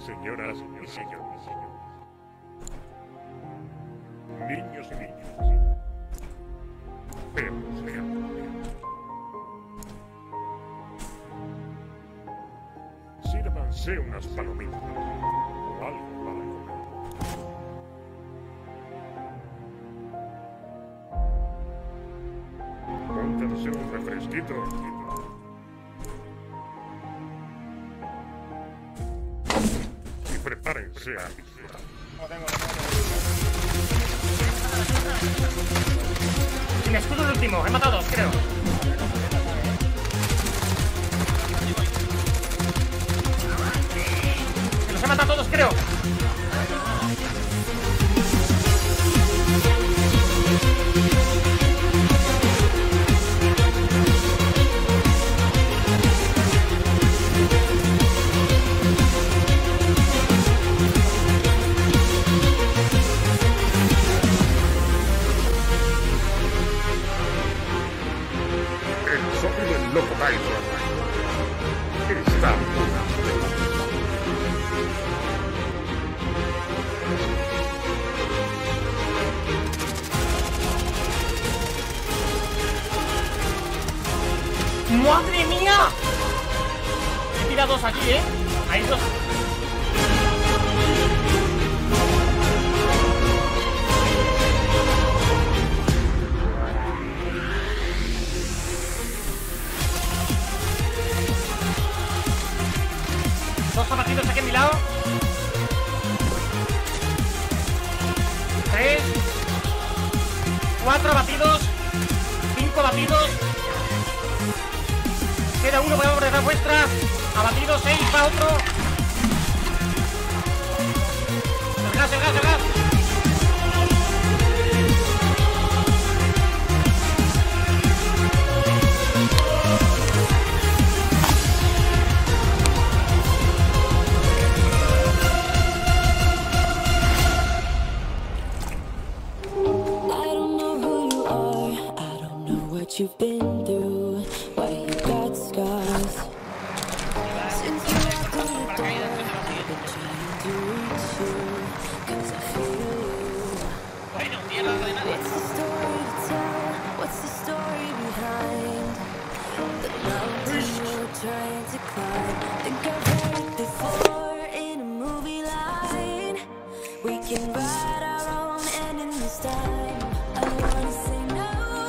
señoras y señores, niños y niñas, veamos, veamos. Sírvanse unas palomitas o algo para comer. Pónganse un refresquito. Y prepárense a disfrutar. Sin escudo el último, he matado, creo. Que los he matado a todos, creo. El soplo del loco Tyson está a punto de comenzar. ¡Madre mía! He tirado dos aquí, ¿eh? Hay dos. Dos abatidos aquí a mi lado. 3, 4 abatidos. 5 abatidos. Queda uno por detrás vuestra. Abatido, 6 para otro. El gas, el gas, el gas. You've been through, why you got scars. Since you left me, I've been trying to reach you, 'cause I feel you. What's the story to tell? What's the story behind the mountain you're trying to climb? Think I've heard it before in a movie line. We can write our own ending this time. I wanna say no.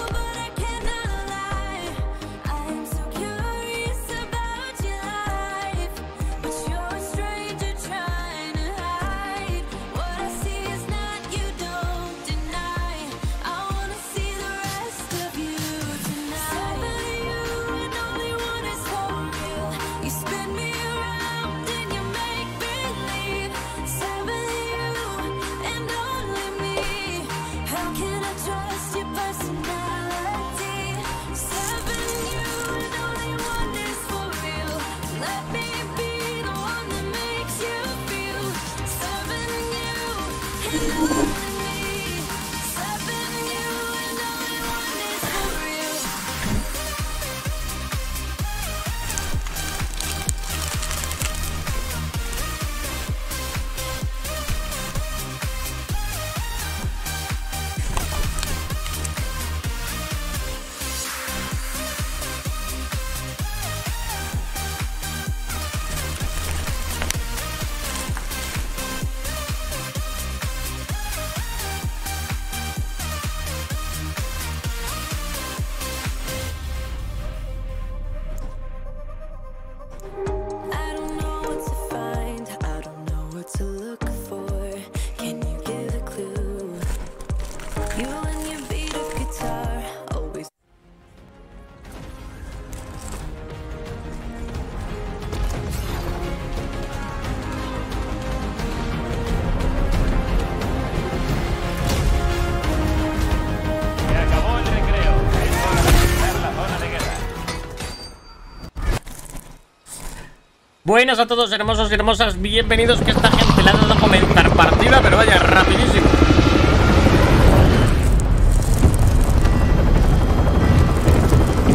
Buenas a todos, hermosos y hermosas, bienvenidos. Que esta gente le ha dado a comentar partida, pero vaya, rapidísimo.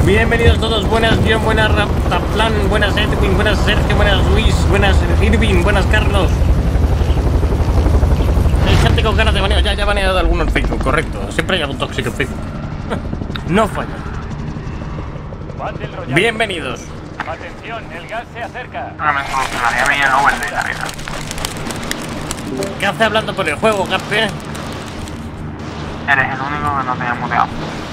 Bienvenidos todos, buenas John, buenas Raptaplan, buenas Edwin, buenas Sergio, buenas Luis, buenas Irving, buenas Carlos. Hay gente con ganas de banear, ya ha baneado alguno en Facebook, correcto. Siempre hay algún tóxico en Facebook. No falla. Bienvenidos. Atención, el gas se acerca. No me solucionaría bien el overlay, la vida. ¿Qué hace hablando por el juego, Gape? Eres el único que no tenía muteado.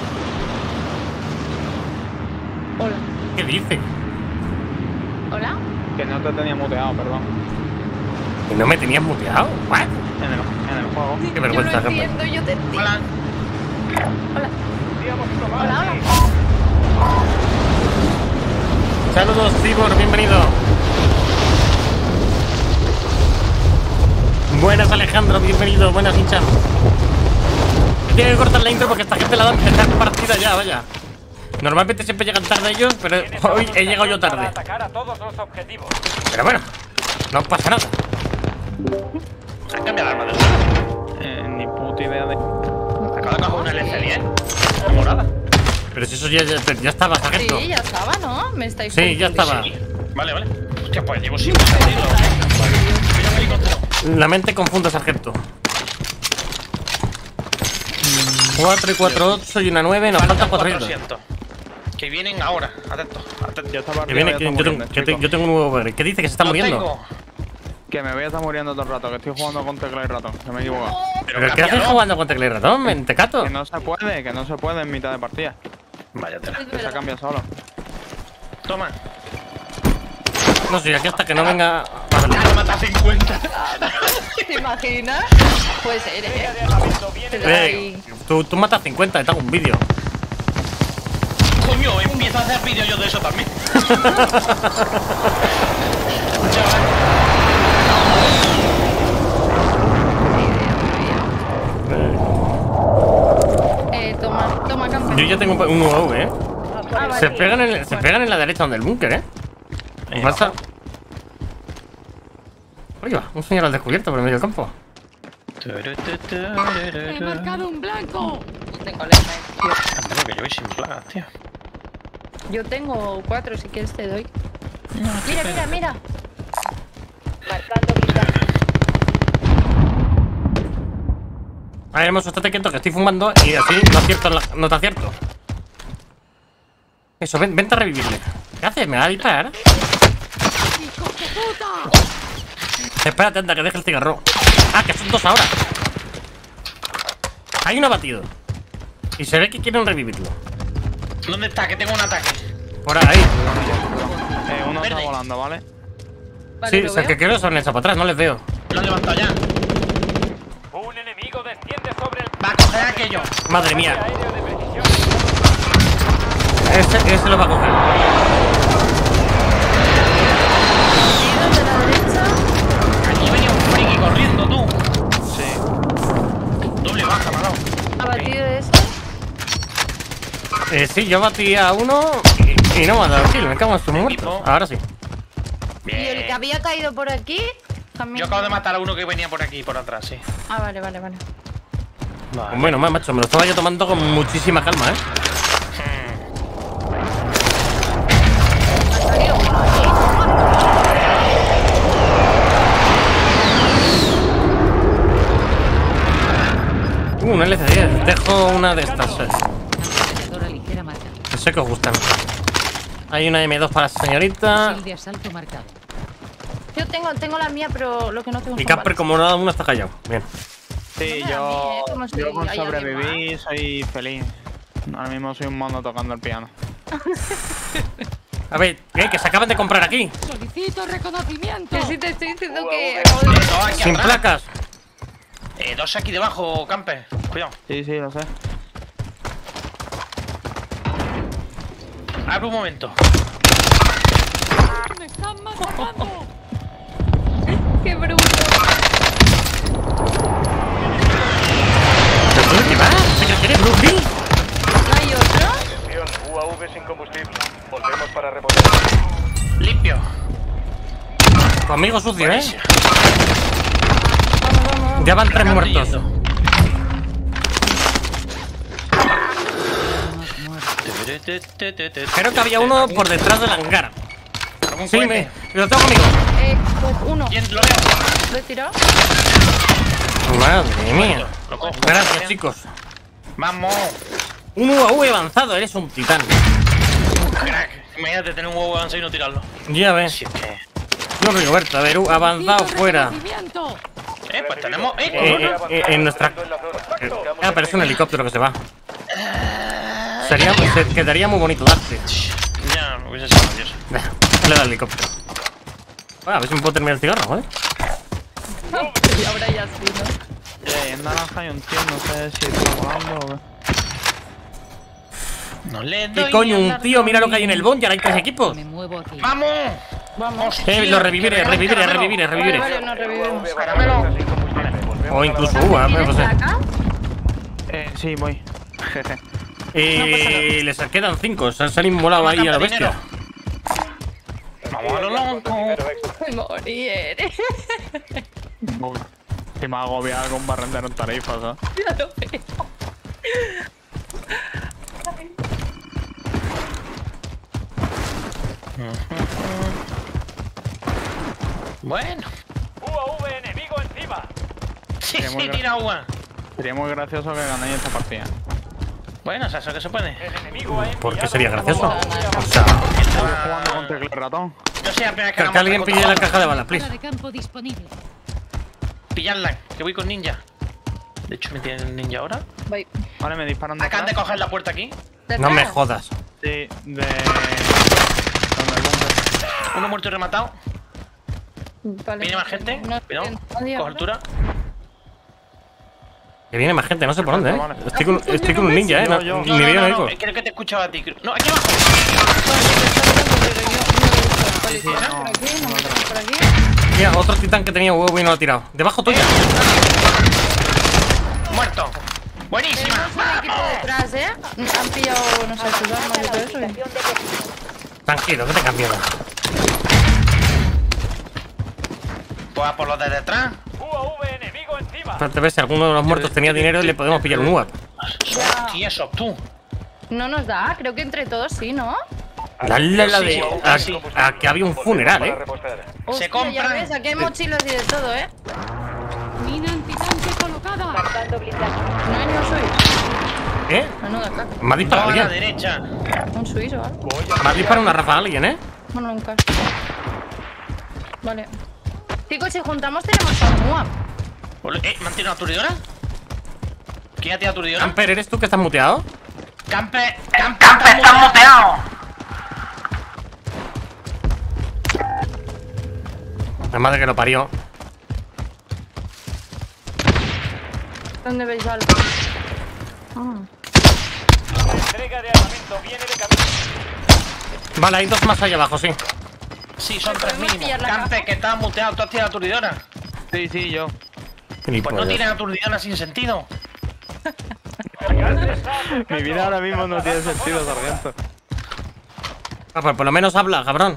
Hola. ¿Qué dice? ¿Hola? Que no te tenía muteado, perdón. ¿Y no me tenías muteado? ¿What? En el juego. Qué vergüenza, Yo no Gape. entiendo, yo te entiendo. Hola. Hola. Podríamos tomar Hola, así. Saludos, Cibor, bienvenido. Buenas, Alejandro, bienvenido. Buenas, hinchas. Tiene que cortar la intro porque esta gente la da a empezar partida ya, vaya. Normalmente siempre llegan tarde ellos, pero hoy he llegado yo Para tarde. atacar a todos los objetivos. Pero bueno, no pasa nada. ¿Han cambiado el arma del juego? Ni puta idea de. Acabo de coger una LC10. La morada. Pero si eso ya estaba, sargento. Sí, ya estaba, ¿no? Me estáis Sí, ya estaba. Sí. Vale, vale. Hostia, pues llevo sin decirlo. Yo me helicóptero. La mente confunde, sargento. 4 y 4, 8 y una 9, nos faltan 400. 400. Que vienen ahora. Atento, atento. Yo estaba Que arriba, viene, ya que está yo, tengo, muriendo, que chico. yo tengo un nuevo over. ¿Qué dice que se está Lo muriendo? tengo. Que me voy a estar muriendo todo el rato, que estoy jugando con tecla y ratón, que me he equivocado. ¿Pero qué haces cámbialo. jugando con tecla y ratón, mentecato? Que no se puede en mitad de partida. Vaya tela. Que se cambia solo. Toma. No sé, aquí hasta que no venga. Me mata 50. ¿Te imaginas? Puede ser, ¿eh? De armamento viene de Ahí. Tú matas 50, te hago un vídeo. Coño, empiezo a hacer vídeos yo de eso también. Toma, campeón. Yo ya tengo un nuevo over, Ah, vale. Se pegan en la derecha donde el búnker, Pasa. Oye, va, un señor al descubierto por el medio del campo. ¡He marcado un blanco! Tengo la imagen. Anda, que yo voy sin plagas, tío. Yo tengo 4, si quieres te doy. Mira. A ver, hermoso, estate quieto que estoy fumando y así no te acierto. Eso, vente a revivirle. ¿Qué haces? ¿Me va a disparar? ¡Hijo de puta! Espérate, anda, que deje el cigarro. Ah, que son 2 ahora. Hay uno abatido. Y se ve que quieren revivirlo. ¿Dónde está? Que tengo un ataque. Por ahí. Uno está Verde. volando, ¿vale? Vale, Sí, lo o sea, veo. que creo que se han echado para atrás, no les veo. Lo han levantado ya. un enemigo desciende sobre el Va a coger aquello. Madre mía. aéreo de precisión. Ese lo va a coger. Tiros de la derecha. Aquí venía un friki corriendo, tú. Sí. Doble baja, me ha dado. Abatido ese. Sí, yo batí a uno y no me ha dado kill. Me cago en sus muertos. Equipo. Ahora sí. Y el que había caído por aquí. También. Yo acabo de matar a uno que venía por aquí, por atrás, sí. Ah, vale. Pues bueno, macho, me lo estaba yo tomando con muchísima calma, Ha salido uno aquí. Un LC10. Dejo una de estas. Ametralladora ligera marcada. Que sé que os gustan. Hay una M2 para la señorita. Misil de asalto marcado. Yo tengo la mía, pero lo que no tengo Y son Casper, balas. como nada, uno está callado. Bien. Sí, No me da a mí, como estoy yo con ahí sobrevivir soy feliz. Ahora mismo soy un mono tocando el piano. A ver, que se acaban de comprar aquí. ¡Solicito reconocimiento! Que sí te estoy diciendo que acabo de... Dos aquí Sin atrás. placas. Dos aquí debajo, camper. Cuidado. Sí, lo sé. Abre un momento. ¡Me están masacrando! ¡Qué bruto! ¿Pero tú de qué vas? ¿Pero qué eres, Bruce Lee? ¿No hay otro? Atención, UAV sin combustible. Volvemos para reponer. Limpio. Tu amigo sucio, Buenísimo. Vamos. Ya van 3 Cargando y muertos. yendo. Hemos muerto. Creo que había uno por detrás del hangar. Sí, lo tengo conmigo. Pues uno. ¿Quién lo veo? Lo he tirado. Madre mía. Lo cojo. Gracias, chicos. Vamos. Un UAV avanzado, eres un titán. Crack. Imagínate tener un huevo avanzado y no tirarlo. Ya ves. Si es que... No, Rigoberto, a ver, avanzado fuera. Reconocimiento. Pues tenemos... En nuestra... pero es un helicóptero que se va. Se quedaría muy bonito darte. Ya, no hubiese sido maravilloso. Le da el helicóptero. A ver si me puedo terminar el cigarro, ¿vale? Y ahora ya sí, ¿no? En naranja hay un tío, no sé si está volando o qué. No le doy. ¿Qué coño? ni Un hablar tío, mira lo que hay en el conmigo. bon, ya hay 3 equipos. Me muevo aquí. ¡Vamos! Vamos. Lo reviviré. Vale, vale, nos revivimos. Caramelo. O incluso UA, no ¿Tienes sé. acá? Sí, voy. Jeje. Les quedan 5, se han inmolado ahí a la bestia. Vamos a lo loco. Me morir. Si me agobia con barrendero en tarifas, ¿eh? Ya lo veo. Bueno. UAV enemigo encima. Sí, Muy sí, bien. tira uva. Sería muy gracioso que ganéis esta partida. Bueno, o sea, eso que se puede. El enemigo ha ¿Por qué enviado sería una gracioso? bomba. O sea, Estoy jugando con tecla y ratón. Yo sé, apenas que alguien pille la caja de balas, please. Fuera de campo disponible. Pillarla, que voy con ninja. De hecho, me tienen el ninja ahora. Voy. Vale, me disparan de Acaban de atrás. coger la puerta aquí. No me ¿Detrás? jodas. Sí, de... donde el bumper. Uno muerto y rematado. Vale. Viene más gente. No, Cuidado. nadie Coge ahora. altura. Que viene más gente, no sé por dónde, Estoy con un ninja, Yo, No, yo. ni veo, no oigo. Creo que te escuchaba a ti. No, aquí abajo. Vale, sí, por no, aquí, no me no, por aquí. Mira, otro titán que tenía huevo y no lo ha tirado. Debajo tuya. Muerto. Buenísima. Tenemos un equipo detrás, ¿eh? Han pillado, no sé, sus armas y todo eso. Tranquilo, que te cambio. Pues a por los de detrás. UAV enemigo encima. Pero te ves, si alguno de los muertos tenía dinero, le podemos pillar un UAP. Y eso, tú. No nos da, creo que entre todos sí, ¿no? Dale la de. A que había un funeral, Hostia, compran. ya ves, aquí hay mochilas y de todo, ¿eh? Mina antitanque colocada. No hay ni un suizo. ¿Eh? Menuda caca. Me ha disparado A la alguien. derecha. Un suizo, ¿vale? Me ha disparado una rafa a alguien, Bueno, nunca. Vale. Chicos, si juntamos tenemos a un MUAP. ¿Me han tirado aturdidora? ¿Quién ha tirado aturdidora? Camper, ¿eres tú que estás muteado? Campe, está muteado. La madre que lo parió. ¿Dónde veis algo? Ah. La entrega de armamento viene de camino. Vale, hay 2 más allá abajo, sí. Sí, son 3 ¿Podemos mínimos. pillar la Campe, caja? que estás muteado. ¿Tú has tirado aturdidora? Sí, sí, yo. Pues no tienen aturdidora sin sentido. Mi vida ahora mismo no tiene sentido, sargento. Pues por lo menos habla, cabrón.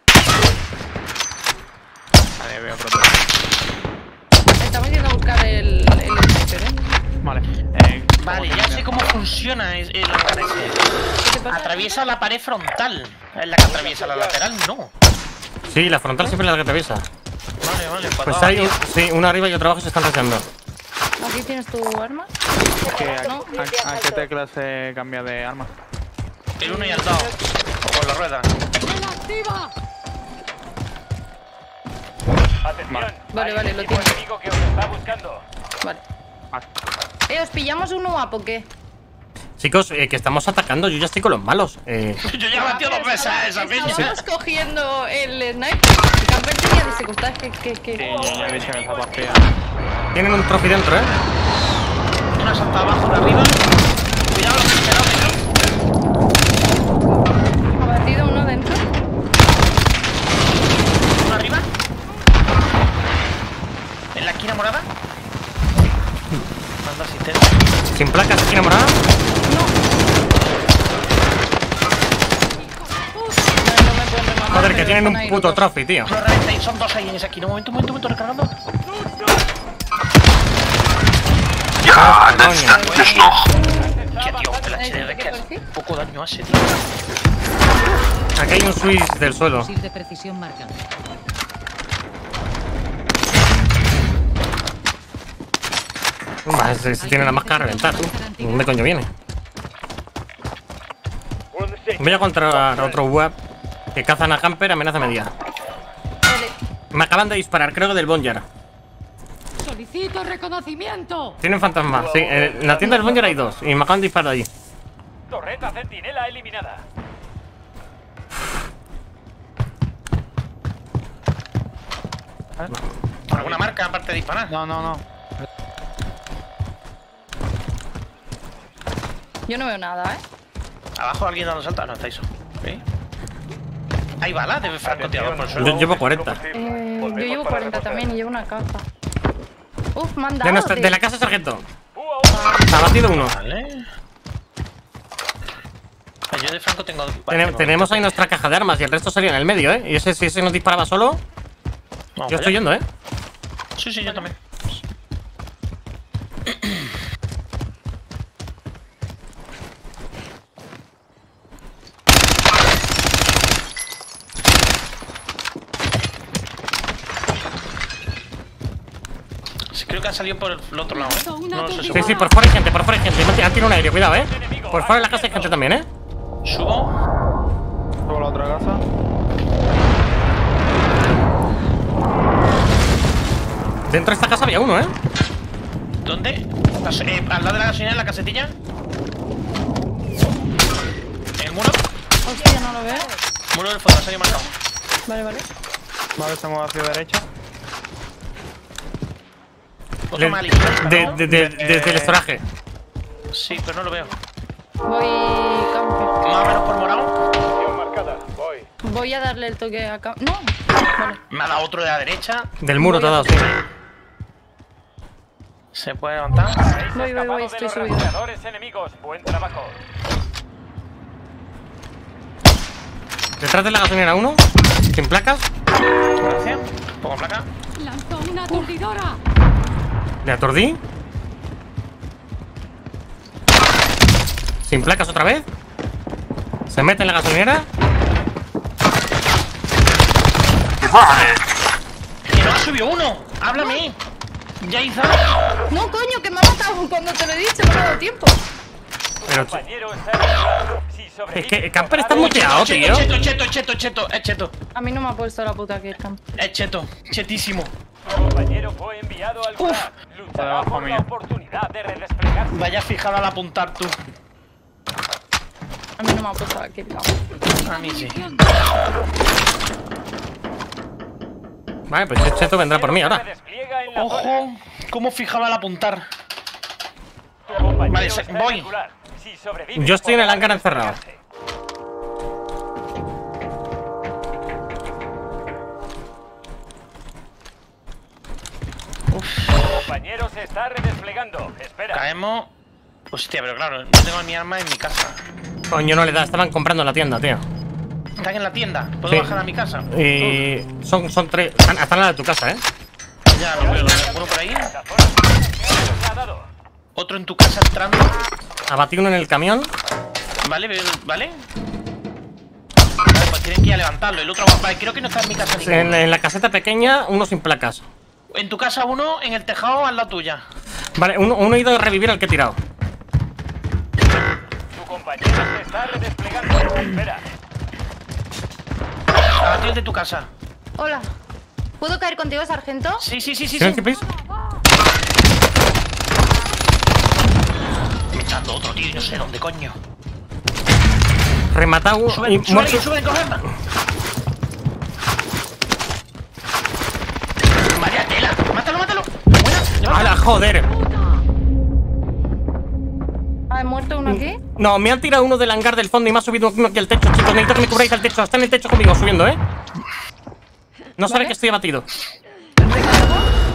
Vale, voy a proteger. Estamos yendo a buscar el sniper, ¿eh? Vale. Vale, ya sé cómo funciona la pared. ¿Qué te pasa? Atraviesa la pared frontal. Es la que atraviesa la lateral, no. Sí, la frontal siempre es la que te avisa. Vale, Pues hay sí, una arriba y otra abajo se están reseando. Aquí tienes tu arma. No. ¿A qué tecla se cambia de arma? El uno y el 2. O con la rueda. ¡Mira activa! Atención. Vale, hay vale, un lo equipo tiene. enemigo que os está buscando. Vale. Vale. ¿Os pillamos un UAP o qué? Chicos, que estamos atacando, yo ya estoy con los malos. Yo ya batió 2 veces a esa peña. Estamos cogiendo el sniper. El camper tenía dificultad. Sí, ya he visto que esa partida. Tienen un trophy dentro, Una salta abajo de arriba. Cuidado los fenómenos. Ha batido uno dentro. Uno arriba. En la esquina morada. Manda asistencia. Sin placas, esquina morada. No me pueden rematar. Joder, que pero tienen están un ahí puto los dos. trophy, tío. No reventéis, son 2 ahí en esa esquina. Un momento, recargando. Coño. Qué tío, el HDR que es. ¿Por qué? Poco daño hace, tío. Aquí hay un switch del suelo. Fusil de precisión marcado. Ese tiene la máscara a reventar, tú. ¿Dónde coño viene? Voy a controlar a otro web que cazan a camper, amenaza media. Vale. Me acaban de disparar, creo que del Bonjar. Solicito reconocimiento. Tienen fantasmas, sí. En la tienda del Bonjar hay dos y me acaban de disparar allí. Torreta centinela eliminada. ¿Alguna marca aparte de disparar? No, no, no. Yo no veo nada, ¿eh? Abajo alguien dando saltos. No, estáis. ¿Sí? Hay balas de francotirador por el suelo. Yo llevo 40. Yo llevo 40 también y llevo una caja. Uf, me han De, dado. de la casa, sargento. Ha batido uno. Vale. Yo de franco tengo. Tenemos ahí nuestra caja de armas y el resto sería en el medio, ¿eh? Y ese, si ese nos disparaba solo, Vamos yo estoy allá. yendo, ¿eh? Sí, sí, yo también. Sí, creo que ha salido por el otro lado, ¿eh? No lo sé Sí, seguro. sí, por fuera hay gente, por fuera hay gente. Han tirado un aéreo, cuidado, ¿eh? Por fuera de la casa hay gente también, ¿eh? Subo. Subo a la otra casa. Dentro de esta casa había uno, ¿eh? ¿Dónde? Al lado de la gasolina, en la casetilla. ¿El muro? Hostia, no lo veo. Muro del fondo, ha salido marcado. Vale, vale. Vale, se mueve hacia derecha. Otro más a la izquierda, ¿no? Desde el estoraje. Sí, pero no lo veo. Voy camper. Más o menos por morado. Posición marcada. Voy. Voy a darle el toque a camper. No. Vale. Me ha dado otro de la derecha. Del muro te ha dado, sí. Se puede levantar. Habéis Voy, escapado de estoy los subido. rastreadores enemigos. Buen trabajo. Detrás de la gasolinera uno. Sin placas. Gracias. Pongo placa. Lanzó una aturdidora. Le aturdí. Sin placas otra vez. Se mete en la gasolinera. ¡Que no ha subido uno! ¡Háblame! ¡Ya hizo! No, coño, que me ha matado cuando te lo he dicho, no me ha dado tiempo. Pero Compañero está regular. Si sobrevive, es que el camper está muteado, tío. Cheto. Es cheto. A mí no me ha puesto la puta que el camper. Es cheto. Chetísimo. compañero fue enviado al lugar. Luchará Debajo por la mío. oportunidad de redesplegarse. Vaya fijada al apuntar tú. A mí no me ha puesto la kill cam. A mí sí. Vale, pues el cheto vendrá por mí ahora. Se despliega en la zona. Ojo, cómo fijaba al apuntar. Tu compañero Vale, está voy. irregular. Si sobrevive, Yo estoy en el podrá hangar encerrado. redesplegarse. Compañero se está redesplegando. Espera. Caemos. Hostia, pero claro, no tengo mi arma en mi casa. Coño, no le da, estaban comprando en la tienda, tío. ¿Están en la tienda? ¿Puedo Sí. bajar a mi casa? Y son tres. Hasta la de tu casa, ¿eh? Ya, lo veo. Uno por ahí. La zona se ha dado. Otro en tu casa entrando. Abatí uno en el camión. Vale, vale. Vale, pues tienen que ir a levantarlo. El otro, vale, creo que no está en mi casa ninguno. En la caseta pequeña, uno sin placas. En tu casa uno, en el tejado al lado tuya. Vale, uno ha ido a revivir al que he tirado. Tu compañero se está redesplegando. Espera. Abatido el de tu casa. Hola. ¿Puedo caer contigo, sargento? Sí. Silencio, please. Me está dando otro tío y no sé dónde, coño. Rematado y muerto. Suben, cogerla. Vaya tela. Mátalo. Buena, levanta. ¡Hala, joder! ¿Ha muerto uno aquí? No, me han tirado uno del hangar del fondo y me ha subido uno aquí al techo, chicos. Necesito que me cubráis al techo. Está en el techo conmigo, subiendo, ¿eh? No sabe Vale. que estoy abatido. ¿Recargo?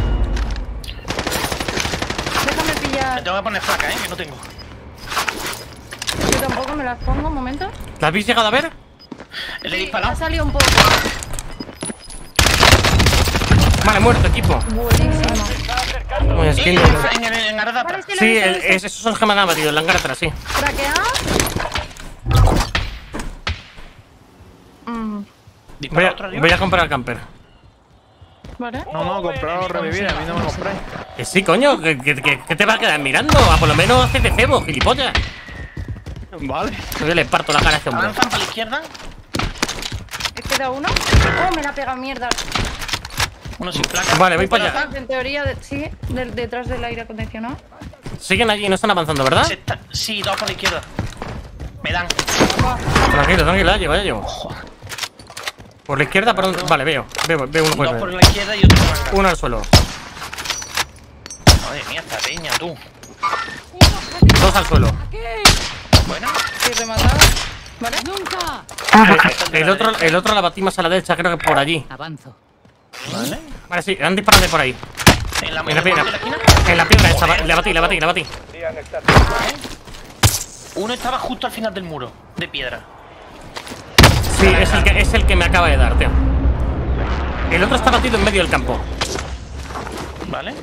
Déjame Me pillar. tengo que poner flaca, que no tengo. Yo tampoco me las pongo, un momento. ¿La habéis llegado a ver? Le he Ha disparado. salido un poco. Vale, muerto, equipo. Buenísimo. Está acercando. Pues es que En Arada Vale, atrás. sí, lo sí, he visto. esos son los que me han abatido, el hangar atrás, sí. Craquea. Dispara otro arriba. Voy a comprar el camper. Vale. No, comprado revivir, a mí no me compráis. Que sí, coño, que te vas a quedar mirando. A por lo menos haces de cebo, gilipollas. Vale. Yo le parto la cara a este hombre. Avanzan para la izquierda. ¿He quedado uno? Oh, me la pega mierda. Uno sin placa. Vale, voy para allá. En teoría, sigue detrás del aire acondicionado. Siguen allí, no están avanzando, ¿verdad? Sí, dos por la izquierda. Me dan. Tranquilo, tranquilo, ya llevo. Por la izquierda, por donde. Vale, veo uno Dos por por la izquierda y otro por acá. uno al suelo. Madre mía, esta peña, tú. Dos al suelo. Bueno. Estoy rematado. ¿Vale? ¡Nunca! El otro la batimos a la derecha, creo que por allí. Avanzo. Vale. Vale, sí, han disparado de por ahí. En la En la piedra. esquina. En la piedra esa, la batí. Uno estaba justo al final del muro, de piedra. Sí, es el que me acaba de dar, tío. El otro está batido en medio del campo. Vale.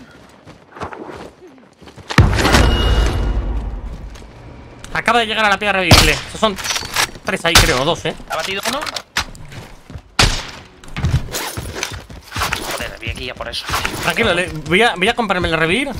Acaba de llegar a la piedra a revivirle. Estos son 3 ahí, creo, o 2, ¿Ha batido uno? Joder, vi aquí ya por eso. Tranquilo, voy a comprarme el revivir.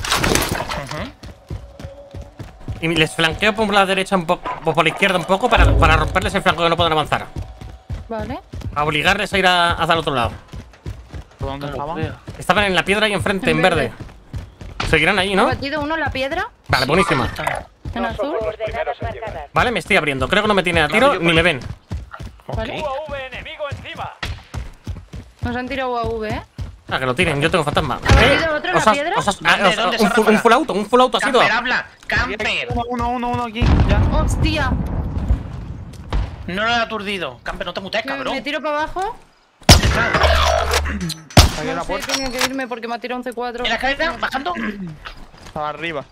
Y les flanqueo por la derecha un poco, por la izquierda un poco, para romperles el flanco que no puedan avanzar. Vale. A obligarles a ir hacia el otro lado. ¿Por dónde estaban? Estaban en la piedra ahí enfrente, en verde. Seguirán ahí, ¿Ha ¿no? batido uno en la piedra? Vale, buenísima. ¿En azul? Vale, me estoy abriendo. Creo que no me tienen a tiro ni me ven. Vale. Ok. enemigo encima. Nos han tirado UAV, ¿eh? Ah, que lo tiren, yo tengo fantasma. ¿Ha batido otro en la piedra? ¿Dónde se ha un full auto ha sido. Camper, habla. Camper. Uno aquí, ya. ¡Hostia! No lo he aturdido. Camper, no te mutes, Me cabrón. tiro para abajo. ¿Dónde está? Aquí en la No sé, puerta. tenía que irme porque me ha tirado un C4. ¿En la escalera? ¿Bajando? Estaba arriba.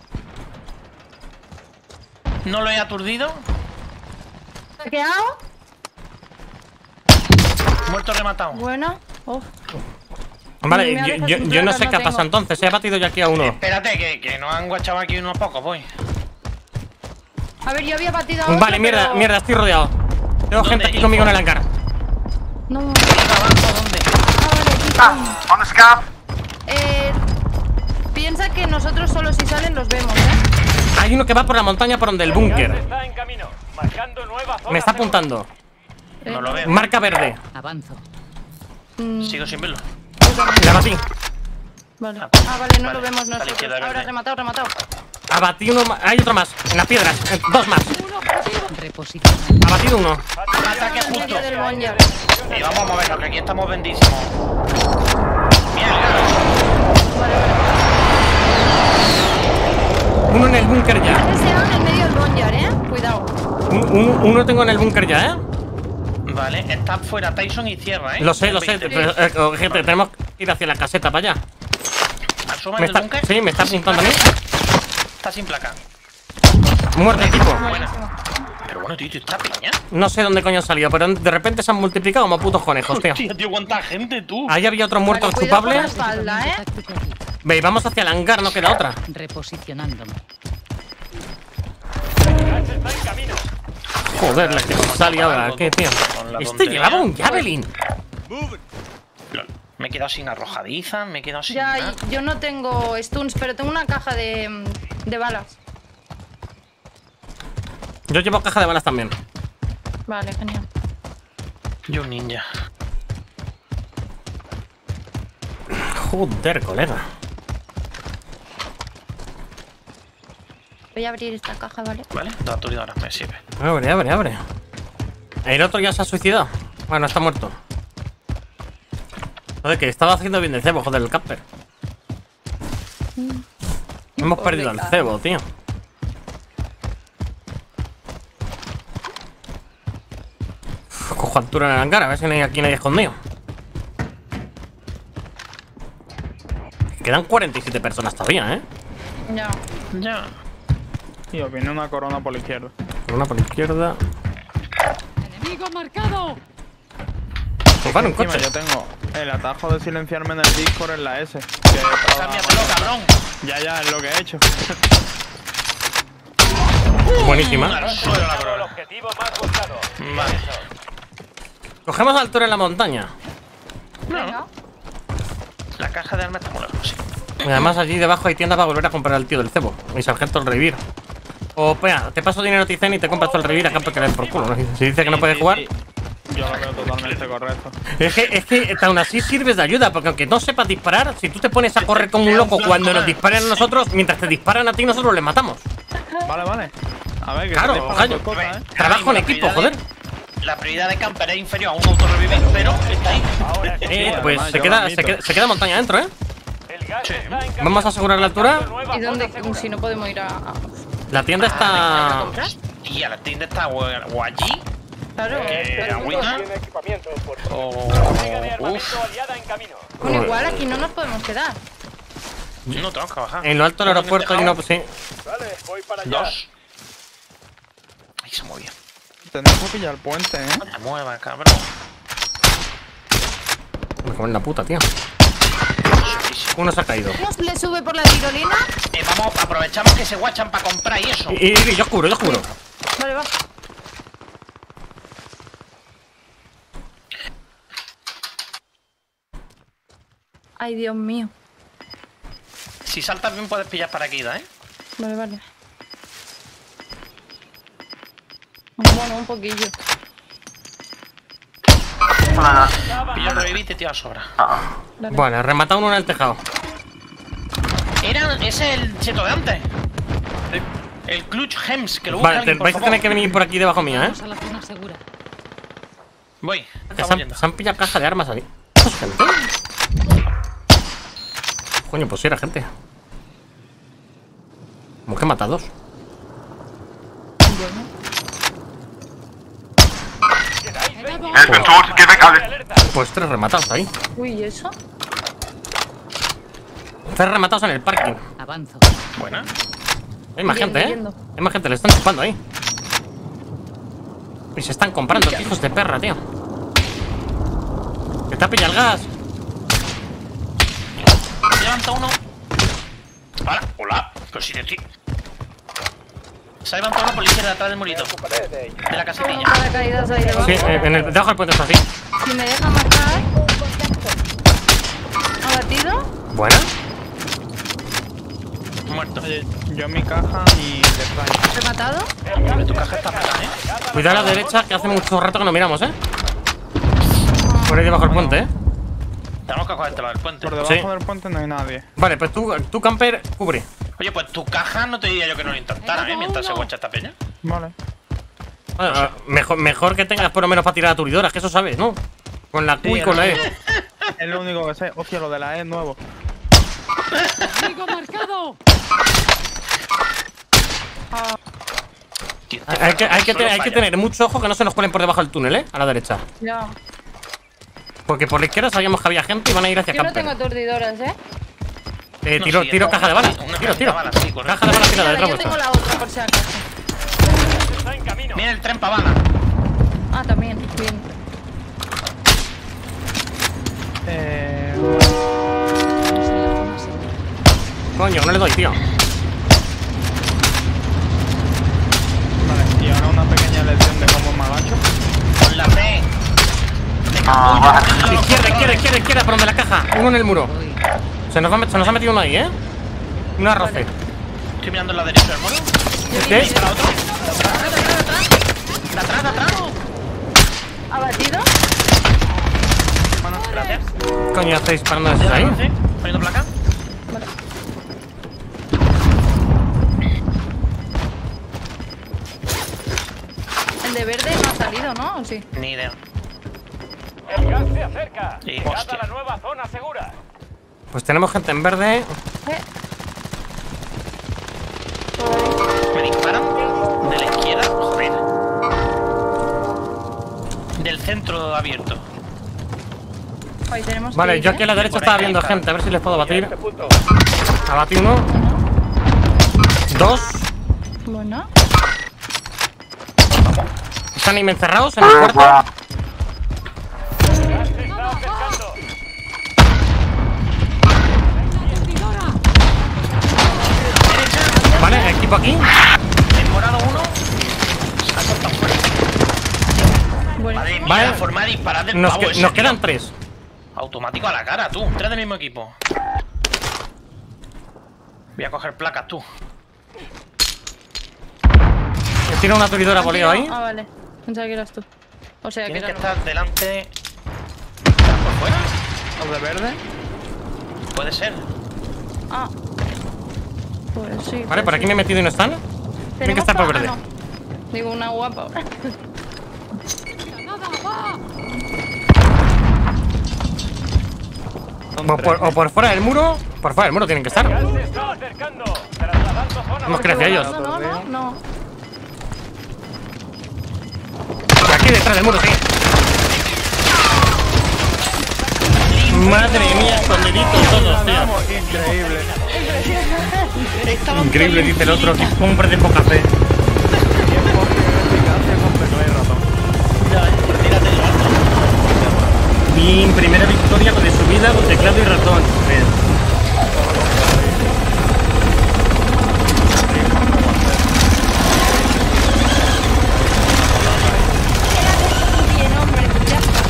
No lo he aturdido. ¿Qué hago? Muerto rematado. Buena. Uf. Vale, Me ha dejado sin yo no placas, sé no qué ha pasado tengo. entonces. He batido ya aquí a uno. Espérate, que nos han guachado aquí unos pocos, voy. A ver, yo había batido a otro, Vale, pero... mierda, estoy rodeado. Tengo ¿Dónde? gente aquí conmigo en el hangar. No. ¿Abajo dónde? Ah, vale, aquí está. Piensa que nosotros solo si salen los vemos, ¿eh? Hay uno que va por la montaña por donde el búnker. Está en camino, marcando nueva zona. Me está apuntando. No lo veo. Marca verde. Avanzo. Sigo sin verlo. La batí. Vale. Ah, vale, no Vale, lo vemos a la nosotros. izquierda, Ahora verde. rematado. Abatí uno más. Hay otro más. En las piedras. Dos más. Reposicionando. Abatido uno. Ataque En justo. medio del bonjar. Y vamos a movernos, que aquí estamos bendísimos. Mierda. Uno en el búnker ya. Ese va en el medio del bonjar, ¿eh? Cuidado. Uno tengo en el búnker ya, ¿eh? Vale, está fuera Tyson y cierra, ¿eh? Lo sé. 20. Pero, gente, tenemos que ir hacia la caseta para allá. ¿Asoma en el búnker? Sí, me está apuntando a mí. Está sin placa. Muerto el tipo. Buena. Pero bueno, tío, ¿esta peña? No sé dónde coño han salido, pero de repente se han multiplicado como putos conejos, tío. Tío, cuánta gente, tú. Ahí había otro muerto Vale, cuidado con chupable. la espalda, ¿eh? Táctico aquí. Ve, vamos hacia el hangar, no queda otra. Reposicionándome. Está en camino. Joder, la que sale ahora, ¿qué, tío? Con la Este tontería. llevaba un Javelin. Me he quedado sin arrojadiza, me he quedado sin Ya, nada. yo no tengo stuns, pero tengo una caja de balas. Yo llevo caja de balas también. Vale, genial. Yo un ninja. Joder, colega. Voy a abrir esta caja, ¿vale? Vale, dos aturidoras me sirve. Abre. El otro ya se ha suicidado. Bueno, está muerto. Joder, que estaba haciendo bien de cebo, joder, el camper. Hemos perdido el cebo, tío. Cojo altura en el hangar, a ver si no hay aquí nadie escondido. Quedan 47 personas todavía, ¿eh? Ya. Ya. Tío, viene una corona por la izquierda. Una por la izquierda. ¡Enemigo marcado! Pues vale, un Encima coche. yo tengo el atajo de silenciarme en el Discord en la S. Que Cámbiatelo, cabrón. ya, es lo que he hecho. Buenísima. Al suelo la El corona. objetivo más buscado. Vale. Cogemos altura en la montaña. Venga. La caja de armas está muy lejos, sí. Y además allí debajo hay tiendas para volver a comprar al tío del cebo. Mi sargento el revivir. O pea, te paso dinero Tizen y te compras todo el revivir acá porque le den por culo, ¿no? Si dice que no puedes jugar. Yo lo veo totalmente correcto. Es que aún así sirves de ayuda, porque aunque no sepas disparar, si tú te pones a correr como un loco cuando nos disparen a nosotros, mientras te disparan a ti, nosotros les matamos. Vale, vale. A ver, que Claro, te disparan gallo. por cosas, ¿eh? Trabajo en equipo, joder. La prioridad de camper es inferior a un autorrevivir, pero está ahí. Pues además, se yo queda, lo admito. se queda montaña adentro, ¿eh? El gas Sí. está en camino. Vamos a asegurar la altura. ¿Y dónde? Si no podemos ir a. La tienda está... Y a la tienda está o allí. Claro. Agüita. Tiene equipamiento, por favor. O. Carga de armamento Uf. aliada en camino. Bueno, igual aquí no nos podemos quedar. No tenemos que bajar. En lo alto del aeropuerto hay una... Sí. Vale, voy para allá. Dos. Ahí se movía. Tenemos que pillar el puente, ¿eh? No te muevas, cabrón. Me comen la puta, tío. Uno se ha caído. ¿Cómo se le sube por la tirolina? Vamos, aprovechamos que se guachan para comprar y eso. Y yo juro, yo juro. Vale, va. Ay, Dios mío. Si saltas bien puedes pillar paracaídas, ¿eh? Vale, vale. Bueno, un poquillo. Pillo el revivir y te tiro a sobra. Bueno, he rematado uno en el tejado. Ese es el cheto de antes. El Clutch Hems, que lo busca Vale, alguien, por vais a tener favor. que venir por aquí debajo mía, ¿eh? Vamos a la zona segura. Voy, Que estamos yendo. se han pillado caja de armas ahí. ¿Eso es gente? Coño, pues sí era gente. ¿Cómo que mata a dos? Pues tres rematados ahí. Uy, ¿y eso? Tres rematados en el parking. Avanzo. Buena. Hay más Yendo, gente, ¿eh? yendo. Hay más gente, le están chupando ahí. Y se están comprando, hijos de perra, tío. Que te ha pillado el gas. Levanta uno. Hola, hola. Pero si decís. Se ha levantado uno por la izquierda atrás del murito. De la casetilla. Paracaídas ahí debajo. Sí, debajo del puente está así. Si me deja marcar. ¿Abatido? Buena. Muerto. Oye, yo en mi caja y de fly. ¿Rematado? Tu caja está para, ¿eh? Cuidado a la derecha, que hace mucho rato que no miramos, ¿eh? Por ahí debajo del puente, ¿eh? Tenemos que cogértelo del puente. Por debajo Sí. del puente no hay nadie. Vale, pues tú camper, cubre. Oye, pues tu caja no te diría yo que no lo intentara, ¿eh? Mientras se guacha esta peña. Vale. Mejor que tengas por lo menos para tirar aturidoras, que eso sabes, ¿no? Con la Q y con la E. Es lo único que sé. Hostia, lo de la E es nuevo. ¡Enemigo marcado! Tío, Hay que solo falla. tener mucho ojo que no se nos cuelen por debajo del túnel, ¿eh? A la derecha. Ya. Porque por la izquierda sabíamos que había gente y van a ir hacia Yo no camper. tengo aturdidoras, ¿eh? No, Tiro sí, caja de balas. una Tiro. caja de balas, sí, correcto. Caja de balas tirada Vale, detrás yo tengo vuestra. la otra por si acaso. Está en camino. Mira el tren pavana. Ah, también. Bien. Vamos a la zona segura. Coño, no le doy, tío. Vale, y ahora una pequeña lección de cómo me agacho. Con la P. De capullo. Izquierda, por donde la caja. Uno en el muro. Voy. Se nos ha metido uno ahí, ¿eh? Un arroce. Estoy mirando el lado derecho del muro. ¿Qué? ¿Y la otra? De atrás, de atrás. ¿Abatido? Gracias. Coño, estáis disparando desde ahí. Sí, poniendo placa. El de verde no ha salido, ¿no? ¿O sí? Ni idea. El gas se acerca. Sí, Llegad hostia. a la nueva zona segura. Pues tenemos gente en verde. Me disparan de la izquierda. Joder. Del centro abierto. Ahí tenemos que Vale, ir, yo aquí a la derecha Por ahí, estaba viendo ahí, gente. A ver si les puedo batir. Este punto. Abatí uno. Dos. Bueno. Están ahí encerrados en el cuarto. Gas se está acercando. Vale, equipo aquí. El morado uno. Se ha cortado fuera. Bueno. Madre Mira la forma de disparar del pavo ese, Nos tío. quedan 3. Automático a la cara, tú. 3 del mismo equipo. Voy a coger placas, tú. Tiene una aturdidora voleo ahí. Ah, vale. Pensaba que eras tú. O sea, que Tienen que era estar delante. ¿Están por fuera? ¿Los de verde? Puede ser. Ah. Pues sí. Vale, por aquí me he metido y no están. Tienen que estar por verde. no. Digo, una guapa. ¡Nada, va! O por fuera del muro. Por fuera del muro tienen que estar. Se está acercando. Trasladando zona. Hemos crecido ellos. No. Por aquí detrás del muro, sí. Madre mía, escondiditos todos, tío. Increíble. Increíble, dice el otro. Que hombre de poca fe. Bien, primera victoria de su vida con teclado y ratón. Bien. Bien, hombre, ya está.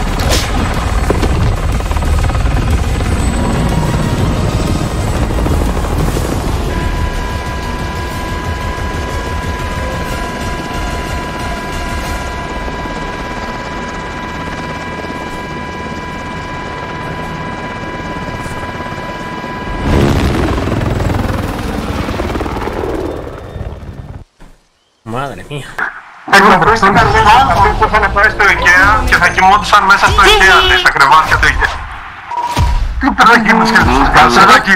Madre mía. Πάνε πάει στο IKEA και θα κοιμόντουσαν μέσα στο IKEA, στα κρεβάτια του IKEA. Τι παιδάκι μου σκέφτεσαι, καλσεράκι.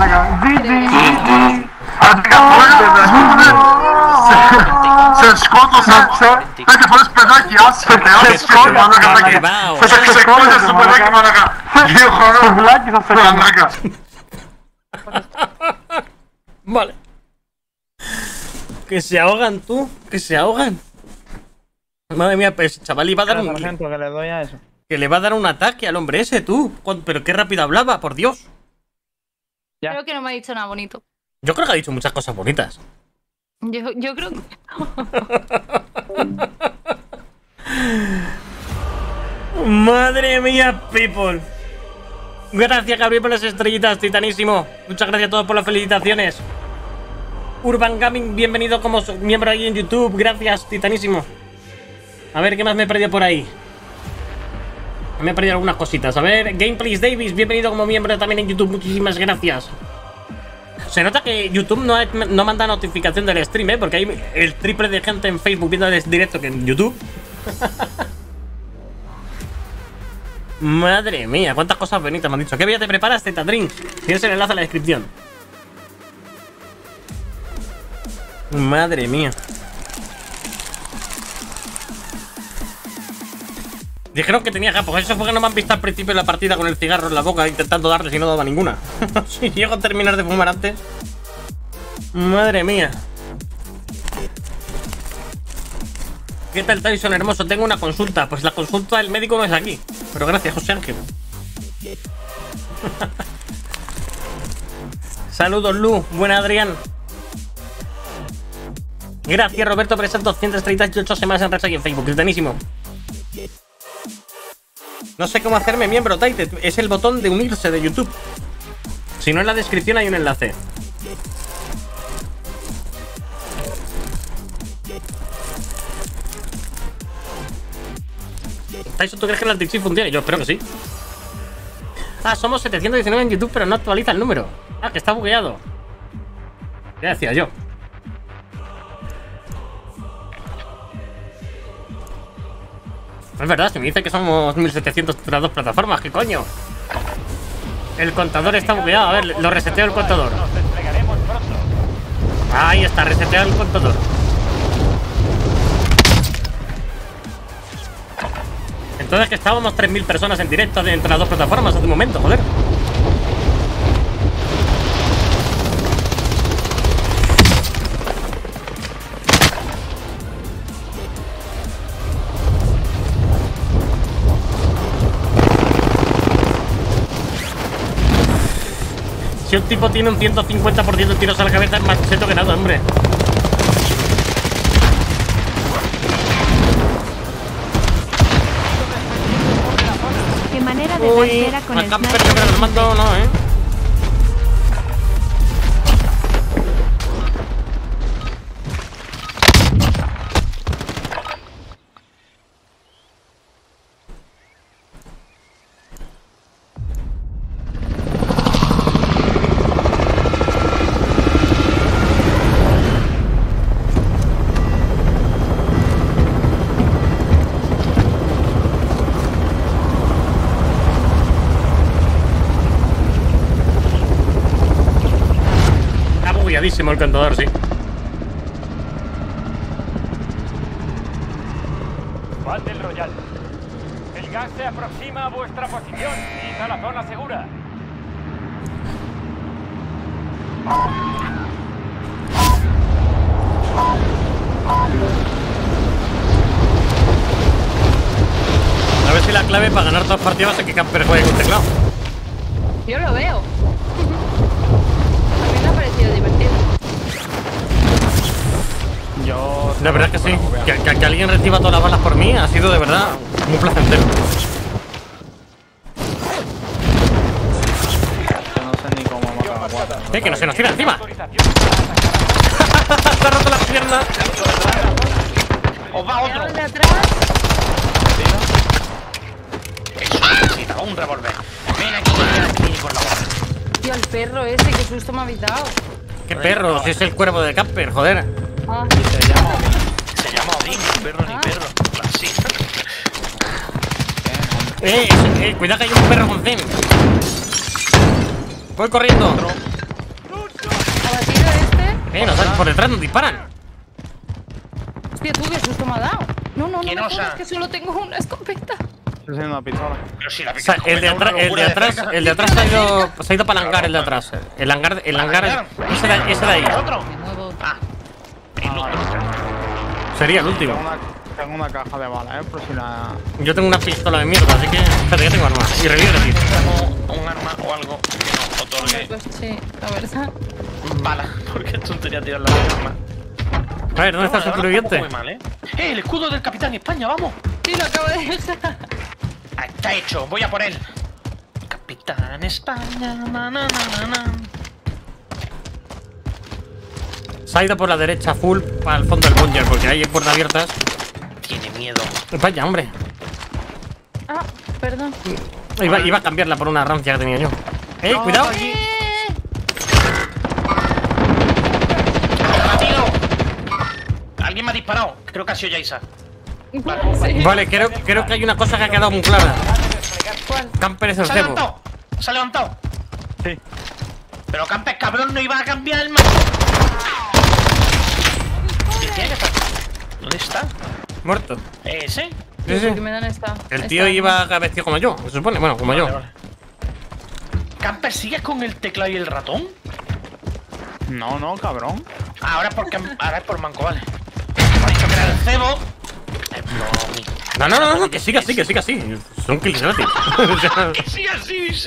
Σε σκότωσα, 5 φορές παιδάκι, άσε σκότωσα, σε ξεκόλεσαι παιδάκι, μαλάκα. 2 χρόνια, Vale. Que se ahogan, tú. Que se ahogan. Madre mía, pues chaval iba a dar un... Sargento, que le doy a eso. Que le va a dar un ataque al hombre ese, tú. Pero qué rápido hablaba, por Dios. Ya. Creo que no me ha dicho nada bonito. Yo creo que ha dicho muchas cosas bonitas. Yo creo que... Madre mía, people. Gracias, Gabriel, por las estrellitas, titanísimo. Muchas gracias a todos por las felicitaciones. Urban Gaming, bienvenido como miembro ahí en YouTube. Gracias, titanísimo. A ver, ¿qué más me he perdido por ahí? Me he perdido algunas cositas. A ver, Gameplays Davis, bienvenido como miembro también en YouTube. Muchísimas gracias. Se nota que YouTube no manda notificación del stream, ¿eh? Porque hay el triple de gente en Facebook viendo el directo que en YouTube. Madre mía, cuántas cosas bonitas me han dicho. ¿Qué día te preparas, Tetadrinks? Tienes el enlace en la descripción. Madre mía. Dijeron que tenía gafas. Eso fue que no me han visto al principio de la partida con el cigarro en la boca intentando darles y no daba ninguna. Si llego a terminar de fumar antes. Madre mía. ¿Qué tal, Tyson, hermoso? Tengo una consulta. Pues la consulta del médico no es aquí. Pero gracias, José Ángel. Saludos, Lu. Buena, Adrián. Gracias, Roberto, por esas 238 semanas en Red y en Facebook. Es buenísimo. No sé cómo hacerme miembro, Taite. Es el botón de unirse de YouTube. Si no, en la descripción hay un enlace. Tyson, ¿tú crees que el anti-cheat funciona? Yo espero que sí. Ah, somos 719 en YouTube, pero no actualiza el número. Ah, que está bugueado. ¿Qué decía yo? Es verdad, si me dice que somos 1700 entre las dos plataformas, ¿qué coño? El contador está bugueado. A ver, lo reseteo el contador. Nos desplegaremos pronto. Ahí está, reseteado el contador. Entonces que estábamos 3000 personas en directo entre las dos plataformas hace un momento, joder. Si un tipo tiene un 150% de tiros a la cabeza, es más cheto que nada, hombre. Uy, al camper yo creo que el mando no, ¿eh? El contador, sí. Battle Royale. El gas se aproxima a vuestra posición. Id a la zona segura. A ver si la clave para ganar todas las partidas es que camper juegue con teclado. Yo lo veo. A mí me ha parecido divertido. Yo... La verdad es que sí. Que alguien reciba todas las balas por mí ha sido de verdad muy placentero. Yo no sé ni cómo matar a 4. Que no se nos tira encima. Se ha roto la pierna. ¡Os va otro! ¿De atrás? Eso necesita un revólver. Ven aquí, por la boca. Tío, el perro ese, qué susto me habéis dado. ¿Qué perro? Si es el cuervo de camper, joder. Ah, Se llama Odín, ni perro ni perro. Así. Cuidado que hay un perro con zen. Voy corriendo. abatido este. Por detrás nos disparan. Hostia, tú, qué susto me ha dado. No, no, no ¿Quién me osa? jodas, que solo tengo una escopeta. Estoy haciendo una pistola. Pero si la O sea, el de atrás se ha ido para el hangar, el de atrás. El hangar, ese de ahí. ¿Otro? Me muevo. Ah. El otro. Sería el último. Tengo una caja de balas, por si la... Yo tengo una pistola de mierda, así que... Espérate, que tengo arma. Y revive aquí. Tengo un arma o algo que no otorgue Pues sí, la verdad. bala. Porque es tontería tirar la arma. A ver, ¿dónde está el superviviente? Muy mal, ¿eh? El escudo del Capitán España, vamos. Sí, lo acabo de dejar. Ah, está hecho, voy a por él. Capitán España, na, na, na, na. Se ha ido por la derecha full para el fondo del bunker, porque ahí hay puertas abiertas. Tiene miedo. Vaya, hombre. Ah, perdón. Iba a cambiarla por una rancia que tenía yo. Cuidado. ¡Batido! Alguien me ha disparado. Creo que ha sido Yaisa. Sí. Vale, creo que hay una cosa que ha quedado muy clara. ¿Cuál? Camper es el ¡Se ha cebo. levantado! ¡Se ha levantado! Sí. Pero Camper, cabrón, no iba a cambiar el mapa. ¿Dónde está? Muerto. ¿Ese? Sí, sí. Que me dan esta. El tío iba vestido como yo, se supone. Bueno, como yo. Vale, vale. Camper, ¿sigues con el teclado y el ratón? No, no, cabrón. Ah, ahora es por manco, vale. Me ha dicho que era el cebo. No, que siga así, Son kills gratis. O sea, Que sí, así dice.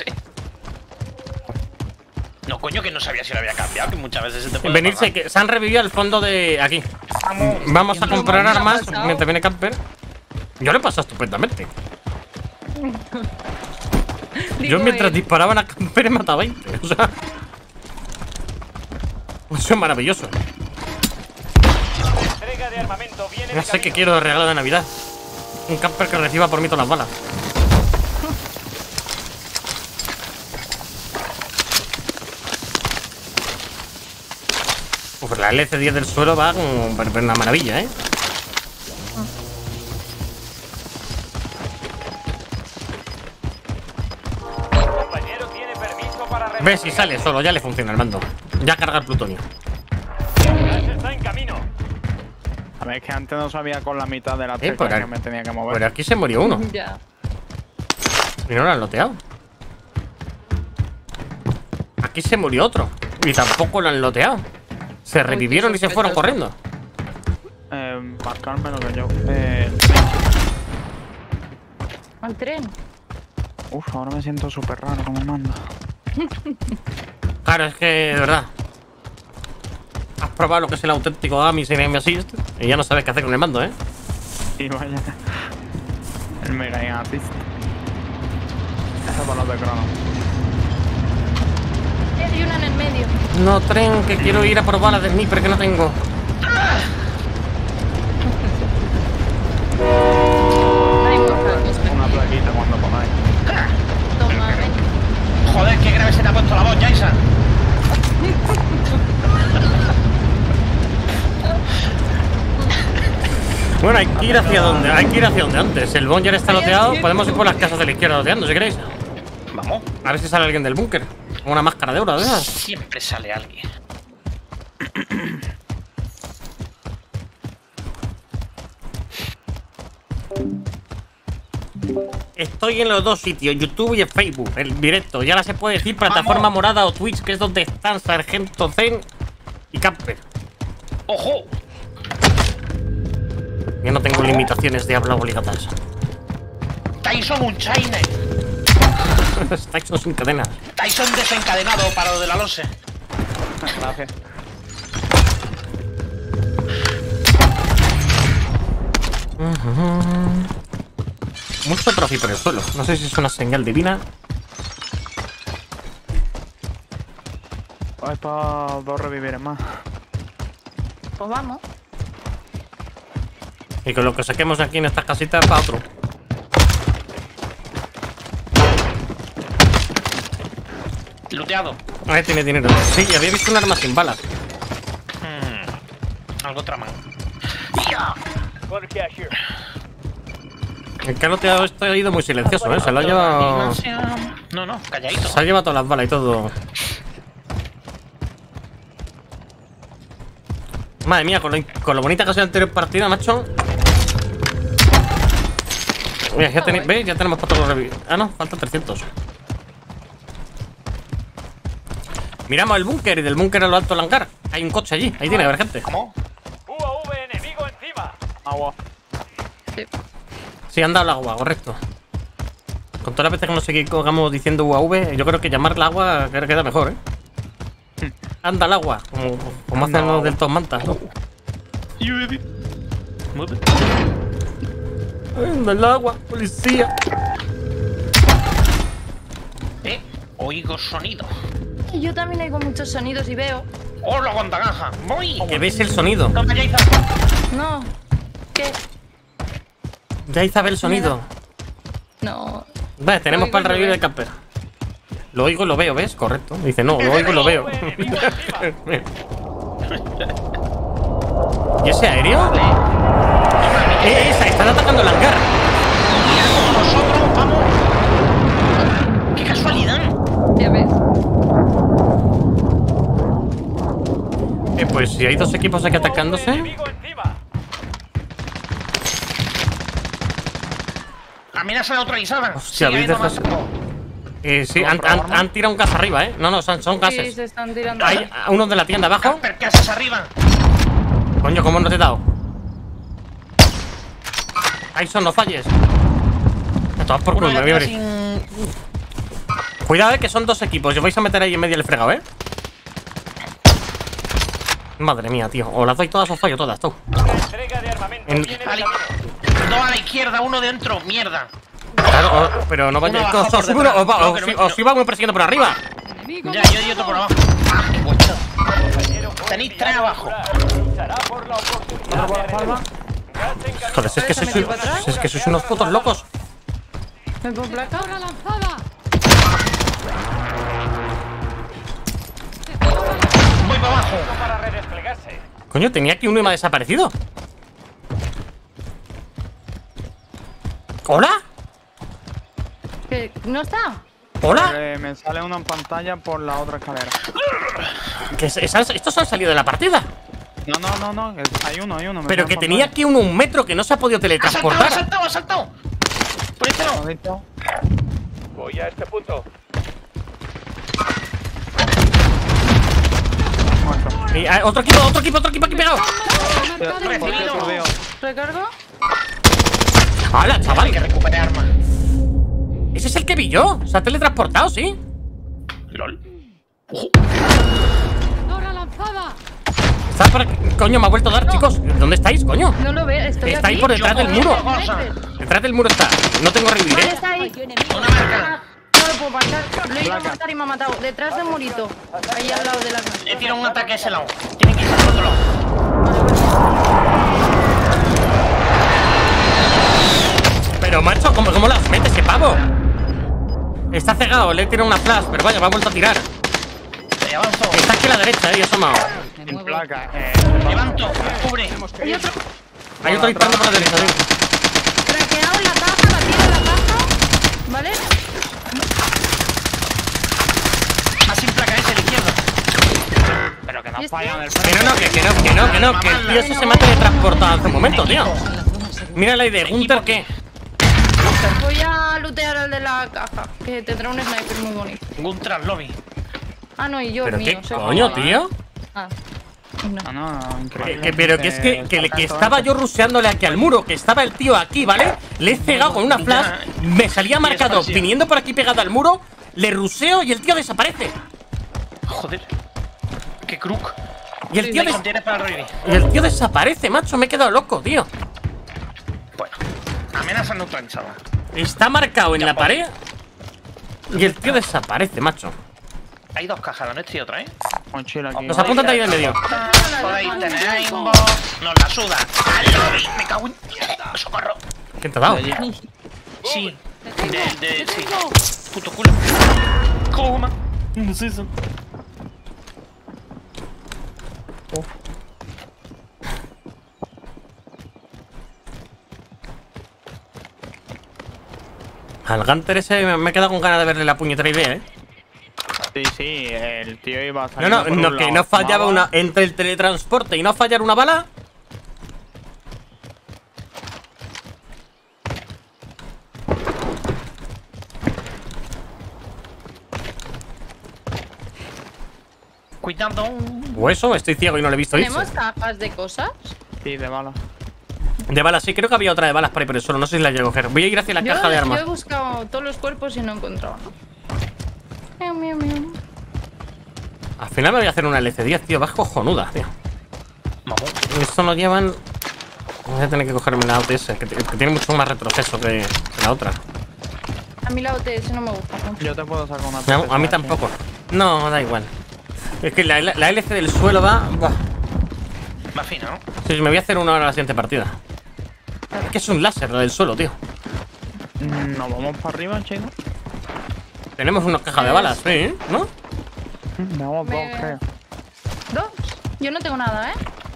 No, coño, que no sabía si lo había cambiado, que muchas veces se te puede venirse, apagar. que se han revivido al fondo de aquí. Vamos a comprar armas mientras viene Camper. Yo le he pasado estupendamente. Yo mientras disparaban a Camper he matado 20. O sea, eso es maravilloso. Entrega de armamento viene Ya de sé que camino. quiero de regalo de Navidad. Un Camper que reciba por mí todas las balas. Pues la LC10 del suelo va como una maravilla, ¿eh? Compañero tiene permiso para Ves si sale solo, ya le funciona el mando. Ya carga el plutonio. gas está en camino. A ver, es que antes no sabía con la mitad de la por tecla aquí. que me tenía que mover. Pero aquí se murió uno. Ya. Y no lo han loteado. Aquí se murió otro. Y tampoco lo han loteado. Se revivieron y se fueron corriendo. Marcarme lo que yo. Al tren. Uf, ahora me siento súper raro como mando. Claro, es que, de verdad. Has probado lo que es el auténtico Amis en Aim Assist y ya no sabes qué hacer con el mando, ¿eh? Y vaya. El Mega Assist. balas de grano. Hay una en el medio. No, tren, que quiero ir a por balas de sniper que no tengo. Hay muchas. Una plaquita cuando podáis. Toma, ven. Joder, qué grave se te ha puesto la voz, Jason. Bueno, hay que ir hacia donde, antes. El bomb ya está loteado. Podemos ir por las casas de la izquierda loteando, si queréis. Vamos. A ver si sale alguien del búnker. Con una máscara de oro, ¿verdad? Siempre sale alguien. Estoy en los dos sitios, YouTube y en Facebook, el directo. Y ahora se puede decir plataforma morada o Twitch, que es donde están Sargento Zen y Camper. ¡Ojo! Yo no tengo limitaciones de habla obligatorias. Tyson Unchained. Tyson sin cadenas. Tyson desencadenado para lo de la LOSE. Gracias. Mucho trofi por el suelo. No sé si es una señal divina. Hay para 2 revivires más. Pues vamos. Y con lo que saquemos aquí en estas casitas para otro. Looteado. Ahí tiene dinero. Sí, había visto un arma sin balas. Algo traman. El caloteado este ha ido muy silencioso, ¿eh? Se lo ha llevado... No, calladito. Se ha llevado todas las balas y todo. Madre mía, con lo bonita que ha sido la anterior partida, macho. Mira, ya tenéis, ¿veis? Ya tenemos para todos los revivir. Ah, no, faltan 300. Miramos el búnker y del búnker a lo alto del hangar. Hay un coche allí, ahí tiene que haber gente. ¿Cómo? UAV enemigo encima. Agua. Sí, han dado el agua, correcto. Con todas las veces que nos seguimos diciendo UAV, yo creo que llamar el agua queda mejor, ¿eh? Anda el agua, como hacen los del Top Manta, ¿no? Anda el agua, policía. Oigo sonido. Yo también oigo muchos sonidos y veo. ¡Hola, guantagaja! ¡Voy! Que ves el sonido. Toma, Jason. No. ¿Qué? Ya hice ver el sonido. No. Vale, tenemos para el revivir de camper. Lo oigo y lo veo, ¿ves? Correcto. Dice, no, lo oigo y lo veo. ¿Y ese aéreo? Están atacando el hangar. Nosotros, vamos. ¡Qué casualidad! Ya ves. Pues si hay dos equipos aquí atacándose. Enemigo encima. Amenaza neutralizada. Hostia, habéis dejado. Sí, han tirado un gas arriba, ¿eh? No, son gases. Sí, se están tirando. Hay uno de la tienda abajo. Camper, casas arriba. Coño, ¿cómo no te he dado? Tyson, no falles. A todas por culo, me voy a abrir. Cuidado, que son dos equipos. Os vais a meter ahí en medio del fregado, ¿eh? Madre mía, tío. O las doy todas o fallo todas, tú. Una entrega de armamento viene de camino. Dos a la izquierda, uno dentro. Mierda. Claro, pero no vayáis. Uno baja por detrás. Os iba uno persiguiendo por arriba. Enemigo Ya, yo di otro por abajo. Ah, qué bueno. Tenéis 3 abajo. Luchará por la oportunidad de retomar. Gas en camino. Joder, es que sois unos putos locos. ¿Me puedo placar? ¡Torre lanzada! Voy para abajo. Para redesplegarse. Coño, tenía aquí uno y me ha desaparecido. ¿Hola? ¿Que no está? ¿Hola? Me sale uno en pantalla por la otra escalera. ¿Estos han salido de la partida? No. Hay uno. me Pero sale que en tenía aquí uno un metro que no se ha podido Ha teletransportar. saltado. Por este lado. pantalla. Voy a este punto. Y, otro equipo aquí pegado. Recibido. ¿Recargo? ¡Hala, chaval! Hay que recuperar armas. Ese es el que vi yo. Se ha teletransportado, sí. LOL. ¡Torre lanzada! Está por aquí. Coño, me ha vuelto a dar, chicos. ¿Dónde estáis, coño? No lo veo, estoy Está ahí aquí. por detrás del muro. Cosa. Detrás del muro está. No tengo revivir, Vale, ¿eh? está ahí. Una marca. No lo puedo marcar. Lo he ido a matar y me ha matado. Detrás del murito. Ahí al lado de la casa. Le tiro un ataque a ese lado. Tienen que ir al otro lado. Pero macho, ¿cómo las mete ese pavo? Está cegado, le he tirado una flash, pero vaya, me ha vuelto a tirar. Avanzo. Está aquí a la derecha, y asomado. En placa. Levanto, cubre. Hay otro. Hay otro disparando por la derecha, tío. Craqueado en la caja, batido en la caja. ¿Vale? Más sin placa ese, el izquierdo. Pero que no ¿Y fallan el Que no, que el tío ese se me ha teletransportado hace un momento, tío. Mira la idea, Gunter, ¿qué? Voy a lootear al de la caja, que tendrá un sniper muy bonito. Guntras lobby. Ah, no, y yo, ¿Pero mío. qué coño, tío? Ah, Ah, no, increíble. Pero que es que estaba yo rusheándole aquí al muro, que estaba el tío aquí, ¿vale? Le he cegado con una flash, me salía marcado viniendo por aquí pegado al muro, le ruseo y el tío desaparece. Joder. Qué crook. Y el tío, para desaparece, macho, me he quedado loco, tío. Bueno, amenaza neutralizada. Está marcado en la pared y el tío desaparece, macho. Hay dos cajas, la nuestra y otra, ¿eh? Mochila aquí. Nos apuntan de ahí en medio. Podéis tener aimbot. Nos la suda. ¡Al lobby! Me cago en... ¡Socorro! ¿Quién te ha dado? Sí. Sí. Puto culo. Coma. No sé eso. Al Gunter ese me he quedado con ganas de verle la puñetera idea, ¿eh? Sí, el tío iba a salir. No, que no fallaba una... Entre el teletransporte y no fallar una bala. Cuidado. O eso, estoy ciego y no lo he visto irse. ¿Tenemos cajas de cosas? Sí, de bala. De balas, sí, creo que había otra de balas por ahí, pero solo no sé si la llego a coger. Voy a ir hacia la caja de armas. Yo he buscado todos los cuerpos y no he encontrado nada. Miau. Al final me voy a hacer una LC10, tío. Va cojonuda, tío. Vamos. Esto lo llevan... Voy a tener que cogerme la OTS, que tiene mucho más retroceso que la otra. A mí la OTS no me gusta mucho. Yo te puedo sacar una. No, a mí tampoco. No, da igual. Es que la LC del suelo va... Buah. Más fino, ¿no? Sí, me voy a hacer una hora a la siguiente partida. Es que es un láser la del suelo, tío. Nos vamos para arriba, chino. Tenemos una caja de balas, sí, ¿no? Vamos dos, creo. ¿Dos? Yo no tengo nada, ¿eh?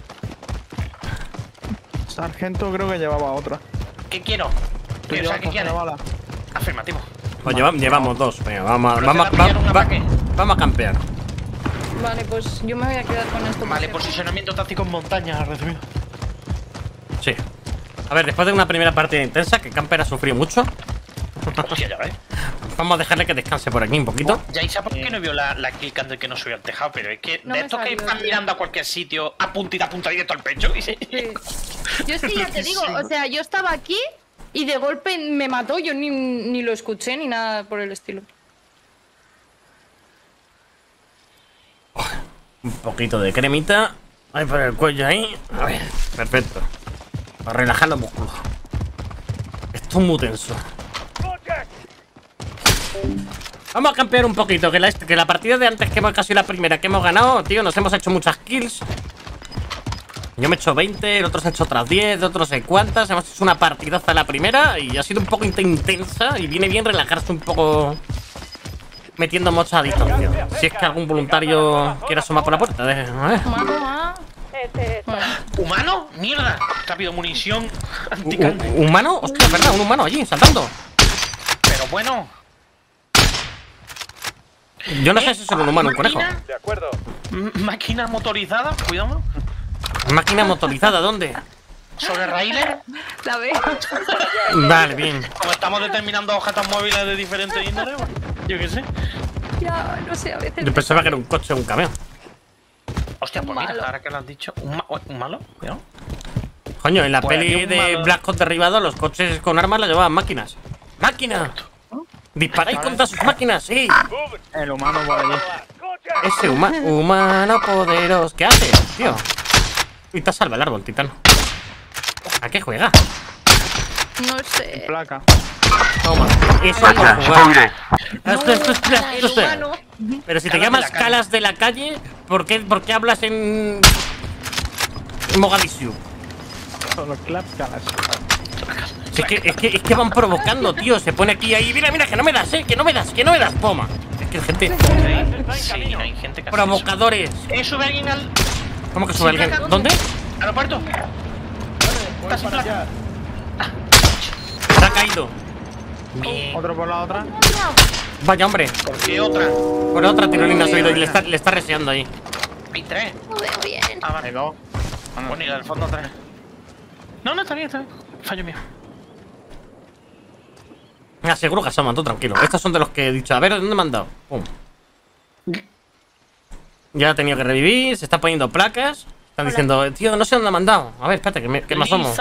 Sargento creo que llevaba otra. ¿Qué quiero? ¿Tú O sea, llevas ¿qué caja de quieres? bala? Afirmativo. Pues llevamos dos. Venga, vamos a campear. Vale, pues yo me voy a quedar con esto. Vale, porque- posicionamiento táctico en montaña, recibido. Sí. A ver, después de una primera partida intensa, que Camper ha sufrido mucho, Hostia, ya ves. vamos a dejarle que descanse por aquí un poquito. Ya Isa, ¿por qué no vio la kill cam de que no subía al tejado? Pero es que No de me estos que salió, están tío. mirando a cualquier sitio, apunta directo al pecho. Y Sí. Yo es que ya te digo, o sea, yo estaba aquí y de golpe me mató, yo ni lo escuché ni nada por el estilo. Un poquito de cremita. Ahí por el cuello ahí. A ver, perfecto. Para relajar los músculos. Esto es muy tenso. Vamos a campear un poquito, que la partida de antes, que hemos casi la primera que hemos ganado, tío, nos hemos hecho muchas kills. Yo me he hecho 20, el otro se ha hecho otras 10, el otro no sé cuántas. Hemos hecho una partidaza la primera y ha sido un poco intensa y viene bien relajarse un poco metiendo mocha a distancia. Si es que algún voluntario quiere asomar por la puerta, a ver. ¿Humano? ¡Mierda! Rápido, munición anticanto. ¿Humano? Hostia, es verdad, un humano allí, saltando. Pero bueno. Yo no sé si es un humano, un conejo. De acuerdo. Máquina motorizada, cuidado. Máquina motorizada, ¿dónde? Sobre raíles. La veo. Vale, bien. Como estamos determinando objetos móviles de diferentes índoles, yo qué sé. Ya, no sé, a veces. Yo pensaba que era un coche o un camión. Hostia, pues mira, malo. ahora que lo has dicho. ¿Un malo? Cuidado. Coño, en la Pues peli había un de malo. Black Hawk Derribado, los coches con armas la llevaban máquinas. ¡Máquina! ¡Disparáis contra sus máquinas! ¡Sí! El humano por allí. Ese humano poderoso. ¿Qué hace, tío? Y te salva el árbol, titano. ¿A qué juega? No sé. Placa. Toma. Eso Cacha, por se jugar. iré. Esto. humano. Pero si te Calas de llamas la calle. Calas de la calle, ¿por qué hablas en Mogadishu? Solo clap calas. Si es que van provocando, tío. Se pone aquí ahí. Mira, que no me das, que no me das. Toma. Es que gente. Sí, hay gente que hace Provocadores. eso. Sube alguien al ¿Cómo que sube alguien? ¿Dónde? aeropuerto. Está sin placa. Se ha caído. Bien. Otro por la otra. Vaya, hombre. ¿Por qué otra? Por otra tirolina ha subido y le está reseando ahí. Hay 3. No veo bien. Ah, Hay vale. dos. Bueno, y al fondo 3. No, está bien. Fallo mío. Me aseguro que se ha mandado tranquilo. Estos son de los que he dicho. A ver, ¿dónde me han dado? Pum. Ya ha tenido que revivir. Se está poniendo placas. Están diciendo, tío, no sé dónde me han dado. A ver, espérate, que me asomo.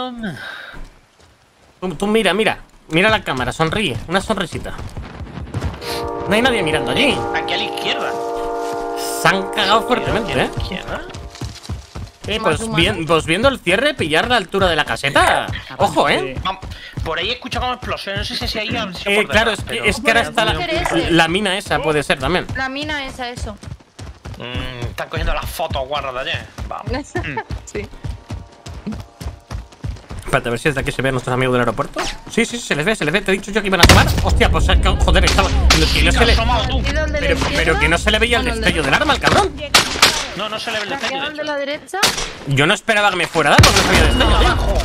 Tú mira. Mira la cámara, sonríe. Una sonrisita. No hay nadie mirando allí. Aquí a la izquierda. Se han cagado fuertemente, ¿A la ¿eh? izquierda? Más humano. Pues viendo el cierre, pillar la altura de la caseta. Ojo, ¿eh? Vamos, por ahí he escuchado como explosión. No sé si ahí han sido por Claro, detrás, es que ahora está Puede ser ese. la mina esa, puede ser también. La mina esa, eso. Están cogiendo las fotos guarras de ayer. Vamos. Sí. Espérate, a ver si desde aquí se ve a nuestros amigos del aeropuerto. Sí, se les ve. Te he dicho yo que iban a tomar. Hostia, pues joder, estaba. Que no se le, Asomado tú. ¿Y dónde pero que no se le veía el destello del arma al cabrón. No se le ve el destello. ¿El de la derecha? Yo no esperaba que me fuera a dar porque no sabía destello, tío. Abajo.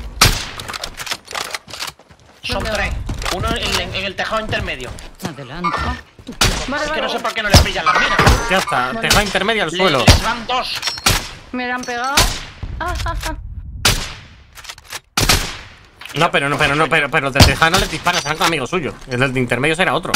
Son ¿Dónde 3. Uno en el tejado intermedio. Adelante. Vale, Es que no vale. sé por qué no les pillan las minas. Ya está, tejado intermedio al suelo. Les van 2. Me la han pegado. Ah. No, pero el de tejado no les dispara, serán con amigos suyos. El del de intermedio será otro.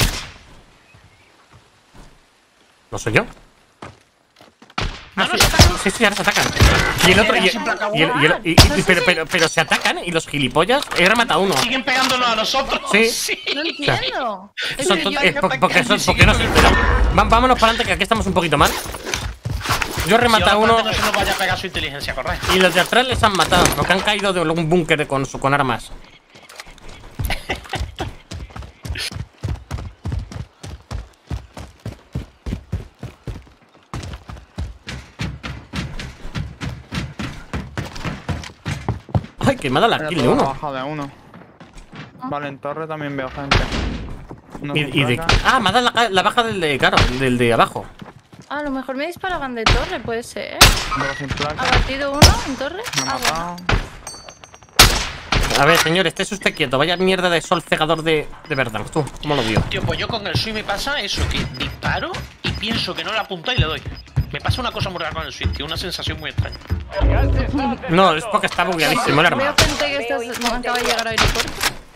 No soy yo. Ah, sí, ahora se atacan. Y el otro. Pero se atacan y los gilipollas. He rematado uno. Siguen pegándonos a nosotros. Sí. No entiendo. Es Son que yo- porque no se enteran. Vámonos para adelante, que aquí estamos un poquito mal. Yo he rematado uno No se nos vaya a pegar su inteligencia, correcto. y los de atrás les han matado. Porque han caído de un búnker con armas. Ay, que me ha dado la kill de uno. Baja de uno. Vale, en torre también veo gente. Uno con Y de, placa. me ha dado la baja del de, claro, del de abajo. A lo mejor me disparaban de torre, puede ser. Dos sin placa. ¿Ha batido uno en torre? Me ha matado. A ver, señor, estés usted quieto. Vaya mierda de sol cegador de verdad. ¿Tú cómo lo vio? Tío, pues yo con el Switch me pasa eso, que disparo y pienso que no le apunta y le doy. Me pasa una cosa muy rara con el Switch, tío, una sensación muy extraña. No, es porque está bugueadísimo el arma. Veo gente que acaba de llegar al aeropuerto.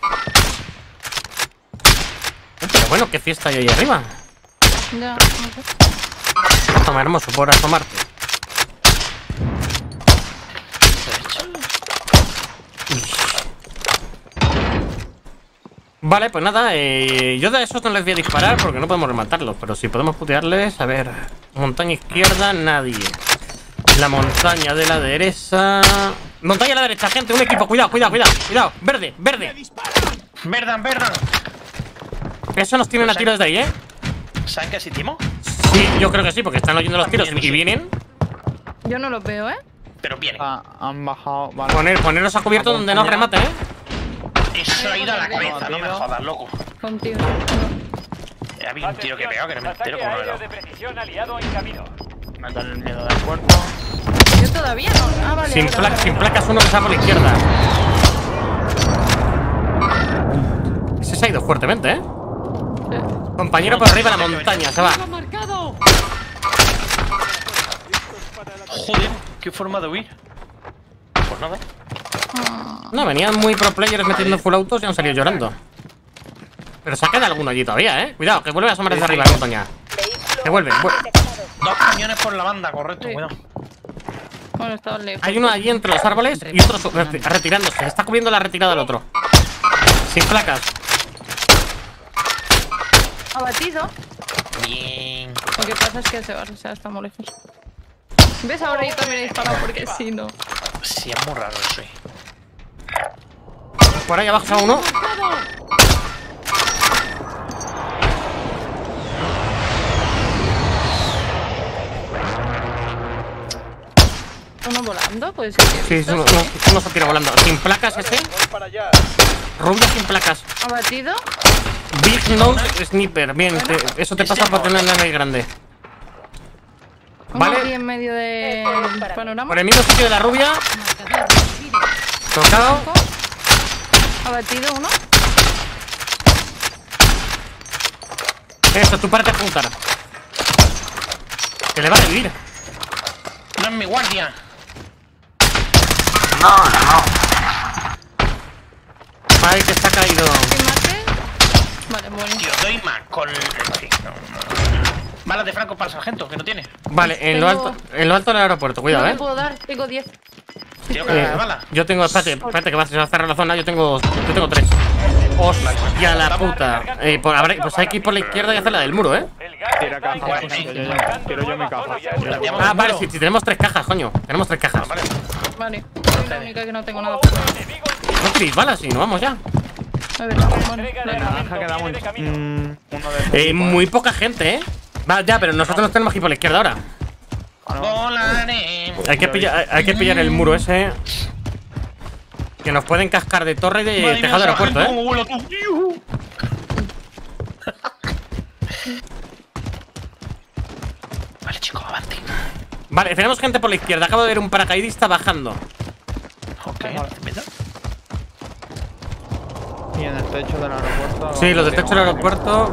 Pero bueno, qué fiesta hay ahí arriba. Ya, no sé. Toma, hermoso, por asomarte. Vale, pues nada, yo de esos no les voy a disparar porque no podemos rematarlos. Pero si podemos putearles, a ver. Montaña izquierda, nadie. La montaña de la derecha. Montaña de la derecha, gente, un equipo, cuidado. Verde. Verdan. Eso nos tienen a tiro desde ahí, ¿Saben que existimos? Sí, yo creo que sí, porque están oyendo los tiros y vienen. Yo no los veo, ¿eh? Pero vienen. Ah, han bajado. Vale. Poneros a cubierto donde nos rematen, Eso ha ido a la cabeza, no me jodas, loco. Contigo. Ha habido un tiro que he pegado que no me entero como no le he Ataque dado. aéreo de precisión aliado en camino. Me dan el miedo del cuerpo. Yo todavía no. Ah, vale. Sin, ahora. sin placas uno que está por la izquierda. Ese se ha ido fuertemente, Compañero por arriba de la montaña, se va. ¡Lo marcado! Joder, qué forma de huir. Pues nada. No, venían muy pro players metiendo full autos y han salido llorando. Pero se queda alguno allí todavía, Cuidado, que vuelve a asomar desde arriba la montaña. Que vuelve. 2 cañones por la banda, correcto, Sí. cuidado. Bueno, estaba lejos. Hay uno allí entre los árboles y otro retirándose. Está cubriendo la retirada del otro. Sin placas. Ha batido. Bien. Lo que pasa es que se va, o sea, está muy lejos. ¿Ves? Ahora yo también he disparado porque si no. Sí, es muy raro eso. Por ahí abajo está uno. uno volando, pues sí. Sí, uno se tira volando. Sin placas ese. Rubia sin placas. Abatido. Big Nose Sniper. Bien, eso te pasa por tener la nariz grande. Uno Vale. aquí en medio del panorama. Por el mismo sitio de la rubia. Tocado. Abatido uno. Eso, tú párate a apuntar. Que le va a revivir. No es mi guardia. No, no. Ay, que está caído. ¿Qué mate? Vale, bueno. Tío, doy más con... Sí, no. Balas de Franco para el sargento, que no tiene. Vale, en lo alto del aeropuerto, cuidado, No te puedo dar, tengo 10. Tío, que la bala. Yo tengo, espérate que se va a cerrar la zona. Yo tengo 3. Hostia la puta. Pues hay que ir por la izquierda y hacer la del muro, ¿eh? El gas Tira está caja, incendiando. tiro yo mi caja. Ah, vale, si tenemos 3 cajas, coño. Tenemos 3 cajas. Vale, soy la única que no tengo nada. No tiréis balas, si no vamos ya. A ver, bueno. Entrega de La naranja armamento quedamos viene de camino. uno de Muy poca gente, ¿eh? Va, ya, pero nosotros nos tenemos que ir por la izquierda ahora. Volaré. Hay que pillar el muro ese. Que nos pueden cascar de torre y de Madre tejado de mía, aeropuerto, sargento, ¿eh? ¿cómo vuelo tú? Yuhu. Vale, chicos, avante. Vale, tenemos gente por la izquierda. Acabo de ver un paracaidista bajando. Ok, ¿verdad? Y en el techo del aeropuerto. Sí, los de techo del aeropuerto.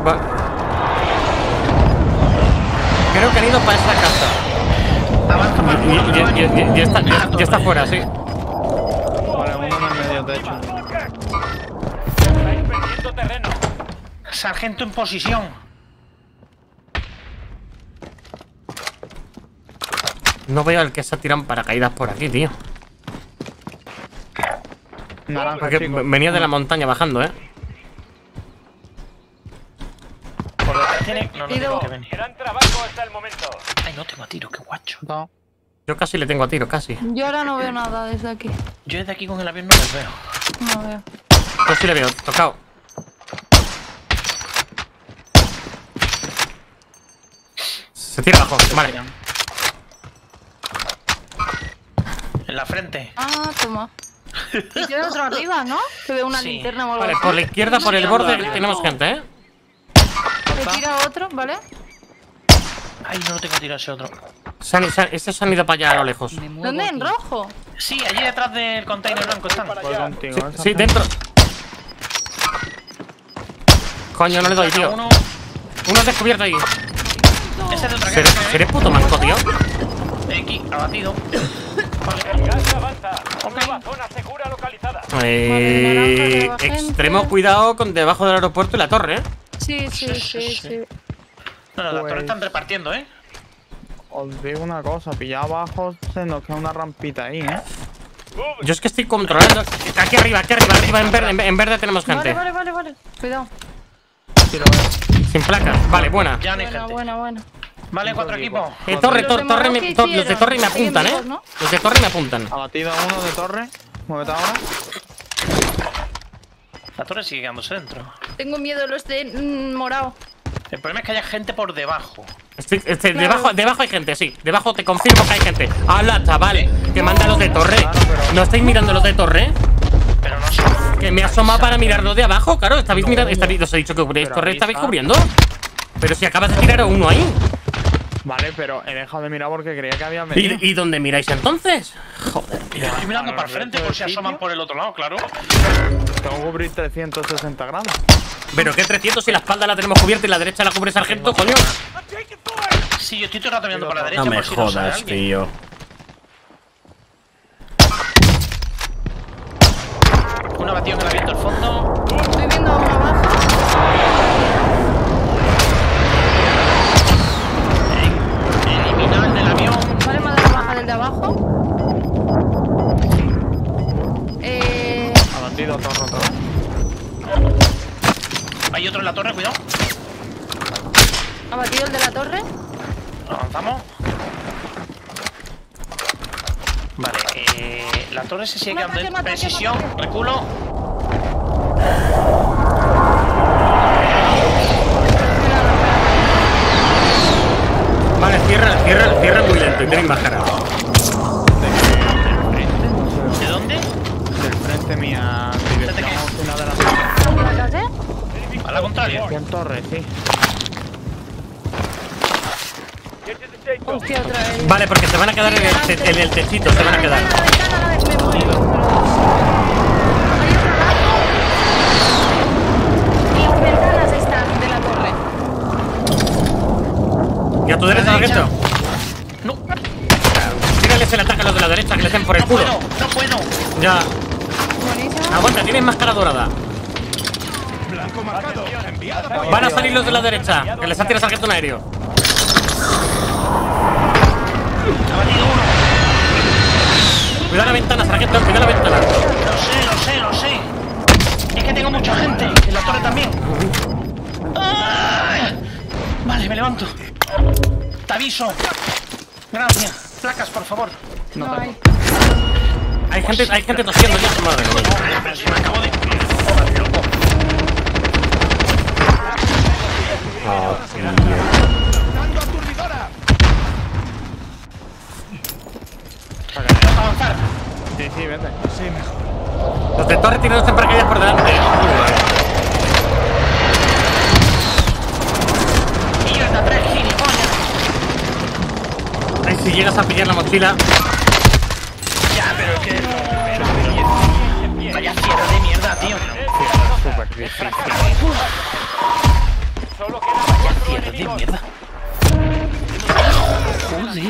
Creo que han ido para esa casa. Avanza para el muro, Ya está fuera, sí. Vale, uno en el medio techo. Estáis perdiendo terreno. Sargento en posición. No veo al que se ha tirado en paracaídas por aquí, tío. Naranja, Porque chicos. venía de la montaña bajando, ¿eh? Por detrás tiene. No, no Pido. tengo que venir. Gran trabajo hasta el momento. Ay, no tengo a tiro, qué guacho. No. Yo casi le tengo a tiro, casi. Yo ahora no veo nada desde aquí. Yo desde aquí con el avión no les veo. No veo. Yo sí le veo, tocado. Se tira abajo, vale. En la frente. Ah, toma. Y tiene otro arriba, ¿no? Que veo una Sí. linterna o algo Vale, así. por la izquierda, por el borde, tenemos gente, ¿eh? Le tira otro, ¿vale? Ay, no lo tengo tirado ese otro. Estos se han ido para allá a lo lejos. ¿Dónde? ¿En rojo? Sí, allí detrás del container blanco están. Voy contigo, Sí, sí, dentro. Coño, no le doy, tío. Uno. Uno descubierto ahí. Ese de otra ¿Seré puto manco, tío? X, abatido. El gas avanza. Nueva zona segura localizada. Extremo cuidado con debajo del aeropuerto y la torre, ¿eh? Sí, sí, sí, sí. No, las Pues- torres están repartiendo, ¿eh? Os digo una cosa, pillado abajo se nos queda una rampita ahí, ¿eh? Yo es que estoy controlando. Aquí arriba, en verde tenemos gente. Vale. Cuidado. Sin placas. Vale, buena. Ya no hay gente. Buena. Vale, 4 equipos. Torre, Los de Marroquí los de torre me hicieron. apuntan, ¿eh? Siguen vivos, ¿no? Los de torre me apuntan. Abatido uno de torre. Muévete ahora. La torre sigue quedándose dentro. Tengo miedo los de morado. El problema es que haya gente por debajo. Debajo hay gente, sí. Debajo te confirmo que hay gente. ¡Hala, chaval! Que manda los de torre. ¿No estáis mirando los de torre? Pero no sé. Que me asoma para mirar los de abajo, claro. ¿Estáis mirando? Os he dicho que cubrís torre, ¿estabais cubriendo? Pero si acabas de tirar a uno ahí. Vale, pero he dejado de mirar porque creía que había venido. ¿Y dónde miráis entonces? Joder, Yo estoy mirando para el frente por si asoman por el otro lado, claro. Tengo que cubrir 360 grados. Pero qué 300 si la espalda la tenemos cubierta y la derecha la cubre sargento, coño. Sí, yo estoy todo el rato mirando para la derecha No me por si nos sale jodas, alguien. tío. Un abatido que le ha abierto el fondo. Estoy viendo a uno abajo. Elimina el del avión. Vale, me ha dado baja del de abajo. Abatido todo roto. Hay otro en la torre, cuidado. Ha batido el de la torre. Avanzamos. Vale, la torre se sigue quedando en Mata, precisión. Reculo. Vale, cierra muy lento y tienen bajar. la contraria. Y en torre, sí. Hostia, otra vez. Vale, porque se van a quedar en el techito, se van a quedar. La ventana, me muero. Hay otro lado. Y las ventanas están de la torre. ¿Y a tu derecha, sargento? No, Tírales el ataque a los de la derecha, que les den por el no culo. puedo, no puedo. Ya. Buenísimo. Aguanta, tienes máscara dorada. Van a salir los de la derecha, que les ha tirado sargento un aéreo. Ha batido uno. Cuidado la ventana, sargento, cuidado la ventana. Lo sé. Es que tengo mucha gente. En la torre también. ¡Ay! Vale, me levanto. Te aviso. Gracias. Placas, por favor. No hay. Hay gente tosiendo ya, madre mía. Pero si me acabo de... Avanzar. Sí, vete. Los de torre tienen los en paracaídas por delante. Mierda, 3 gilipollas. Ahí si llegas a pillar la mochila. Ya, pero es que... Vaya cierre de mierda, tío. Súper difícil. Solo queda Vaya 4 cierre de enemigos. mierda. Joder.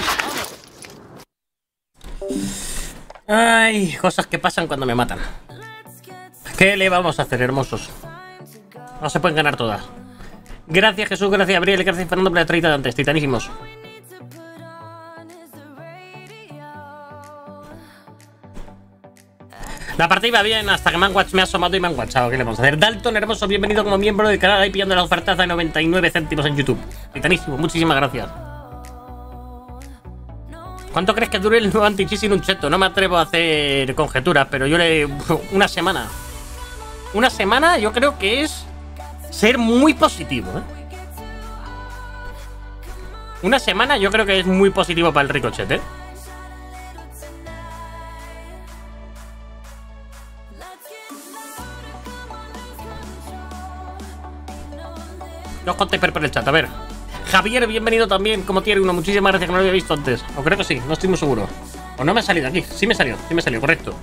Ay, cosas que pasan cuando me matan. ¿Qué le vamos a hacer, hermosos? No se pueden ganar todas. Gracias, Jesús, gracias, Gabriel, gracias, Fernando, por la traída de antes. Titanísimos. La partida iba bien hasta que Manwatch me ha asomado y me han guachado. ¿Qué le vamos a hacer? Dalton, hermoso, bienvenido como miembro del canal ahí pillando la ofertaza de 99 céntimos en YouTube. Titanísimo, muchísimas gracias. ¿Cuánto crees que dure el nuevo anti-cheat sin un cheto? No me atrevo a hacer conjeturas, pero yo le... Una semana. Una semana yo creo que es ser muy positivo, ¿eh? Una semana yo creo que es muy positivo para el Ricochet, ¿eh? Los conté por el chat, a ver. Javier, bienvenido también como tier 1. Muchísimas gracias, que no lo había visto antes. O creo que sí, no estoy muy seguro. O no me ha salido aquí. Sí me salió, correcto.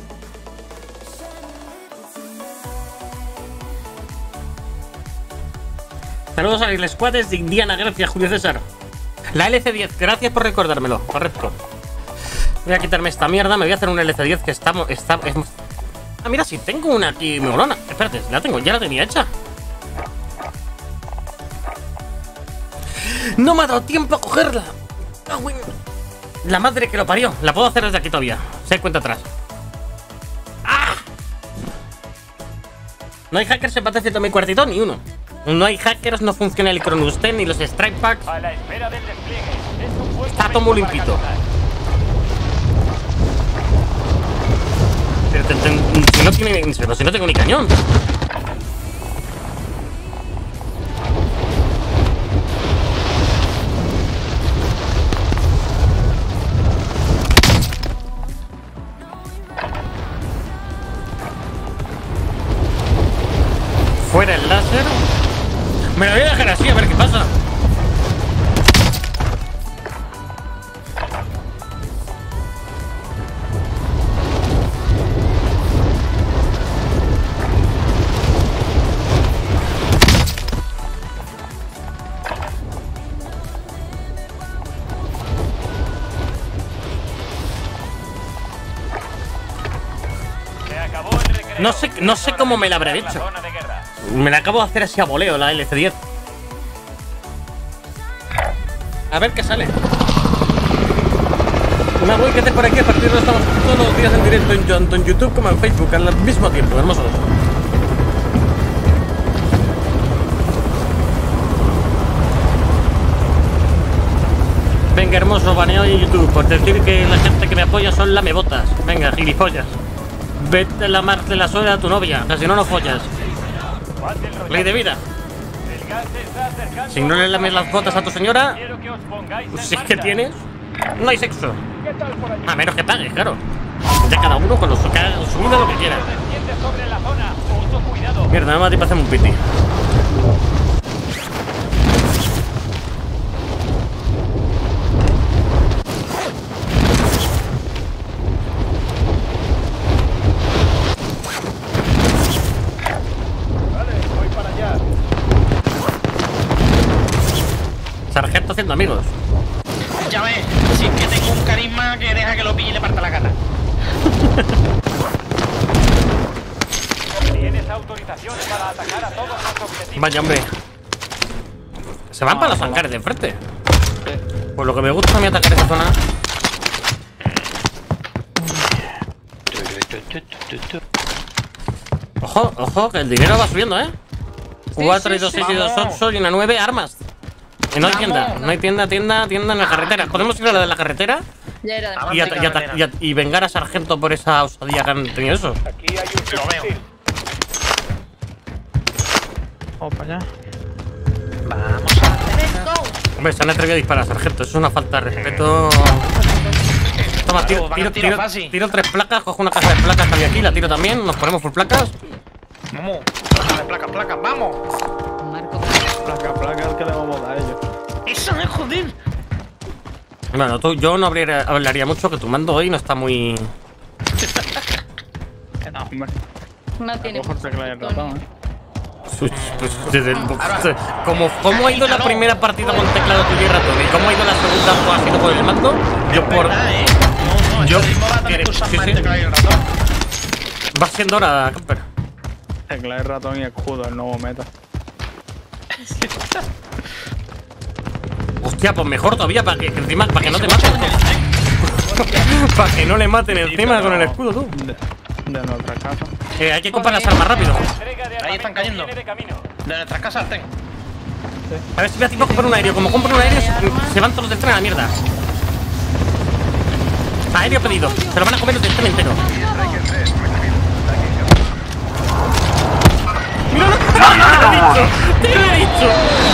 Saludos a las squads de Indiana, gracias, Julio César. La LC10, gracias por recordármelo, correcto. Voy a quitarme esta mierda, me voy a hacer un LC10 que está... Ah, mira, sí, tengo una aquí molona. Espérate, la tengo, ya la tenía hecha. ¡No me ha dado tiempo a cogerla! Ah, bueno. La madre que lo parió. La puedo hacer desde aquí todavía. Se cuenta atrás. ¡Ah! No hay hackers en Battlefield 2042 ni uno. No hay hackers, no funciona el Chronusten ni los Strike Packs. A la espera del despliegue. Es un buen Está todo muy momento para limpito. cargar. Pero si no tengo ni cañón. Fuera el láser. Me lo voy a dejar así a ver qué pasa. Se acabó el recreo. No sé cómo me la habré La hecho. zona de guerra. Me la acabo de hacer así a voleo, la LC10. A ver qué sale. Una web que esté por aquí. A partir de ahora estamos todos los días en directo tanto en YouTube como en Facebook al mismo tiempo, hermosos. Venga, hermoso, baneado en YouTube por decir que la gente que me apoya son lamebotas. Venga, gilipollas. Vete a la mar de la suegra a tu novia, o sea, si no, no follas. Battle Royale. Ley de vida. El gas se está acercando. Si no le lames las botas a tu señora, Quiero que os pongáis pues en si es que marcha. tienes, no hay sexo. A menos que pagues, claro. Ya cada uno con su vida lo que quiera. Desciende sobre la zona. Mucho cuidado. Mierda, me va a para hacerme un piti. Vale, voy para allá. Sargento haciendo amigos. Ya ves, si es que tengo un carisma que deja que lo pille y le parta la cara. Tienes autorización para atacar a todos los objetivos. Vaya, hombre. Se van para los hangares de enfrente. Pues lo que me gusta a mí atacar esa zona. Ojo, ojo, que el dinero va subiendo, ¿eh? 4 y 2, 6 y 2, 8 y una 9 armas. Y no hay tienda, no hay tienda en la carretera. ¿Podemos ir a la de la carretera? Ya era Ah, demasiado. Y vengar a Sargento por esa osadía que han tenido eso. Aquí hay un Lo veo. fusil. Vamos para allá. Vamos a... Let's go. Hombre, se han atrevido a disparar a Sargento. Eso es una falta de respeto. Toma, tiro 3 placas, cojo una caja de placas que había aquí, la tiro también. Nos ponemos por placas. Vamos. Placa, vamos. Placa, que le vamos a dar a ellos. Eso no es joder. Bueno, yo no hablaría mucho, que tu mando hoy no está muy... No, hombre. No tiene Cojo el teclado y el ratón, ¿Cómo ha ido la primera partida con teclado tuyo y ratón? ¿Y cómo ha ido la segunda ha sido con el mando? Yo por... No, yo- yo mismo va a tener que usar sí, más sí. el teclado y el ratón. Va siendo hora, Camper. Teclado y ratón y escudo, el nuevo meta. Hostia, pues mejor todavía, para que encima, para que no te maten. Para que no le maten encima con el escudo, tú. De nuestra casa. Hay que comprar las armas rápido. Entrega de Ahí están cayendo. viene de camino. De nuestras casas ten. A ver si me activo a comprar un aéreo. Como compro un aéreo, se van todos los del tren a la mierda. Aéreo pedido. Se lo van a comer los del tren entero. ¡No, no! ¡Te lo he dicho!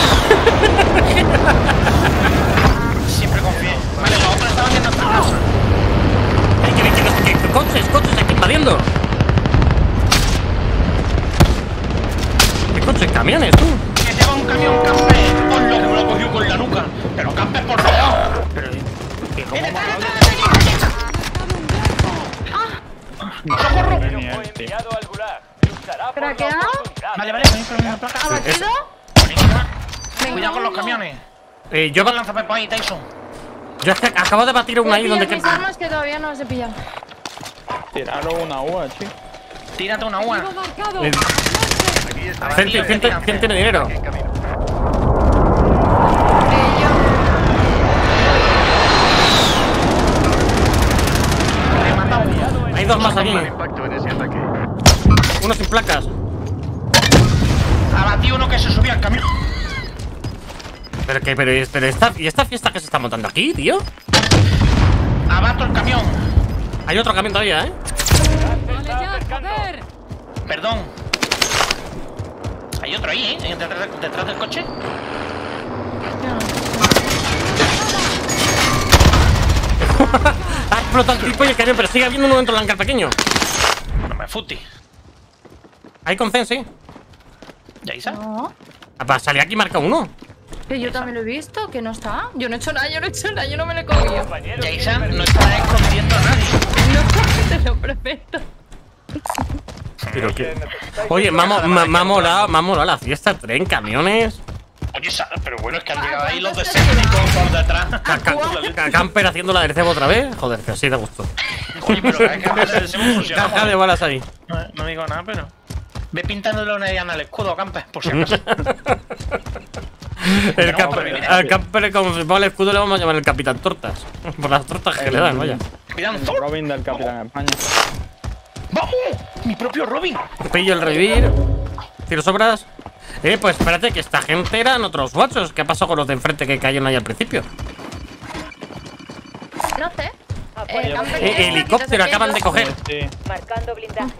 Siempre confié. Vale, vamos a estar en nuestra casa. Que coches aquí invadiendo. ¿Qué coches? Camiones, tú. Que lleva un camión camper. Por lo que me lo cogió con la nuca. Pero camper por favor. Pero, ¿qué cómo me ¡Socorro! Fue enviado al gulag. Luchará por la ¿Craqueado? oportunidad. Vale, con una placa. ¿Abatido? Buenísima. Venga, Cuidado con los uno. camiones. Yo Lleva el lanzapepo ahí, Tyson. es que acabo de batir una ahí Voy a donde... pillar mis armas que todavía no las he pillado. Tiraron una uva, chico. Tírate una uva. Objetivo marcado. Eh, Adelante. ¿Quién tiene dinero? He matado. Hay dos más aquí. Impacto en ese ataque. Uno sin placas. Abatí uno que se subía al camión. Pero esta fiesta que se está montando aquí, tío. Abato el camión. Hay otro camión todavía, ¿eh? Vale ya, joder. Perdón. Hay otro ahí, ¿eh? Detrás del coche. Ha explotado el tipo y el camión, pero sigue habiendo uno dentro del hangar pequeño. No me futi. Ahí con Zen, sí. ¿Ya Isa? No. Va, sale aquí marca uno. Que yo también lo he visto, que no está. Yo no he hecho nada, yo no me lo he comido. Compañero, Ya Isa no está escondiendo a nadie. No, te lo prometo. Pero que... Oye, me ha molado la fiesta, tren, camiones. Oye, pero bueno, es que han llegado ahí los desérticos por detrás. Camper haciendo la del cebo otra vez. Joder, que así da gusto. Oye, pero es que se me fusionamos. Caja de balas ahí. No digo nada, pero... Ve pintándole una diana al escudo, Camper, por si acaso. Al camper, como se ponga el escudo, le vamos a llamar el Capitán Tortas. Por las tortas que le dan, vaya. Capitán El Robin del Capitán España. ¡Vamos! ¡Mi propio Robin! Pillo el revivir. Tiro sobras. Pues espérate, que esta gente eran otros guachos. ¿Qué pasó con los de enfrente que cayeron ahí al principio? No sé. Helicóptero acaban de coger. Sí. Marcando blindaje.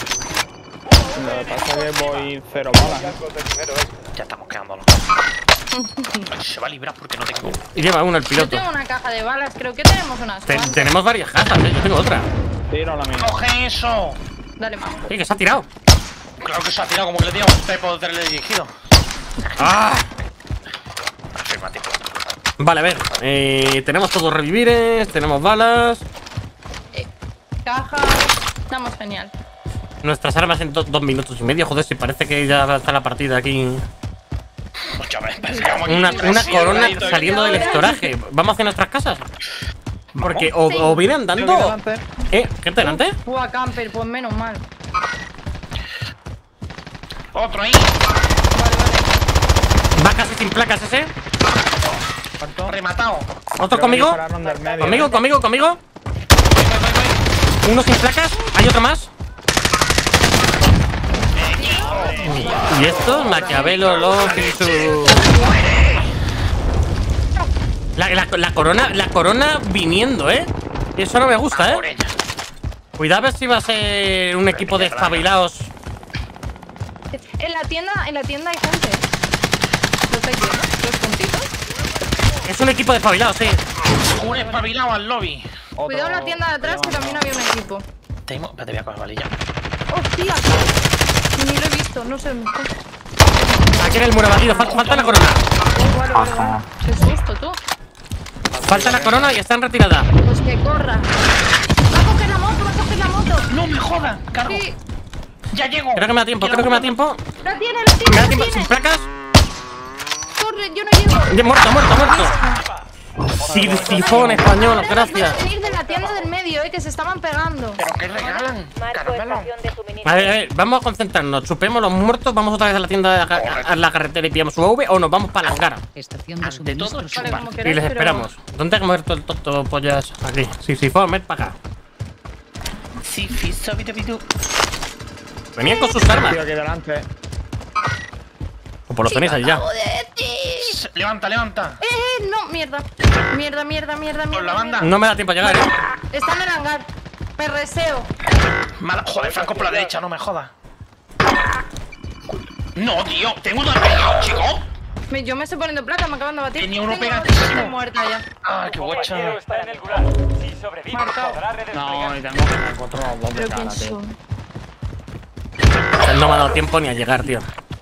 Lo que pasa es que voy 0 balas. Ya estamos quedándonos. Ay, se va a librar porque no tengo. Y lleva uno el Yo piloto. tengo una caja de balas, creo que tenemos unas cuantas. Tenemos varias cajas, yo tengo otra. Tiro la mía. ¡Coge eso! Dale, más. Sí, que se ha tirado. Claro que se ha tirado como que le tiramos usted por tenerle dirigido. ¡Ah! Afirmativo. Vale, a ver. Tenemos todos revivires, tenemos balas. Cajas. Estamos genial. Nuestras armas en 2 minutos y medio. Joder, si parece que ya está la partida aquí. Pues ya ves, sigamos aquí. Una corona saliendo del estoraje. ¿Vamos hacia nuestras casas? Porque o vienen Tío, dando. delante. ¿Qué delante? Buah, camper, pues menos mal. Otro ahí. Vale, vale. Va casi sin placas ese. ¿Cuánto? Rematado. ¿Otro Creo que conmigo? dispararon del medio, ¿Conmigo, ¿eh? conmigo, conmigo? Voy. Uno sin placas. Hay otro más. Y esto, Maquiavelo, Loki, su. La corona viniendo, ¿eh? Eso no me gusta, Por ¿eh? ella. Cuidado a ver si va a ser un equipo de espabilados. En la tienda hay gente. ¿Lo estáis viendo? ¿Los puntitos? Es un equipo de espabilados, sí. Un espabilado al lobby. Cuidado en la tienda de atrás, que también había un equipo. Tengo. Espérate, voy a coger valilla. ¡Hostia! Ni lo he visto, no sé. Aquí en el muro batido. Falta la corona. Vale, vale, vale. Qué susto, tú. Falta la corona y está en retirada. Pues que corra. ¡Va a coger la moto! ¡Va a coger la moto! ¡No me jodas! ¡Cargo! Sí, ¡Ya llego! Creo que me da tiempo, creo que me da tiempo. la tiene, Me da la tiempo. tiene. Sin placas. Corre, yo no llego. Ya, muerto. Sifón español, gracias. Van a venir de la tienda del medio, que se estaban pegando. ¿Pero qué regalan? Caramelo. A ver, vamos a concentrarnos. Chupemos los muertos, vamos otra vez a la tienda a la carretera y pillamos su V o nos vamos para la hangar. Estación de Ante todo, suministro. Vale, chupar. como Y queráis, les pero- esperamos. ¿Dónde ha muerto el tonto pollas? Aquí. Sí, Sifón, ven para acá. Sí, fiso, bitu. Venían con sus armas. Tío, aquí delante. O por lo tenéis ahí ya. Levanta, levanta. No, mierda. Mierda. Con la banda. No me da tiempo a llegar, ¿eh? Está en el hangar. Me reseo. Mala. Joder, Franco por la derecha, no me jodas. No, tío, tengo uno pegado, chico. Yo me estoy poniendo placa, me acaban de batir. Tenía uno Tengo pegadísimo. Estoy muerta ya. Ah, qué Tu guacha. compañero está en el gulag. Si sobrevive, Marcado. podrá No, redesplegarse. y tengo que encontrar los dos de Pero cara, quién tío. son. No me ha dado tiempo ni a llegar, tío.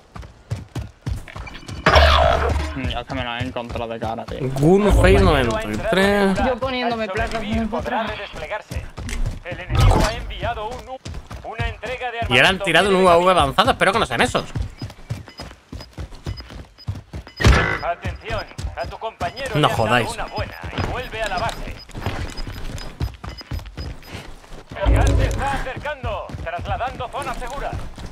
Ya es que me la he encontrado de cara, tío. Gunface 93. Yo poniéndome Al placas, sobrevivir, no podrá encuentro. redesplegarse. El enemigo ha enviado una entrega de Y ahora han tirado un UAV avanzado. Espero que no sean esos. Atención, a tu compañero No le has dado jodáis. una buena y vuelve a la base. El gas se está acercando, trasladando zona segura.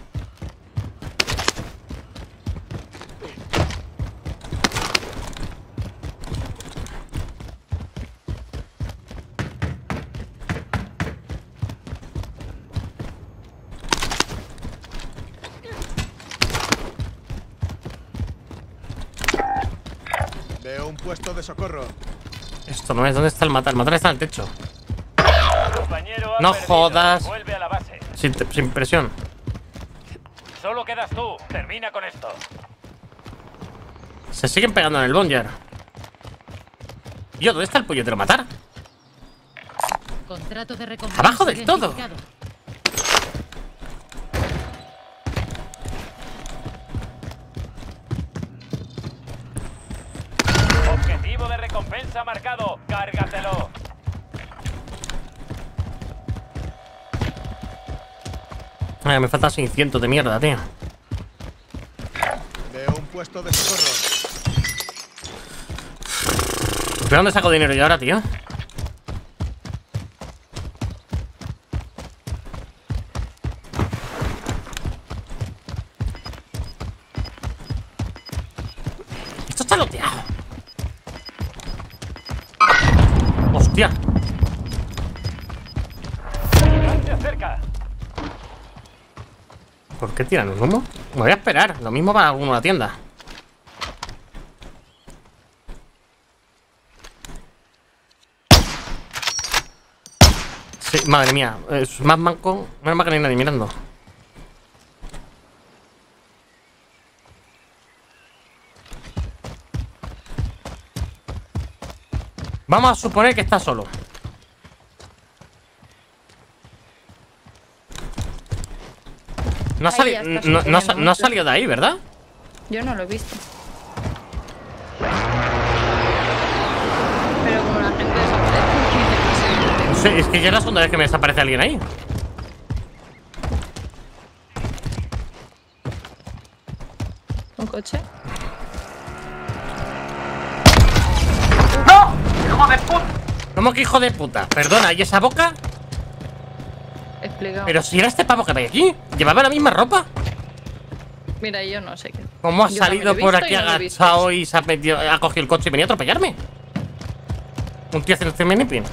Veo un puesto de socorro. Esto no es. ¿Dónde está el matar? El matar está en el techo. Tu compañero ha No perdido, jodas. vuelve a la base. Sin presión. Solo quedas tú, termina con esto. Se siguen pegando en el boneyard. Yo, ¿dónde está el puñetero matar? Contrato de recompensa Abajo del todo. identificado. Objetivo de recompensa marcado, cárgatelo. Ay, me falta 600 de mierda, tío. Veo un puesto de socorro. ¿De dónde saco dinero yo ahora, tío? Esto está loteado. Hostia. Se acerca. ¿Por qué tiran un humo? Me voy a esperar. Lo mismo para alguno de la tienda. Sí, madre mía. Es más manco. Menos mal que no hay nadie mirando. Vamos a suponer que está solo. No ha, Ahí ya está no ha salido de ahí, ¿verdad? Yo no lo he visto. Pero como la gente desaparece, No sé, es que ya es la segunda vez que me desaparece alguien ahí. ¿un coche? ¡No! ¡Hijo de puta! ¿Cómo que hijo de puta? Perdona, ¿y esa boca? Explicado. Pero si era este pavo que ve aquí. Llevaba la misma ropa. Mira, yo no sé qué. ¿Cómo ha Yo salido también lo he por visto aquí y no lo he visto. agachado y se ha metido, ha cogido el coche y venía a atropellarme? Un tío haciendo este minipin.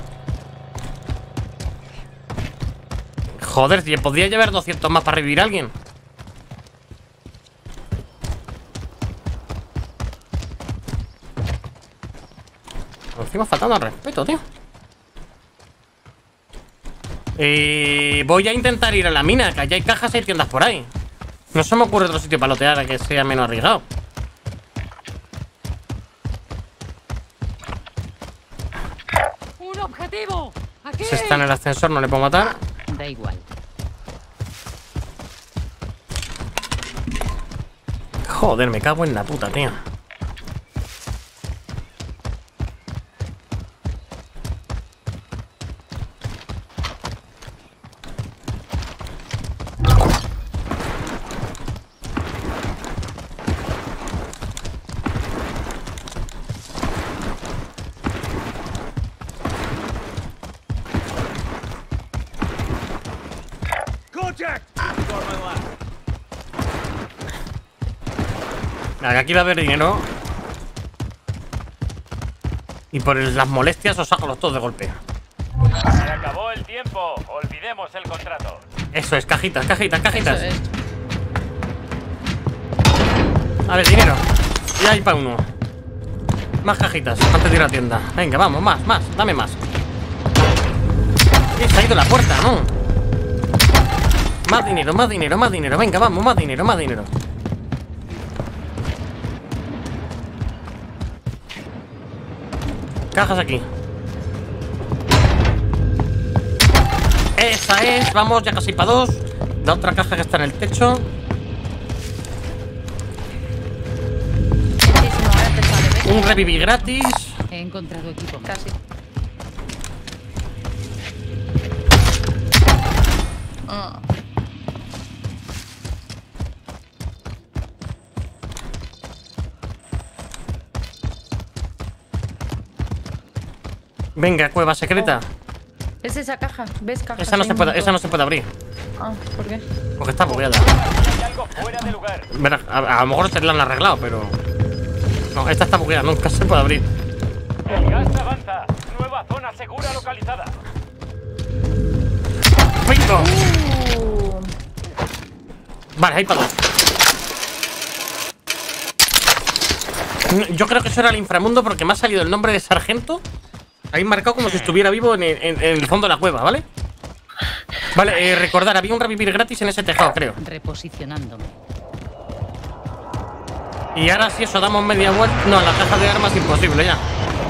Joder, si podría llevar 200 más para revivir a alguien. Encima faltando al respeto, tío. Voy a intentar ir a la mina, que allá hay cajas y tiendas por ahí. No se me ocurre otro sitio para lotear que sea menos arriesgado. ¡Un objetivo! ¡Aquí! Si está en el ascensor no le puedo matar. Da igual. Joder, me cago en la puta, tío. Nada, que aquí va a haber dinero. Y por las molestias os saco los dos de golpe. Se acabó el tiempo. Olvidemos el contrato. Eso es, cajitas, cajitas, cajitas. Eso es. A ver, dinero. Y ahí para uno. Más cajitas, antes de ir a la tienda. Venga, vamos, más, dame más. Se ha ido la puerta, ¿no? Más dinero, más dinero, más dinero. Venga, vamos, más dinero, más dinero. Cajas aquí. Esa es, vamos, ya casi para dos. La otra caja que está en el techo. Muchísimo, ahora te sale, ¿ves? Un revivir gratis. He encontrado equipo. Casi. Ah. Venga, cueva secreta. ¿Es esa caja? ¿Ves caja? Esa no se puede abrir. Ah, ¿por qué? Porque está bugueada. Hay algo fuera de lugar. Verá, a lo mejor se la han arreglado, pero... No, esta está bugueada, nunca se puede abrir. El gas avanza. Nueva zona segura localizada. ¡Bingo! Vale, ahí para dos. Yo creo que eso era el inframundo porque me ha salido el nombre de sargento ahí marcado como si estuviera vivo en el fondo de la cueva, ¿vale? Vale, recordar, había un revivir gratis en ese tejado, creo. Reposicionándome. Y ahora si eso damos media vuelta... No, la caja de armas imposible ya.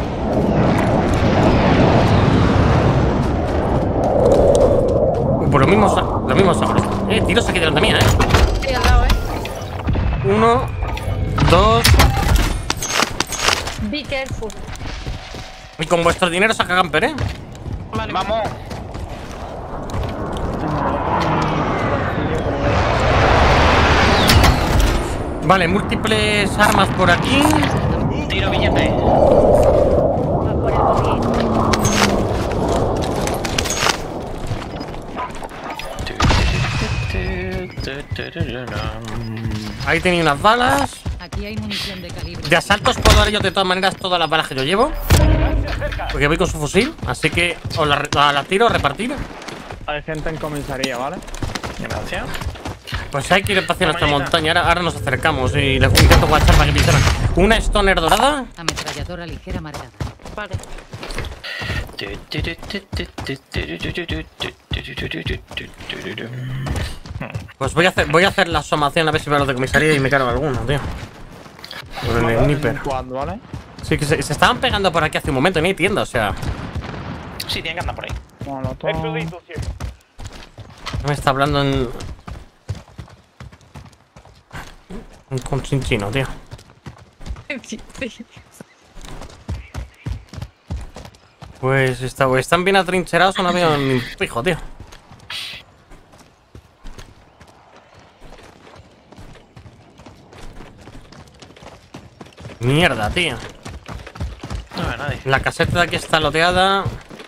Por lo mismo sabroso. Tiros aquí delante mía, Sí, al lado, 1, 2. Be careful. Y con vuestro dinero saca camper, Vale. Vamos. Vale, múltiples armas por aquí. Tiro billete. Ahí tenía unas balas. Aquí hay munición de calibre. De asaltos puedo dar yo de todas maneras todas las balas que yo llevo. Porque voy con su fusil. Así que os las tiro a repartir. Hay gente en comisaría, ¿vale? Gracias. Pues hay que ir hacia nuestra montaña. Ahora nos acercamos y les intento guachar para que pisaran. Una stoner dorada. Ametralladora ligera marcada. Vale. Pues voy a hacer la asomación a ver si veo los de comisaría y me cargo alguno, tío. Con el sniper. ¿Cuándo, vale? Sí, que se estaban pegando por aquí hace un momento y no hay tienda, o sea. Sí, tienen que andar por ahí. Molotov. No me está hablando en. Con chinchino, tío. Pues están bien atrincherados o no veo ni un pijo, tío. Mierda, tío. No veo a nadie. La caseta de aquí está loteada.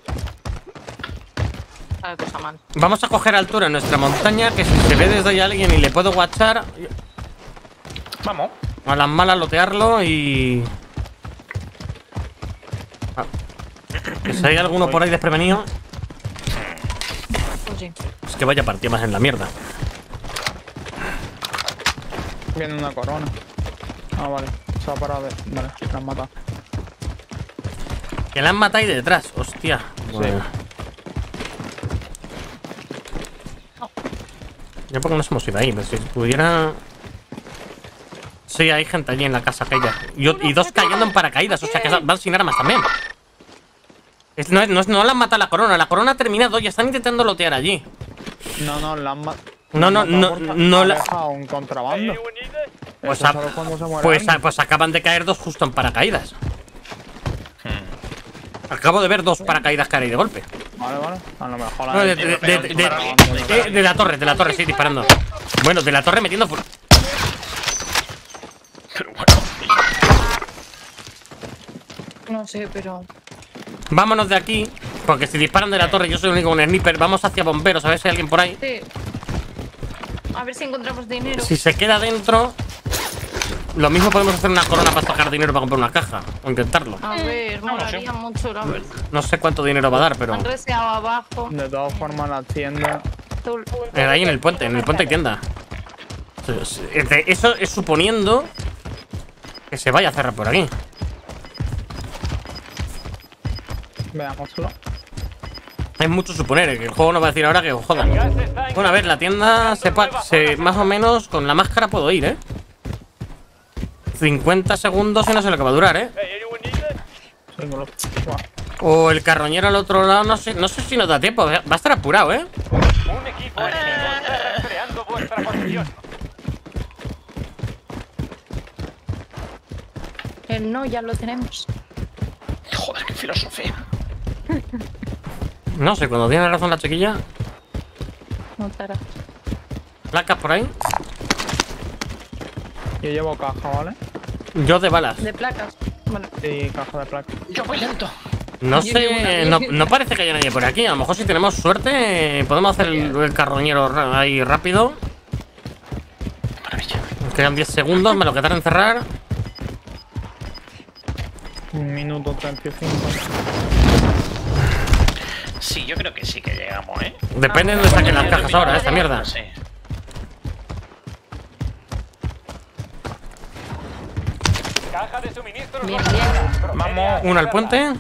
Hay cosa mal. Vamos a coger altura en nuestra montaña, que si se ve desde ahí alguien y le puedo guachar, Vamos. a las malas lotearlo y... Ah. Que si hay alguno por ahí desprevenido, Pues sí. es que vaya partida más en la mierda. Viene una corona. Ah, vale. Se ha parado de... Vale, la han matado. Que la han matado ahí detrás, hostia. Bueno. Ya porque nos hemos ido ahí, pero si pudiera... Sí, hay gente allí en la casa aquella. Y dos cayendo en paracaídas, o sea que van sin armas también. No la han matado la corona ha terminado y están intentando lotear allí. No, la han matado. No la... un contrabando. Pues, Eso solo cuando se muere alguien. pues acaban de caer dos justo en paracaídas. Acabo de ver dos paracaídas caer ahí de golpe. Vale. A lo mejor No, la de la torre, sí, disparando. Bueno, de la torre metiendo... Pero bueno. No sé, pero... Vámonos de aquí, porque si disparan de la torre yo soy el único con sniper. Vamos hacia bomberos, a ver si hay alguien por ahí. Sí. A ver si encontramos dinero. Si se queda dentro, lo mismo podemos hacer una corona para sacar dinero para comprar una caja. O intentarlo. A ver, molaría mucho, la verdad. No sé cuánto dinero va a dar, pero... Han reseado abajo. De todas formas, la tienda. Ahí en el puente hay tienda. Eso es suponiendo que se vaya a cerrar por aquí. Veámoslo. Es mucho suponer, que el juego nos va a decir ahora que os jodan. Bueno, a ver, la tienda más o menos con la máscara puedo ir, ¿eh? 50 segundos y no sé lo que va a durar, ¿eh? Sí, me lo... Buah. O el carroñero al otro lado, no sé si nos da tiempo. Va a estar apurado, ¿eh? Un equipo enemigo está rastreando vuestra posición. El no, ya lo tenemos. Joder, qué filosofía. No sé, cuando tiene razón la chiquilla. Notará. Placas por ahí. Yo llevo caja, ¿vale? Yo de balas. De placas. Bueno. Sí, caja de placas. Yo voy lento. No sé, no parece que haya nadie por aquí. A lo mejor si tenemos suerte podemos hacer el carroñero ahí rápido. Maravilla. Nos quedan 10 segundos, me lo quedaré en cerrar. 1 minuto 35. Sí, yo creo que sí que llegamos, ¿eh? Depende de dónde saquen las cajas ahora, esta mierda. Sí. Caja de suministros. Bien, Vamos. Uno al puente.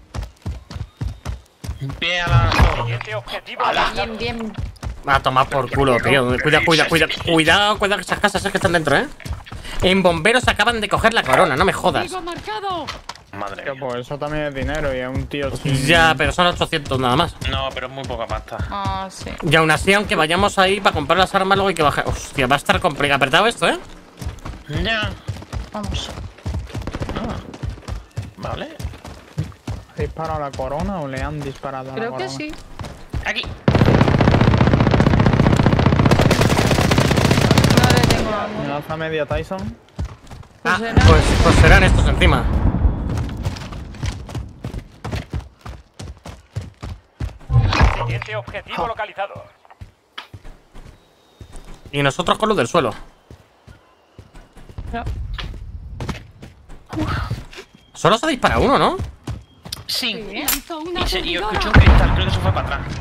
Pie a la... Siguiente objetivo. bien. Va a tomar por culo, tío. Cuidado que esas casas es que están dentro, ¿eh? En bomberos acaban de coger la corona, no me jodas. Madre Que mía. pues eso también es dinero y es un tío sin... Ya, pero son 800 nada más. No, pero es muy poca pasta. Ah, sí. Y aún así, aunque vayamos ahí para comprar las armas, luego hay que bajar. Hostia, va a estar complicado. Apretado esto, ¿eh? Ya. Vamos. Ah. Vale. ¿Ha disparado la corona o le han disparado a la Creo corona? que sí. Aquí. No le tengo ángulo. ¿Me lanza media Tyson? Ah, será. pues serán estos encima. Siguiente objetivo localizado. Y nosotros con los del suelo. No. Solo se ha disparado uno, ¿no? Sí. Sí. Y yo escucho un cristal, creo que se fue para atrás.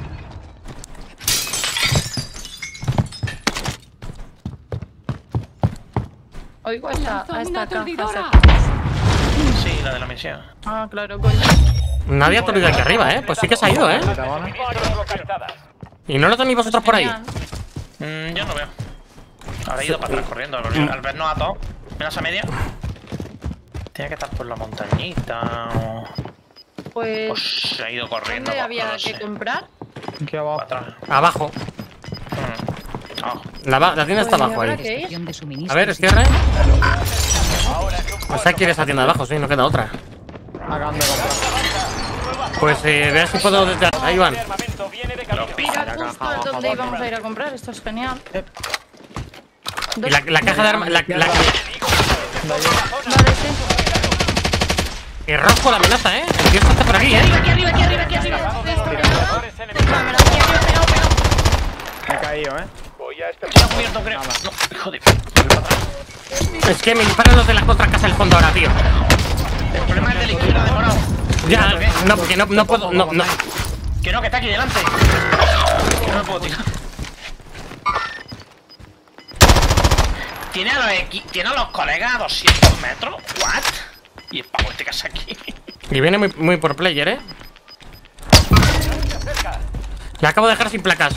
Oigo esta caja. Sí, la de la misión. Ah, claro, coño. Nadie ha tenido aquí arriba, ¿eh? Pues sí que se ha ido, ¿eh? Suministros localizadas. Y no lo tenéis vosotros por ahí. Yo no veo. Habrá ido para atrás corriendo al vernos a todos. Menos a media. Tiene que estar por la montañita o... Pues... se ha ido corriendo. ¿Dónde había no sé. que comprar? Aquí abajo. Para atrás. Abajo. Abajo. La tienda está Pues abajo habrá ahí. que ir. Estación de A suministros ver, y- cierre. Ahora es un Pues hay que ir a esa tienda de abajo, sí, no queda otra. Acaban de comprar. Pues vea si puedo desde ahí van. armamento viene de camino. Mira la justo caja a abajo, donde abajo. íbamos a ir a comprar, esto es genial. Y la caja de armas. Vale, sí. Es rojo la amenaza, ¿eh? El tío está por aquí, ¿eh? Aquí arriba, aquí arriba, aquí arriba. Jugadores enemigos. Dámela, aquí arriba, pegado, pegado. Me he caído, Voy a Estoy cubierto, creo. No, hijo de... Es que me disparan los de la otra casa del fondo ahora, tío. El problema es de la izquierda, demorado. Ya, no, porque no puedo. No. Que no, que está aquí delante. Que no me puedo tirar. ¿Tiene a los colegas a 200 metros? ¿What? Y el pavo este que hace aquí. Y viene muy por player, ¿eh? Le acabo de dejar sin placas.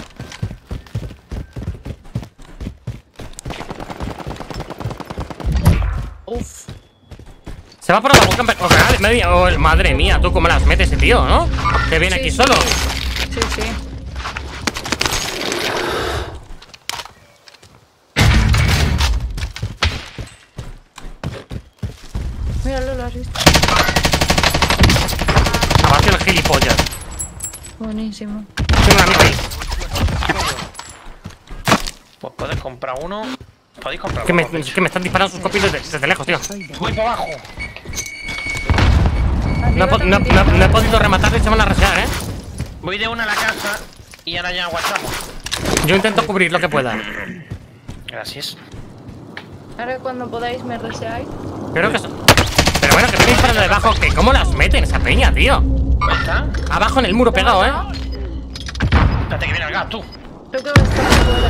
Uf. Se va por abajo, camper. Madre mía, tú cómo las metes ese tío, ¿no? Que viene aquí solo. Sí, sí. Míralo, lo has visto. Abajo el gilipollas. Buenísimo. Tengo una mira ahí. Pues puedes comprar uno. Podéis comprar Que uno. me están disparando sus copias desde lejos, tío. Voy para abajo. No he podido rematarle y se van a resear, ¿eh? Voy de una a la casa y ahora ya aguantamos. Yo intento cubrir lo que pueda. Gracias. Ahora cuando podáis me reseáis. Creo que pero bueno, que me disparan de debajo. Que cómo las meten esa peña, tío. ¿Dónde está? Abajo en el muro pegado, ¿eh? Espérate que viene el gas, tú. Creo que va a estar fuera.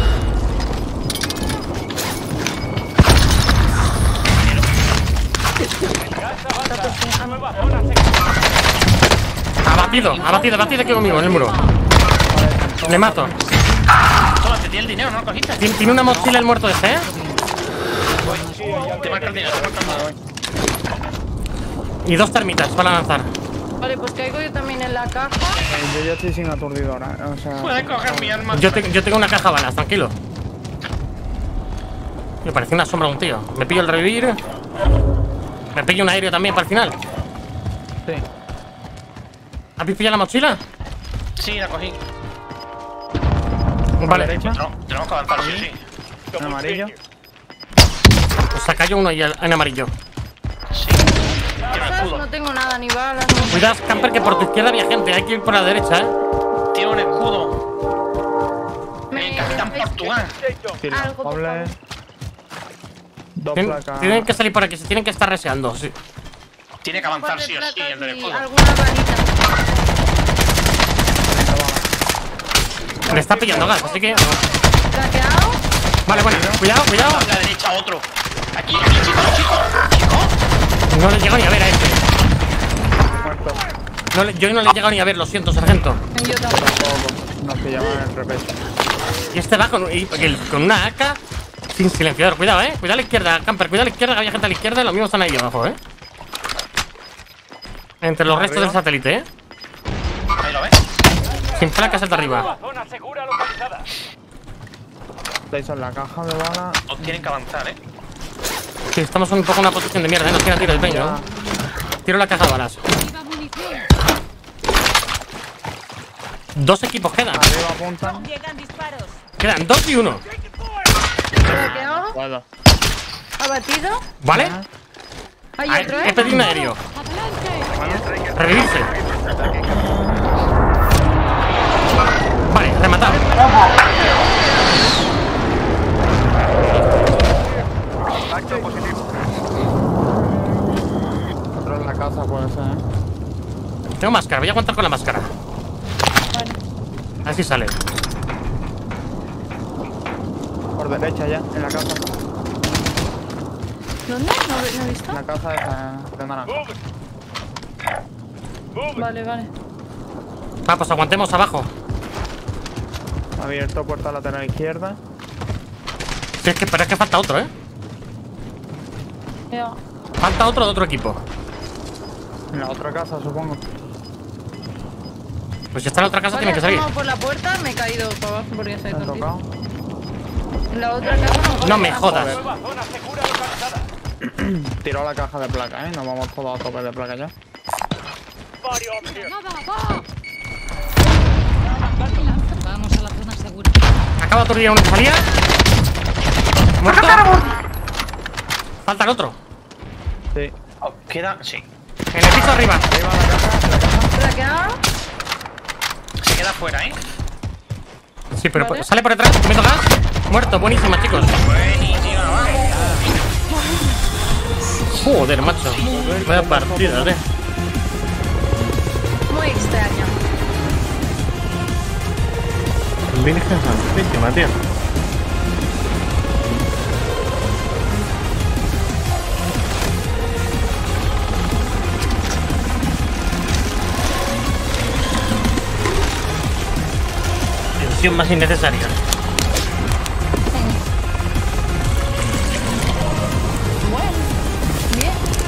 Abatido aquí conmigo en el muro. Le mato. Toma, te tiene el dinero, ¿no lo cogiste? Tiene una mochila el muerto ese, ¿eh? Te marca el dinero, te marca el dinero. Y 2 termitas para lanzar. Vale, pues caigo yo también en la caja. Yo ya estoy sin aturdidora. O sea. Puedes coger mi arma. Yo tengo una caja de balas, tranquilo. Me parece una sombra de un tío. Me pillo el revivir. Me pillo un aéreo también para el final. Sí. ¿Habéis pillado la mochila? Sí, la cogí. Vale. Derecha. No, tenemos que avanzar, sí, sí. En amarillo. Pues se cayó uno ahí en amarillo. Sí. Tiene un ¿Sabes? escudo. No tengo nada, ni balas, ni... Cuidado, camper, que por tu izquierda había gente. Hay que ir por la derecha, ¿eh? Tiene un escudo. El Capitán Portugal. Algo, por Doble. favor. Dos Tienen placas. que salir por aquí. Se tienen que estar reseando. Sí. Tiene que avanzar, Par de sí o sí, placas el del y escudo. alguna varita. Le está pillando gas, así que. ¿Traqueado? Vale, bueno. Cuidado. A la derecha otro. Aquí, chico. No le llego ni a ver a este. Muerto. Yo no le he llegado ni a ver, lo siento, sargento. Yo tampoco. Nos pillaban en el repecho. Y este va con una AK sin silenciador. Cuidado, cuidado a la izquierda, camper, cuidado a la izquierda, que había gente a la izquierda y los mismos están ahí abajo, entre los restos del satélite, Ahí lo ves. sin placas el de arriba. Zona segura localizada. Estáis en la caja de bala. Os tienen que avanzar, Sí, estamos en un poco en una posición de mierda, nos tira tiro el peño, ¿no? Tiro la caja de balas. Viva munición. 2 equipos quedan. Arriba apuntan. Llegan disparos. Quedan 2 y 1. ¿Traqueado? Puedo. ¿Abatido? ¿Vale? Hay Ah, otro, he pedido un aéreo. Adelante. Revivirse. Vale, rematado. Otro en la casa puede ser, Tengo máscara, voy a aguantar con la máscara. A ver si sale. Por derecha ya, en la casa. ¿Dónde? No he visto. En la casa esa de naranja. Vale, vale. Va, pues aguantemos abajo. Abierto puerta lateral izquierda. Sí, pero es que falta otro, Ya. Falta otro de otro equipo. En la otra casa, supongo. Pues si está en la otra casa, Vale, tiene que salir. he por la puerta, me he caído para abajo porque ya se ha Me ido han el tocado. tío. En la otra casa No me jodas. Nueva zona segura localizada. Tiro la caja de placa, Nos vamos todos a tope de placa ya. Vamos a la zona segura. Acaba de aturdir a uno que salía. Muerto. Falta el otro. Sí. Oh, queda. Sí. En el piso arriba. ¿Plaqueado? Se queda fuera, ¿eh? Sí, pero Vale. sale por detrás, comiendo gas. Muerto, buenísima, chicos. Buenísima, va. Joder, macho. Vaya partida, Muy extraño. Virgen santísima, tío. Tensión más innecesaria. Bueno, bien.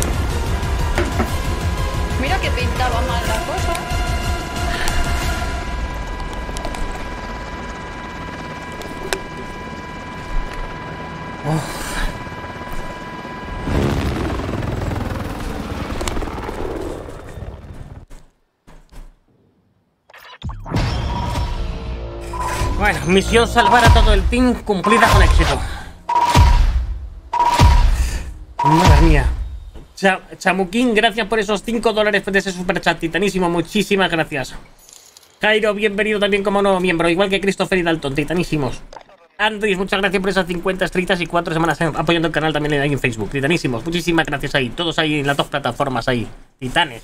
Mira que pintaba mal la cosa. Bueno, misión salvar a todo el team cumplida con éxito. Madre mía. Chamuquín, gracias por esos $5 de ese superchat titanísimo. Muchísimas gracias. Jairo, bienvenido también como nuevo miembro, igual que Christopher y Dalton, titanísimos. Andrés, muchas gracias por esas 50 estrellas y 4 semanas apoyando el canal también ahí en Facebook. Titanísimos, muchísimas gracias ahí. Todos ahí en las dos plataformas ahí. Titanes.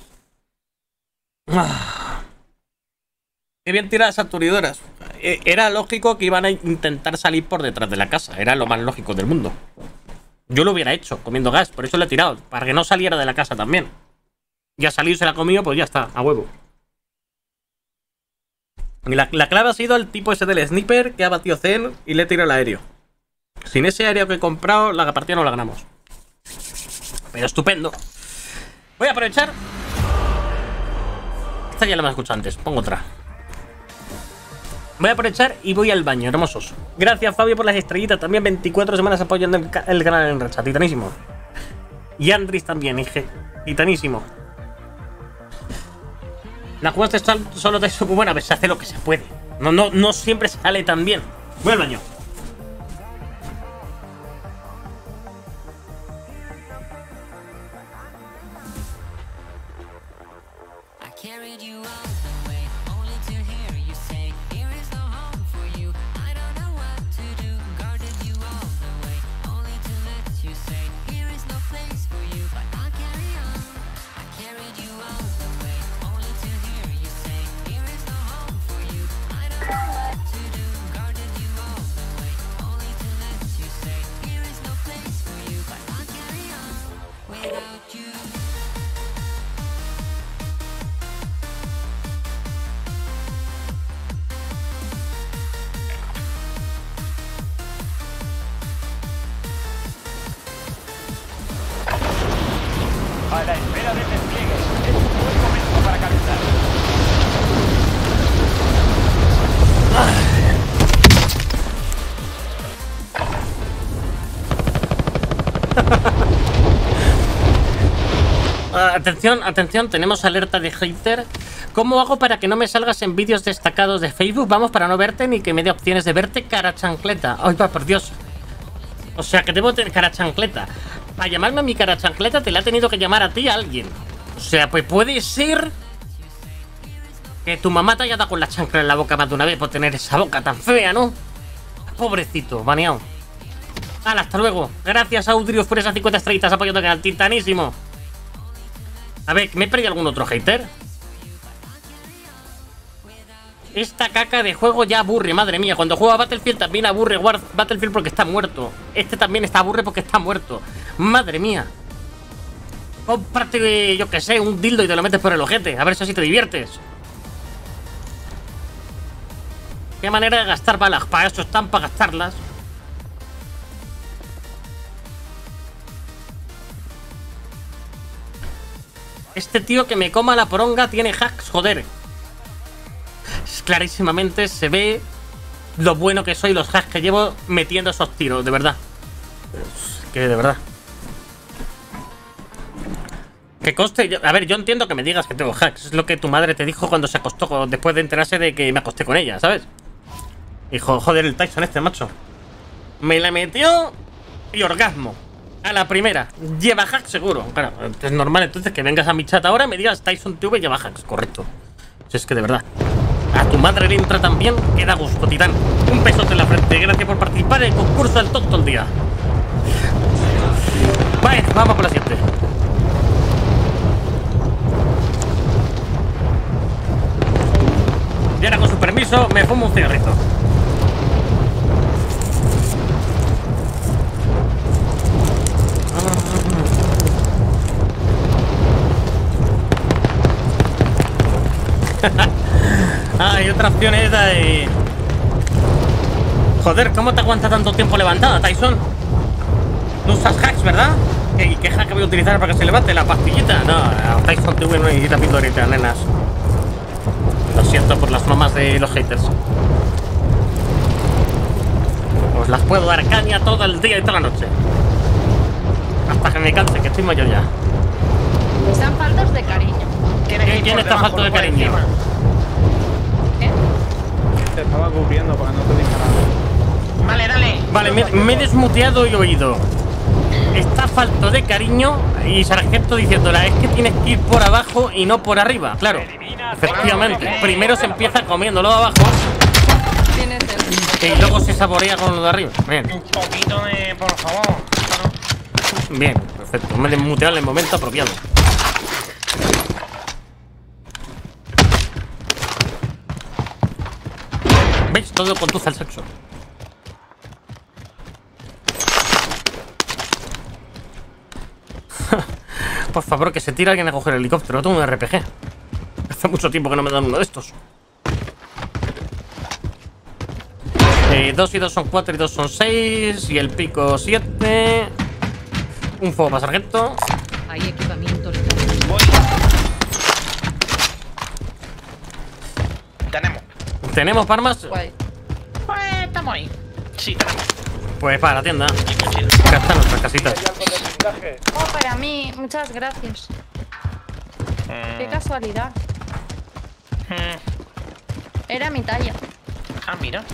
Qué bien tiradas las aturidoras. Era lógico que iban a intentar salir por detrás de la casa. Era lo más lógico del mundo. Yo lo hubiera hecho, comiendo gas. Por eso lo he tirado. Para que no saliera de la casa también. Ya salió y se la ha comido, pues ya está, a huevo. Y la clave ha sido el tipo ese del sniper que ha batido Zen y le tirado el aéreo. Sin ese aéreo que he comprado, la partida no la ganamos. Pero estupendo. Voy a aprovechar. Esta ya la hemos escuchado antes. Pongo otra. Voy a aprovechar y voy al baño, hermosos. Gracias, Fabio, por las estrellitas. También 24 semanas apoyando el canal en racha. Titanísimo. Y Andris también, Ige. Titanísimo. La jugaste solo te supo buena, pues se hace lo que se puede. No siempre sale tan bien. Voy al baño. A la espera del despliegue. Es un buen momento para calentar. Atención, atención, tenemos alerta de hater. ¿Cómo hago para que no me salgas en vídeos destacados de Facebook? Vamos, para no verte ni que me dé opciones de verte, cara chancleta. Ay, va, por Dios. O sea, que debo tener cara chancleta. Para llamarme a mi cara chancleta te la ha tenido que llamar a ti alguien. O sea, pues puede ser que tu mamá te haya dado con la chancla en la boca más de una vez por tener esa boca tan fea, ¿no? Pobrecito, baneado. ¡Hala, hasta luego! Gracias, Audrius, por esas 50 estrellitas apoyando el canal. Titanísimo. A ver, ¿me he perdido algún otro hater? Esta caca de juego ya aburre, madre mía. Cuando juego a Battlefield también aburre Battlefield porque está muerto. Este también está aburre porque está muerto. Madre mía. Cómprate, yo que sé, un dildo y te lo metes por el ojete. A ver si así te diviertes. Qué manera de gastar balas. Para eso están, para gastarlas. Este tío que me coma la poronga tiene hacks, joder. Clarísimamente se ve lo bueno que soy, los hacks que llevo metiendo esos tiros, de verdad. Es que de verdad. Que conste, a ver, yo entiendo que me digas que tengo hacks. Es lo que tu madre te dijo cuando se acostó, después de enterarse de que me acosté con ella, ¿sabes? Hijo, joder, el Tyson este, macho. Me la metió y orgasmo. A la primera. Lleva hacks seguro. Claro, es normal entonces que vengas a mi chat ahora y me digas Tyson TV lleva hacks, correcto. Si es que de verdad. A tu madre le entra también, que da gusto, titán. Un besote en la frente. Gracias por participar en el concurso del tonto el día. Vale, vamos por la siguiente. Y ahora con su permiso me fumo un cigarrito. Hay otra opción esa de... Joder, ¿cómo te aguanta tanto tiempo levantada, Tyson? No usas hacks, ¿verdad? ¿Qué hack voy a utilizar para que se levante? ¿La pastillita? No, Tyson TV no necesita pildorita, nenas. Lo siento por las mamás de los haters. Os las puedo dar caña todo el día y toda la noche. Hasta que me canse, que estoy mayor ya. Están faltos de cariño. ¿Quién está falto de cariño? ¿Qué? Te estaba cubriendo para que no te dijera nada. Vale, dale. Vale, me he desmuteado y oído. Está falto de cariño y Sargento diciéndola, es que tienes que ir por abajo y no por arriba. Claro, efectivamente. Primero se empieza comiendo lo de abajo y luego se saborea con lo de arriba. Bien. Un poquito de... por favor. Bien, perfecto. Me he desmuteado en el momento apropiado. ¿Veis? Todo conduce al sexo. Por favor, que se tire alguien a coger el helicóptero. Tengo un RPG. Hace mucho tiempo que no me dan uno de estos. 2 y 2 son 4 y 2 son 6. Y el pico 7. Un fuego para Sargento. Hay equipamiento. Voy. Tenemos. ¿Tenemos armas? Guay. Pues estamos ahí. Sí, tenemos. Pues para la tienda. Acá están nuestras casitas. Oh, para mí, muchas gracias. Qué casualidad. Era mi talla. Ah, mira.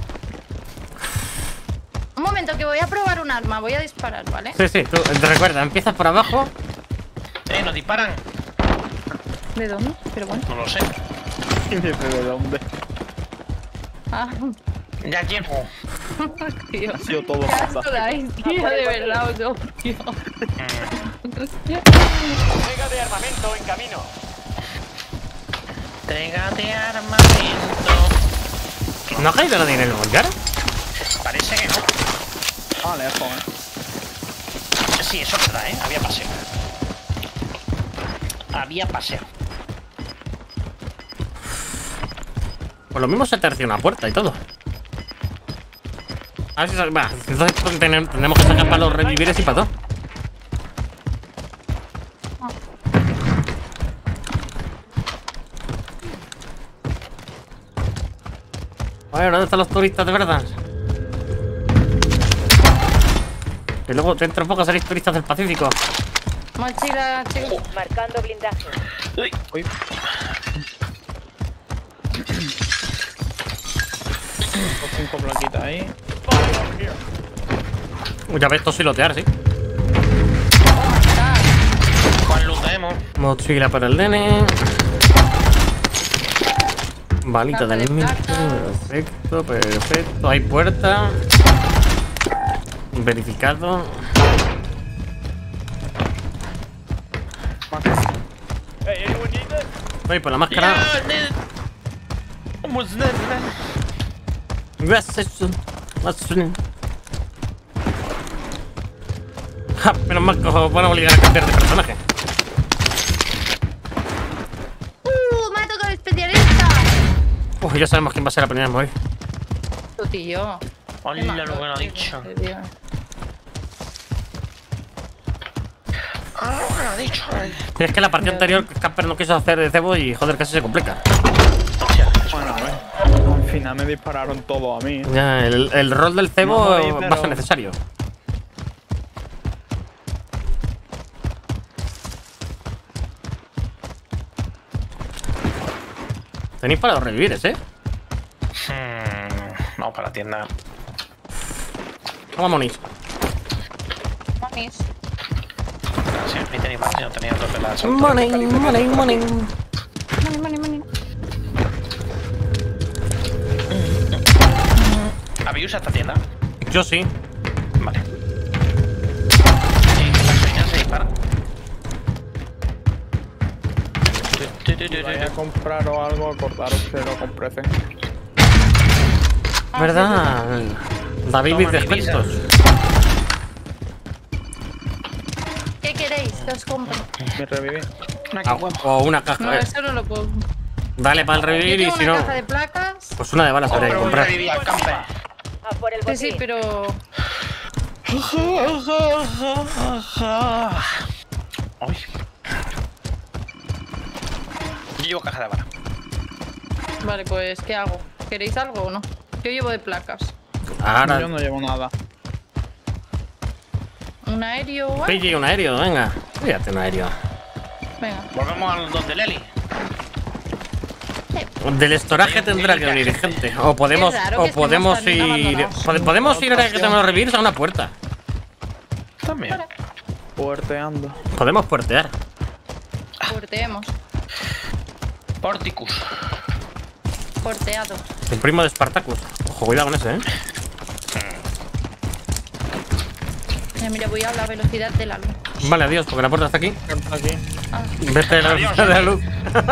Un momento, que voy a probar un arma. Voy a disparar, ¿vale? Sí, sí, tú recuerda, empiezas por abajo. Nos disparan. ¿De dónde? Pero bueno. No lo sé. ¿De dónde? Ah, Ya llevo. tío. Yo todo Qué asco fantástico. dais, tío, de verdad, os odio. Entrega de armamento en camino. Entrega de armamento. ¿No ha caído nadie en el monjar? Parece que no. Ah, lejos, Sí, eso es verdad, Había paseo. Había paseo. Por lo mismo se terció una puerta y todo. A ver si sale. Va, entonces tenemos que sacar para los revivires y para todo. A ver, ¿dónde están los turistas de verdad? Que luego dentro de poco seréis turistas del Pacífico. Mochila, chicos. Marcando blindaje. Uy. Uy. Tengo 5 plaquitas ahí. Ya ves, esto silotear, sí. ¿Cuál lo tenemos? Mochila para el nene. Balita Caja de del mito. plata. Perfecto, perfecto. Hay puerta. Verificado. Hey, anyone need this? Voy por la máscara. Gracias. Ja, menos mal que os van a obligar a cambiar de personaje. Me ha tocado el especialista. Uf, ya sabemos quién va a ser la primera en morir. Tu tío. Hola, lo que lo ha dicho. Es que la partida anterior Camper no quiso hacer de cebo y joder, casi se complica. Bueno, a ver. Al final me dispararon todo a mí. Ya, el rol del cebo No morí, pero- va a ser necesario. Tenéis para los revivires, ¿eh? Vamos para la tienda. Vámonos. Manis. Sí, ahí tenéis más. Yo tenía dos peladas. Money. Money, money, money. ¿Habéis usado esta tienda? Yo sí. Vale. Sí, la señal se dispara. Vaya a compraros algo, cortaroselo con precio. ¿Verdad? David Toma, mi descuentos. ¿Qué queréis? Que os compro. Me reviví. O una caja. No, eso no lo puedo. Dale para el Yo revivir y tengo si una no, caja de placas. pues una de balas habría que Pero comprar. reviví al camper. Sí, sí, pero. Uy. Yo llevo caja de bala. Vale, pues, ¿qué hago? ¿Queréis algo o no? Yo llevo de placas. Yo Ahora, no llevo nada. ¿Un aéreo o algo? pille un aéreo, venga. Fíjate un aéreo. Venga. Volvemos al donde Leli. Del estoraje tendrá que venir gente. O podemos, Qué raro o que estemos podemos también ir. abandonados. Podemos ir ahora que tenemos revivirs a una puerta. También. Puerteando. Podemos puertear. Porteemos. Porticus. Porteado. El primo de Spartacus. Ojo, cuidado con ese, ¿eh? Mira, voy a la velocidad de la luz. Vale, adiós, porque la puerta está aquí. Aquí. Vete a la velocidad de la luz.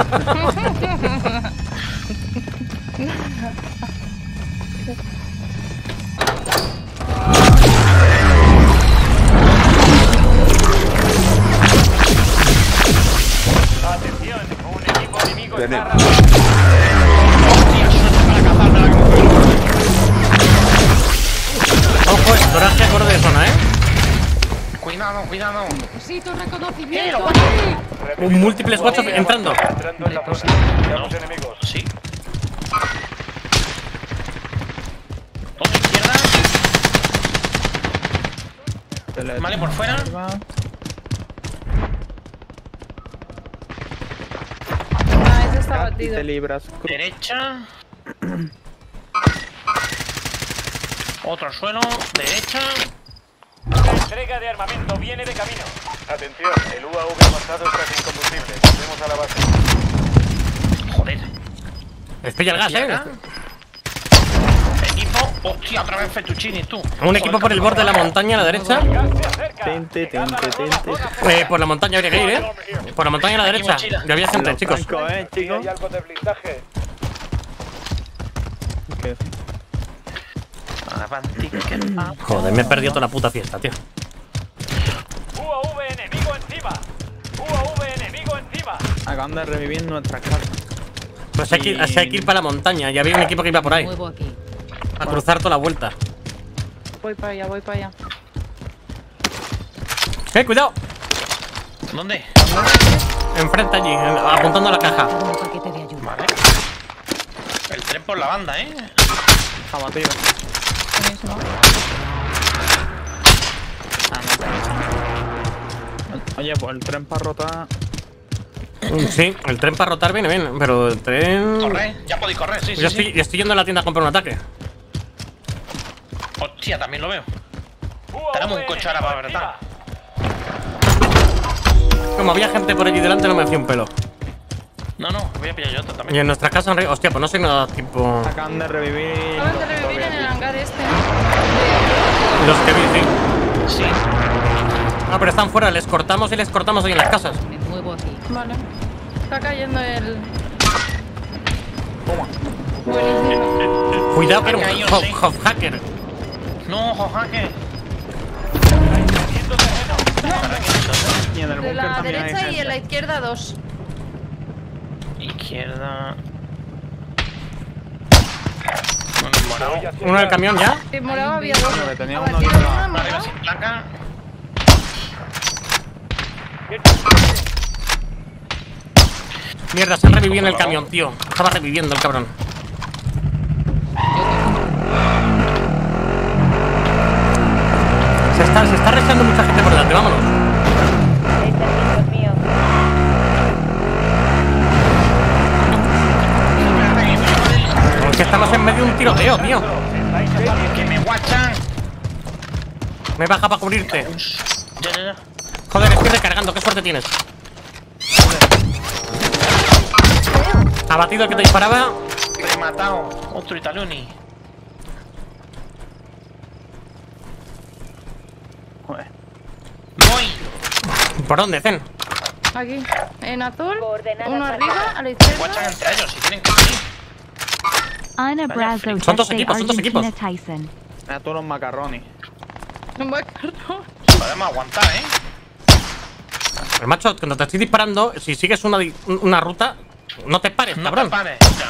Atención, un equipo enemigo está Ojo, estoraje acorde de zona, ¿eh? Cuidado, cuidado. Necesito reconocimiento. Un múltiples WhatsApp entrando. entrando en la zona. Tenemos enemigos. Sí. Otra izquierda. Vale, por fuera. Ah, ese está Y batido. te libras. Derecha. Otro al suelo. Derecha. La entrega de armamento viene de camino. Atención, el UAV avanzado está sin combustible. Volvemos a la base. Joder. Les pilla el gas, ¿Y ¿eh? acá? Equipo. Hostia, otra vez Fettuccini, tú. Un equipo por el borde de la montaña a la derecha. Gas se acerca. Tinte, tinte, tinte. Por la montaña habría que ir, ¿eh? Por la montaña a la derecha. Ya había gente, chicos. Franco, chicos. Hay algo de blindaje. ¿Qué? Avanti, que Joder, me he perdido toda la puta fiesta, tío. UAV enemigo encima. UAV enemigo encima. Acaban de revivir nuestras casas. Pues hay que ir para la montaña. Ya había un equipo que iba por ahí. Muevo aquí. A cruzar toda la vuelta. Voy para allá, voy para allá. Cuidado. ¿Dónde? Enfrente allí, apuntando a la caja. Tengo un paquete de ayuda. Vale. El tren por la banda, ¿eh? Abatido. Lo mismo. Oye, pues el tren para rotar. Sí, el tren para rotar viene bien, pero el tren. Corre, ya podéis correr, sí, Yo sí. estoy yendo a la tienda a comprar un ataque. Hostia, también lo veo. UAV Tenemos un coche ahora para enemigo apretar. Como había gente por allí delante, no me hacía un pelo. No, no, voy a pillar yo otro Y también. en nuestra casa, hostia, pues no sé nada tipo. Acaban de revivir. Acaban de revivir en el hangar este. Los que vi, sí. Sí. Ah, pero están fuera, les cortamos y les cortamos ahí en las casas. Me muevo aquí. Vale. Está cayendo el. Toma. Buenísimo. Cuidado, que era Ha un caído, sí. hacker. No, jojaque. Y en el De búnker la también hay derecha y en la gente. izquierda dos. Izquierda. Bueno, Uno del camión ya. En morado había dos. Bueno, que tenía uno Abatido que uno va en arriba morado. sin placa. Mierda, se ha revivido en el camión, tío. Estaba reviviendo el cabrón. Se está restando mucha gente por delante, vámonos. Es que estamos en medio de un tiroteo, tío. Que me guachan. Me baja para cubrirte. Ya. Joder, estoy recargando, qué suerte tienes. Abatido el que te disparaba. Rematado. Otro Italoni. Joder. Voy. ¿Por dónde, Zen? Aquí, en azul, uno arriba, a la izquierda. Guachan entre ellos si tienen que venir. Ana Brazo, Son dos equipos, son dos equipos. Tyson. Mira todos los macarrones. No me acuerdo. Podemos aguantar, ¿eh? El macho, cuando te estoy disparando, si sigues una ruta, no te pares, No cabrón. te pares. Ya.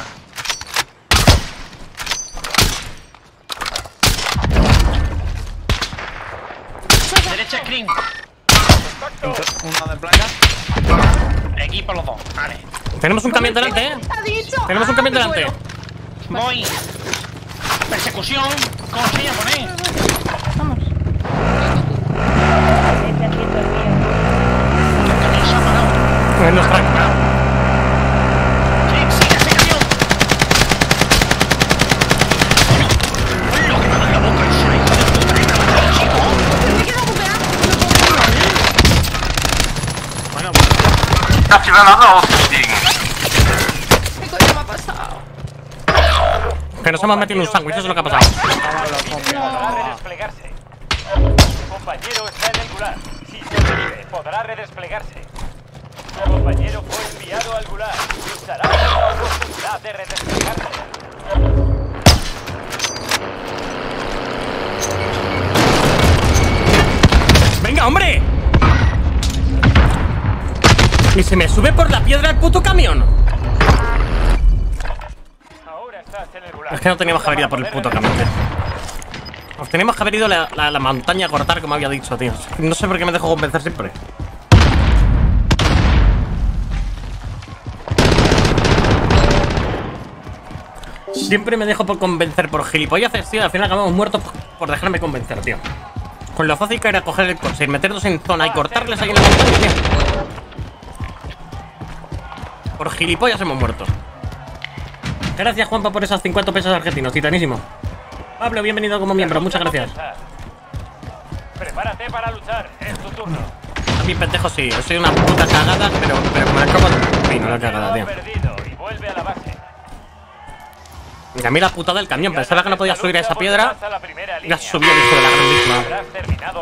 Derecha screen. Uno de placa. Equipo los dos. Vale. Tenemos un camión delante, ¿Ha dicho? Tenemos un camión me delante. muero. Voy. Persecución. ¿Cómo se llama, eh? Vamos. Se ha parado. Es nuestra. Sí, sigue ese camión. Lo que me da en la boca es una hija de puta que me ha matado, chico. Me he quedado bugueado. Bueno, Casi me han dado Sting. ¿Qué coño me ha pasado? Que nos hemos metido en un sándwich, eso es lo que ha pasado. Podrá redesplegarse. Su compañero está en el gulag. Si sobrevive, podrá redesplegarse. Su compañero fue enviado al gulag. Usará la oportunidad de redesplegarse. ¡Venga, hombre! Y se me sube por la piedra el puto camión. Ahora estás en el gulag. Es que no teníamos que haber ido por el puto camión, tío. Nos teníamos que haber ido a la montaña a cortar, como había dicho, tío. No sé por qué me dejo convencer siempre. Siempre me dejo por convencer por gilipollas, tío. Al final acabamos muertos por dejarme convencer, tío. Con lo fácil que era coger el coche y meterlos en zona y cortarles ahí en la montaña, tío. Por gilipollas hemos muerto. Gracias, Juanpa, por esas 50 pesos argentinos, titanísimo. Pablo, bienvenido como miembro, muchas gracias. Prepárate para luchar, es tu turno. A mi pendejo sí, yo soy una puta cagada, pero me acabo de... Sí, no la cagada, tío. Perdido y vuelve a la base. Y a mí la putada del camión, pensaba que no podía subir a esa piedra. A la primera Y línea. has subido el hijo de la grandísima. Habrás terminado.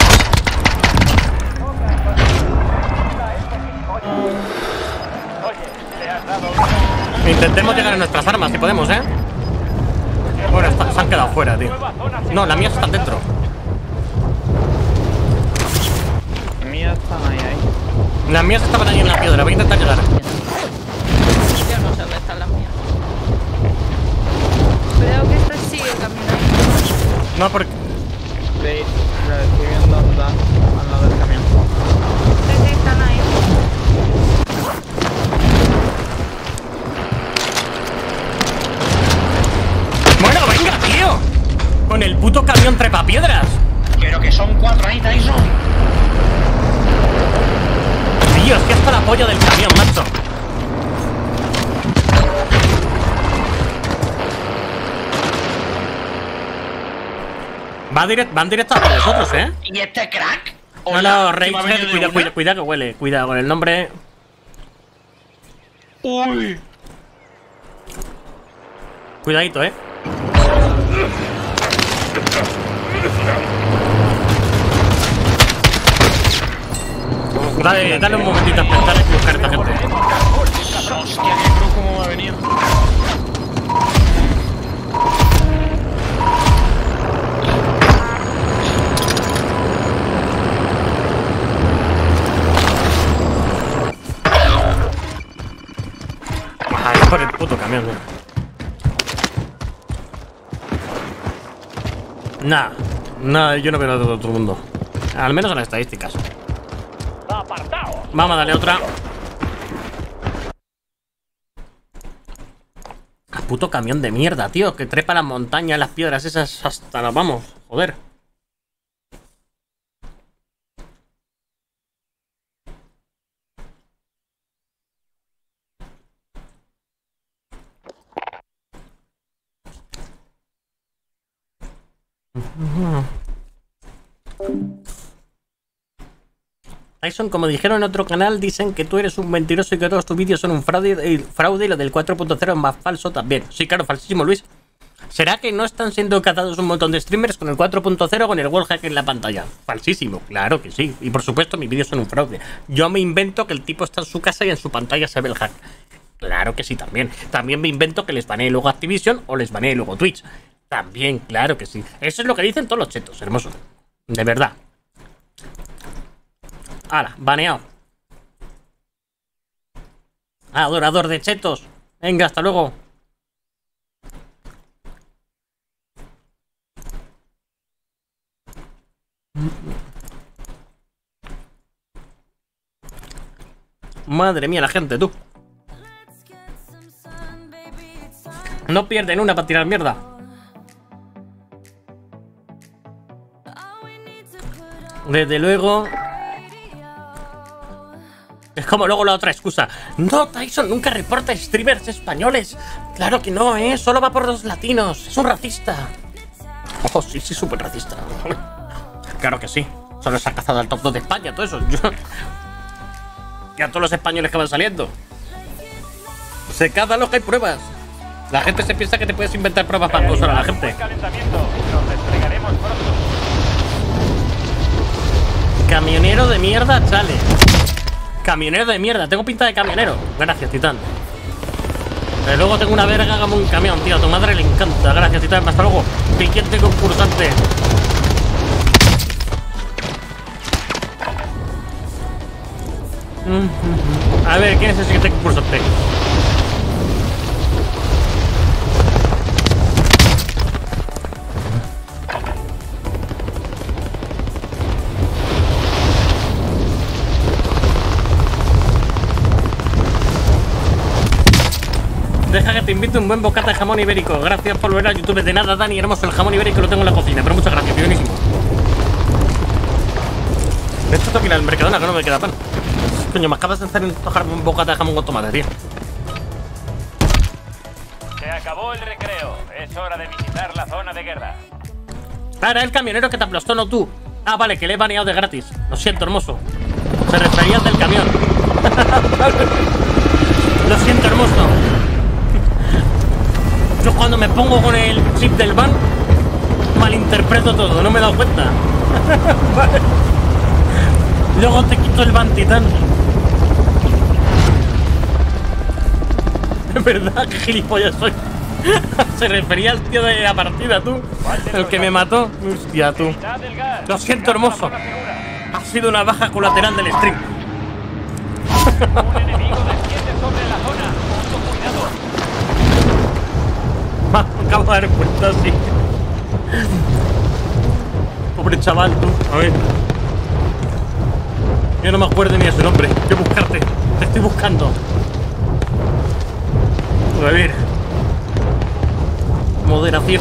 Oye, le has dado una Intentemos llegar a nuestras armas, si podemos, ¿eh? Bueno, se han quedado fuera, tío. No, las mías están dentro. mías están ahí. Las mías estaban ahí en la piedra, voy a intentar llegar. Yo no sé dónde están las mías. Creo que esta sigue caminando. No, porque... Sí, lo estoy viendo andar al lado del camión. Sí, sí, están ahí. Bueno, venga, tío. Con el puto camión trepapiedras. Pero que son 4 ahí, Tyson. Tío, es que hasta la polla del camión, macho. Van directo a por nosotros, ¿eh? ¿Y este crack? No, no, Rey, ¿Que me ha venido de una? cuida que huele. Cuidado con el nombre. Uy. Cuidadito, Dale un momentito a pensar y buscar a esta gente. Hostia, qué cruz como me ha venido. Ah, es por el puto camión, Nah, yo no veo a todo el mundo. Al menos en las estadísticas. Apartaos. Vamos a darle otra. Puto camión de mierda, tío, que trepa las montañas, las piedras esas hasta las vamos, joder. Tyson, como dijeron en otro canal, dicen que tú eres un mentiroso y que todos tus vídeos son un fraude y lo del 4.0 es más falso también. Sí, claro, falsísimo, Luis. ¿Será que no están siendo catados un montón de streamers con el 4.0 con el wallhack en la pantalla? Falsísimo, claro que sí. Y por supuesto mis vídeos son un fraude. Yo me invento que el tipo está en su casa y en su pantalla se ve el hack. Claro que sí, también. También me invento que les banee luego Activision o les banee luego Twitch. También, claro que sí. Eso es lo que dicen todos los chetos, hermoso. De verdad. ¡Hala! Baneado. Adorador de chetos. Venga, hasta luego. Madre mía, la gente, tú. No pierden una para tirar mierda. Desde luego. Es como luego la otra excusa. No, Tyson nunca reporta streamers españoles. Claro que no, solo va por los latinos. Es un racista. Oh, sí, súper racista. Claro que sí. Solo se ha cazado al top 2 de España, todo eso. Y a todos los españoles que van saliendo. Se caza lo que hay pruebas. La gente se piensa que te puedes inventar pruebas para acosar a la gente. Camionero de mierda, chale. Camionero de mierda, tengo pinta de camionero. Gracias, Titán. Pero luego tengo una verga como un camión, tío. A tu madre le encanta. Gracias, Titán. Hasta luego. Siguiente concursante. A ver, ¿quién es el siguiente concursante? Deja que te invite un buen bocata de jamón ibérico. Gracias por volver a YouTube. De nada, Dani, hermoso. El jamón ibérico lo tengo en la cocina. Pero muchas gracias, buenísimo. De hecho, tengo que ir al Mercadona, que no me queda pan. Coño, me acabas de hacer antojar un bocata de jamón con tomate, tío. Se acabó el recreo. Es hora de visitar la zona de guerra. Ah, era el camionero que te aplastó, no tú. Ah, vale, que le he baneado de gratis. Lo siento, hermoso. Se refería al del camión. Lo siento, hermoso. Yo cuando me pongo con el chip del van, malinterpreto todo, no me he dado cuenta. Vale. Luego te quito el van, Titán. Es verdad, que gilipollas soy. Se refería al tío de la partida, tú. El que me mató. Hostia, tú. Lo siento, hermoso. Ha sido una baja colateral del stream. Un enemigo desciende sobre la zona. Mucho cuidado. Acabo de dar cuenta, sí. Pobre chaval, tú. A ver. Yo no me acuerdo ni de su nombre. Hay que buscarte. Te estoy buscando. A ver. Moderación.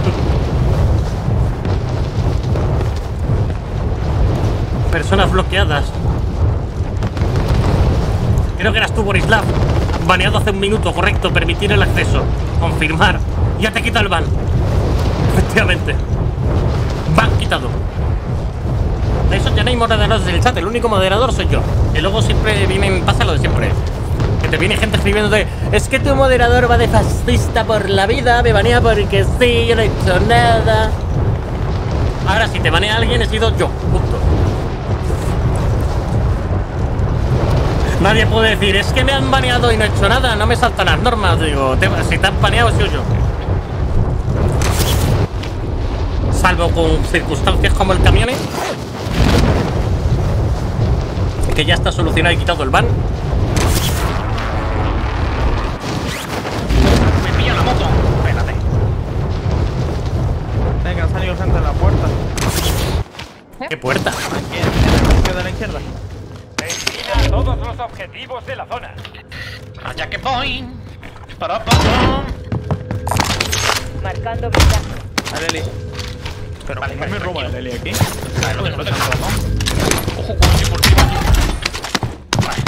Personas bloqueadas. Creo que eras tú, Borislav. Baneado hace un minuto, correcto. Permitir el acceso. Confirmar. Ya te quita el ban. Efectivamente. Ban quitado. De eso ya no hay moderadores del chat. El único moderador soy yo. Y luego siempre vienen, pasa lo de siempre. Que te viene gente escribiendo de: es que tu moderador va de fascista por la vida. Me banea porque sí, yo no he hecho nada. Ahora si te banea alguien he sido yo. Punto. Nadie puede decir: es que me han baneado y no he hecho nada. No me saltan las normas. Digo, si te han baneado he sido yo. Salvo con circunstancias como el camión, que ya está solucionado y quitado el ban. Me pilla la moto. Espérate. Venga, ha salido gente en la puerta. ¿Qué puerta? Aquí, en el parque de la izquierda. Destina todos los objetivos de la zona. Allá que voy. Para. Marcando blindaje. A Leli. Pero Vale, ¿cómo me tranquilo. roba Leli aquí? Vale, lo que no te pasa, ¿no? Ojo, coño, por ti. Vale.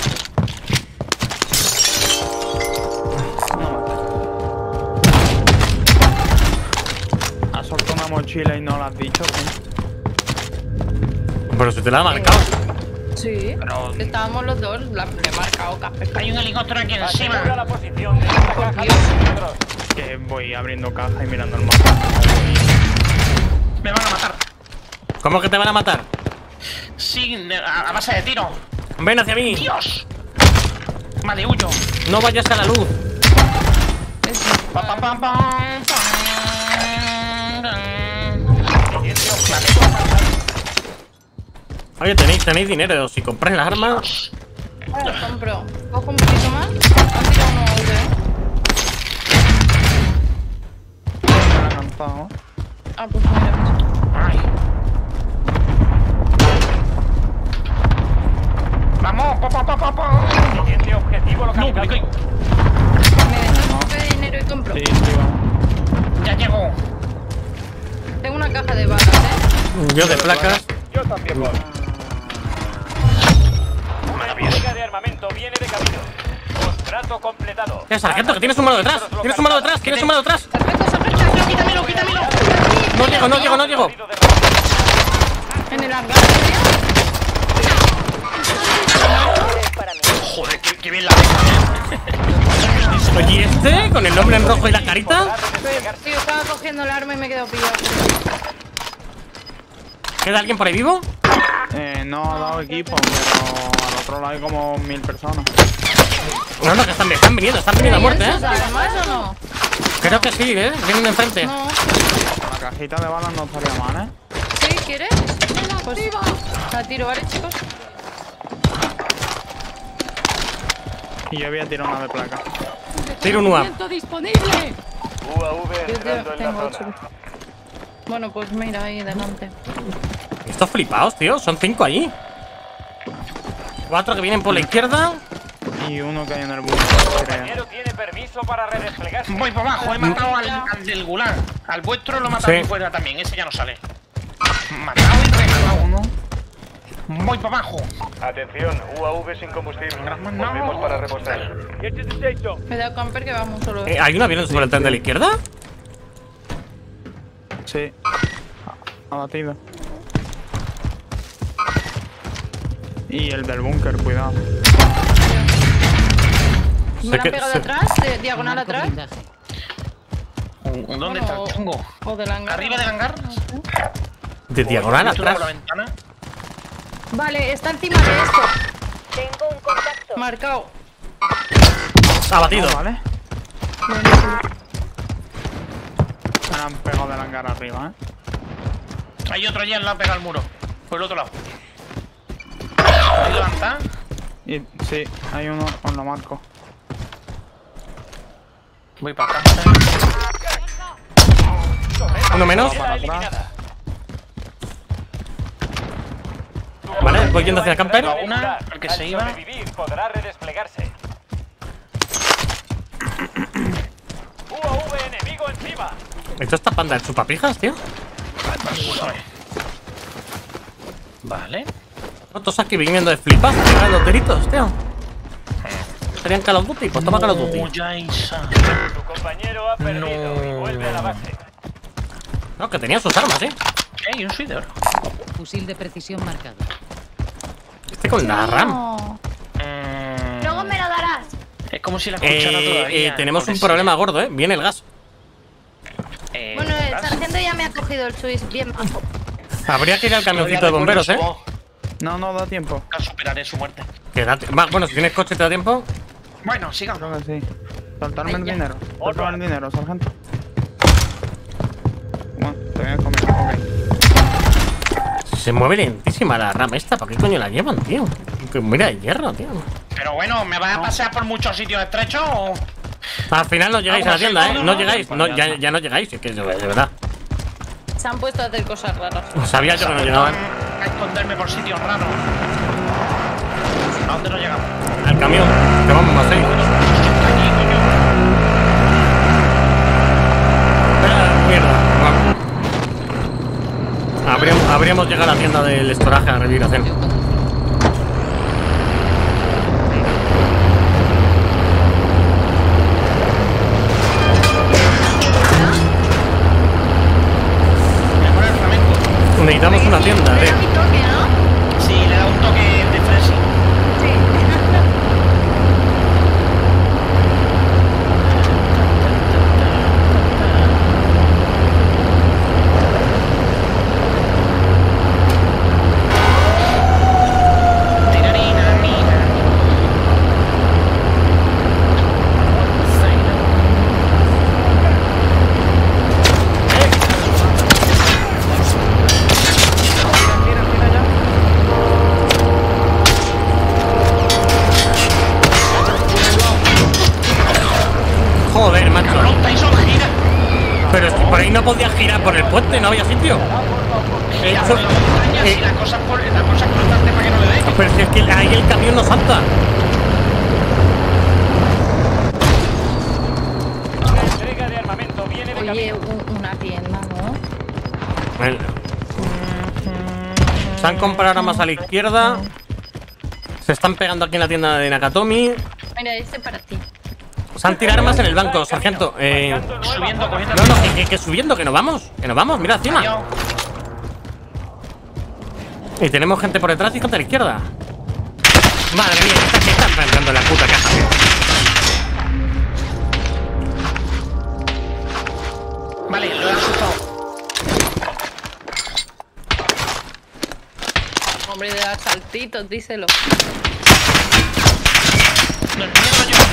Has soltado una mochila y no lo has dicho, ¿sí? Pero si te la ha marcado. Sí. Pero- Estábamos los dos, le he marcado café. Hay un helicóptero aquí Asegura encima. la posición de esta caja de suministros. Que voy abriendo caja y mirando el mapa. Me van a matar. ¿Cómo que te van a matar? Sí, a base de tiro. Ven hacia mí. ¡Dios! Vale, huyo. No vayas a la luz. Pam, pam, pam, pam, pam. Oye, tenéis dinero. Si compráis las armas. Ahora compro. Cojo un poquito más. Han tirado uno Me ha cansado. Ah, pues mira. Ay. Vamos, Siguiente objetivo No, que me localizado. caigo. Me dejas un poco de dinero y compro. Sí, vamos. Ya llego. Tengo una caja de balas, Yo de placas. Yo también voy. Una entrega de armamento viene de camino. Contrato completado. Sargento, que tienes un malo detrás. Tienes un malo detrás. Tienes un malo detrás. Quítamelo. No llego. En el hangar, Joder, qué bien la deja. Oye, ¿y este? Con el nombre en rojo y la carita. Sí, yo estaba cogiendo el arma y me he quedado pillado. ¿Queda alguien por ahí vivo? No ha dado equipo, pero al otro lado hay como 1000 personas. No, que están viniendo a muerte, ¿Tienes armas o no? Creo que sí, vienen enfrente. No. La cajita de balas no estaría mal, ¿Sí? ¿Quieres? Pues la tiro, ¿vale, chicos? Y yo voy a tirar una de placa. Tiro un UAM. UAV Yo entrando en la tengo zona. 8. Bueno, pues mira ahí delante. Estos flipados, tío. Son 5 allí. 4 que vienen por la izquierda. Y uno que hay en el bus, creo. Compañero tiene permiso para redesplegarse. Voy por abajo, he matado al del gulag. Al vuestro lo he matado Sí. aquí fuera también, ese ya no sale. Matado y rematado uno. Voy para abajo. Atención, UAV sin combustible. No. Volvemos para repostar. Cuidado, camper, que vamos solo. ¿Hay un avión sobre el tren de la izquierda? Sí. Abatido. Y el del búnker, cuidado. ¿Me Sé lo que- han pegado sé- atrás? ¿De diagonal atrás? ¿Dónde Bueno, está el chungo? O del hangar. ¿Arriba del hangar? De diagonal ¿Visto atrás. por la ventana? Vale, está encima de esto. Tengo un contacto. Marcado. Abatido. ¿Vale? Me han pegado del hangar arriba, Hay otro allá al lado pegado al muro. Por el otro lado. ¿Ahí levanta? Y sí, hay uno con lo marco. Voy para acá. Uno menos. Queda eliminada. Vale, voy yendo hacia el camper. Una, el que se Al iba. sobrevivir podrá redesplegarse. UAV enemigo encima. Esto está panda de chupapijas, tío. Vale. Todos aquí viniendo de flipas, pegan los tiritos, tío. Serían Call of Duty, pues toma Call of Duty. Tu compañero ha perdido y vuelve a la base. No, que tenían sus armas, Hay un suite de oro. Fusil de precisión marcado. Este con la RAM. No. Luego me lo darás. Es como si la escuchara todavía. Tenemos un porque problema gordo, Viene el gas. Bueno, el sargento ya me ha cogido el Swiss bien bajo. Habría que ir al camioncito de bomberos, No, no da tiempo. Superaré su muerte. Bueno, si tienes coche te da tiempo. Bueno, sigamos. Creo que sí. Soltarme el dinero. Soltarme el dinero, sargento. Bueno, te voy a comer. Ok. Se mueve lentísima la RAM esta. ¿Para qué coño la llevan, tío? Que mira de hierro, tío. Pero bueno, ¿me vas a pasear por muchos sitios estrechos o...? Al final no llegáis a la tienda, no, No llegáis. No, ya no llegáis, es que de verdad. Se han puesto a hacer cosas raras. Sabía yo que no llegaban. A esconderme por sitios raros. ¿A dónde no llegamos? el camión. Que vamos más 6. Mierda. Habríamos llegado a la tienda del estoraje a reviración. Necesitamos una tienda, Le da mi toque, ¿no? Sí, le da un toque de fresi. Sí. Joder, macho. Pero es que por ahí no podía girar por el puente, no había sitio. He hecho. La cosa es cortante para que no le dé. Pero si es que ahí el camión no salta. Una entrega de armamento viene de Oye, camino. una tienda, ¿no? Bueno. Se han comprado armas a la izquierda. Se están pegando aquí en la tienda de Nakatomi. Mira, este para ti. Se han tirado armas en el banco, sargento. Subiendo, corriendo. No, que subiendo, que nos vamos. Que nos vamos, mira encima. Y tenemos gente por detrás y gente a la izquierda. Madre mía, que están plantando la puta caja, tío. Vale, lo he asustado. Hombre, de dar saltitos, díselo. No, mierda, yo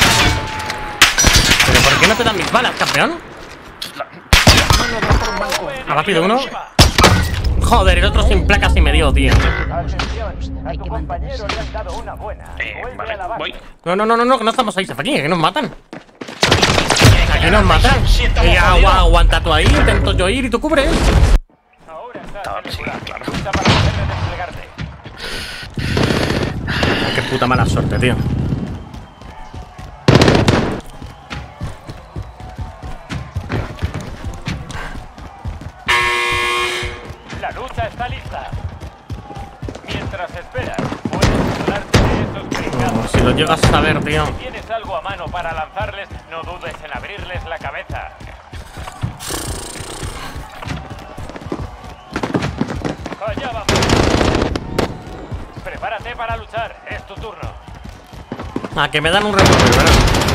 ¿Pero por qué no te dan mis balas, campeón? ¿Ha batido uno? Joder, el otro sin placas y me dio, tío. Atención, a tu compañero le han dado una buena. Vuelve a la base. voy. No, que no estamos ahí, aquí, que nos matan. Aquí nos matan. Y aguanta tú ahí, intento yo ir y tú cubre. Ahora estás en el lugar. Lucha para poder desplegarte. Qué puta mala suerte, tío. La lucha está lista. Mientras esperas, puedes burlarte de esos pringados. Si lo llegas a saber, tío. Si tienes algo a mano para lanzarles, no dudes en abrirles la cabeza. Allá vamos. Prepárate para luchar, es tu turno. Ah, que me dan un revólver, ¿verdad?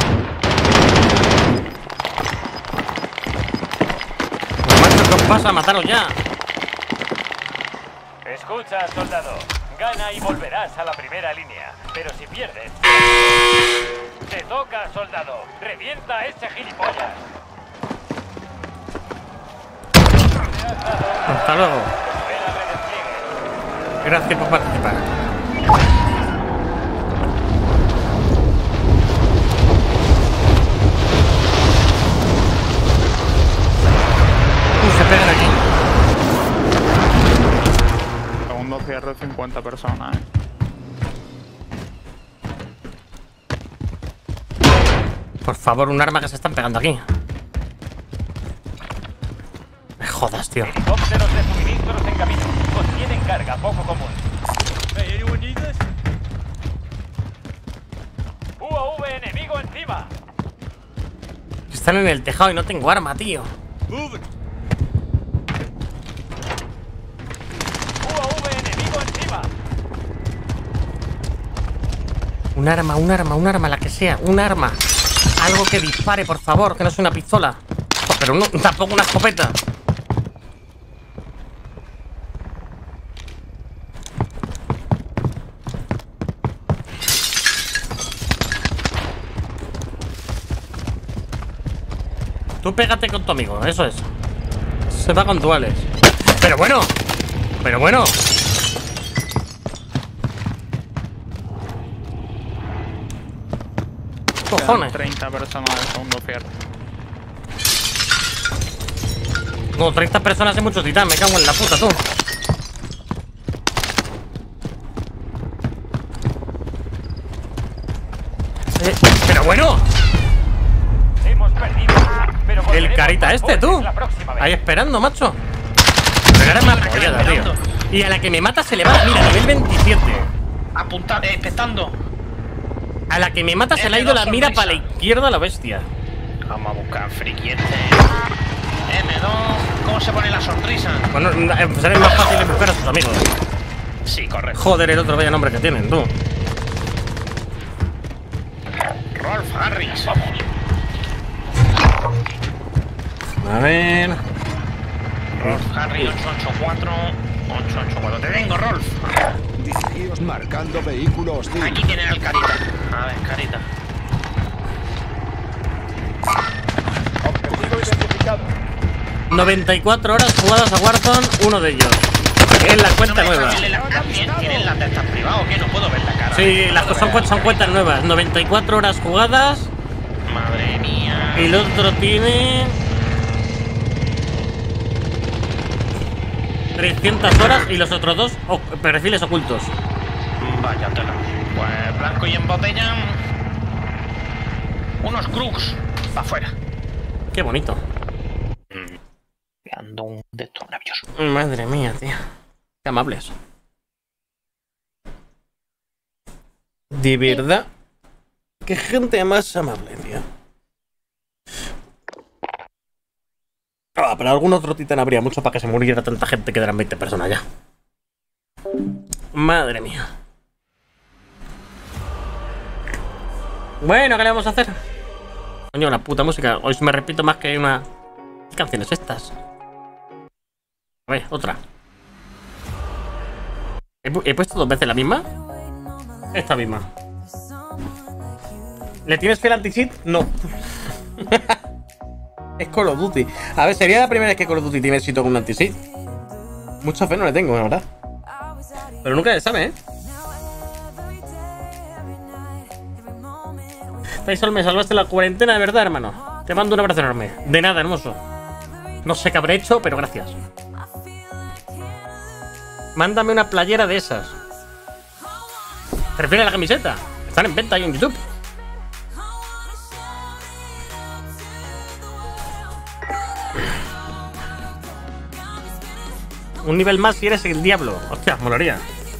Pues, macho, ¿qué os pasa? Mataros ya. Escucha, soldado. Gana y volverás a la primera línea. Pero si pierdes... Te toca, soldado. Revienta a ese gilipollas. Hasta luego. Espera redespliegue. Gracias por participar. Se pegan aquí. Segundo cierre, 50 personas, Por favor, un arma que se están pegando aquí. Me jodas, tío. Helicópteros de suministros en camino. Contienen carga poco común. UAV enemigo encima. Están en el tejado y no tengo arma, tío. UAV enemigo encima. Un arma, la que sea, un arma. Algo que dispare, por favor, que no sea una pistola. Pero no, tampoco una escopeta. Tú pégate con tu amigo, eso es. Se va con duales. Pero bueno. Cojones. 30 personas del segundo cierre. No, 30 personas es mucho titán, me cago en la puta, tú. Pero bueno. Hemos perdido, pero El volveremos carita más este, tú. fuertes la próxima vez. Ahí esperando, macho. Pero eres más pollada, tío. Y a la que me mata se le va. Mira, nivel 27. Apuntar, expectando. A la que me mata se le ha ido la mira para la izquierda a la bestia. Vamos a buscar friki este. M2. ¿Cómo se pone la sonrisa? Bueno, pues es más fácil de buscar a sus amigos. Sí, correcto. Joder, el otro vaya nombre que tienen, tú. Rolf Harris. Vamos. A ver. Rolf Harris 884. 884. Te vengo, Rolf. Dirigíos marcando vehículo hostil. Aquí tienen al carita. A ver, carita. Objetivo identificado. 94 horas jugadas a Warzone, uno de ellos. Es la cuenta nueva. ¿Tienen las de estas privadas o qué? No puedo ver la cara. Sí, las son cuentas nuevas. 94 horas jugadas. Madre mía. El otro tiene 300 horas y los otros dos perfiles ocultos. Vaya tela. Pues blanco y en botella. Unos crux. Pa' afuera. Qué bonito. Ando un de estos maravilloso. Madre mía, tío. Qué amables. De verdad. Qué gente más amable, tío. Ah, pero algún otro titán habría mucho para que se muriera tanta gente que eran 20 personas ya. Madre mía. Bueno, ¿qué le vamos a hacer? Coño, la puta música. Hoy me repito más que una... ¿Qué canciones estas? A ver, otra. ¿He puesto dos veces la misma? Esta misma. ¿Le tienes fe al anti-cheat? No. Es Call of Duty. A ver, sería la primera vez que Call of Duty tiene éxito con un anti-cheat. Mucha fe no le tengo, la verdad. Pero nunca se sabe, ¿eh? Tyson, me salvaste la cuarentena de verdad, hermano. Te mando un abrazo enorme. De nada, hermoso. No sé qué habré hecho, pero gracias. Mándame una playera de esas. ¿Te refieres a la camiseta? Están en venta ahí en YouTube. Un nivel más si eres el diablo. Hostia, molaría.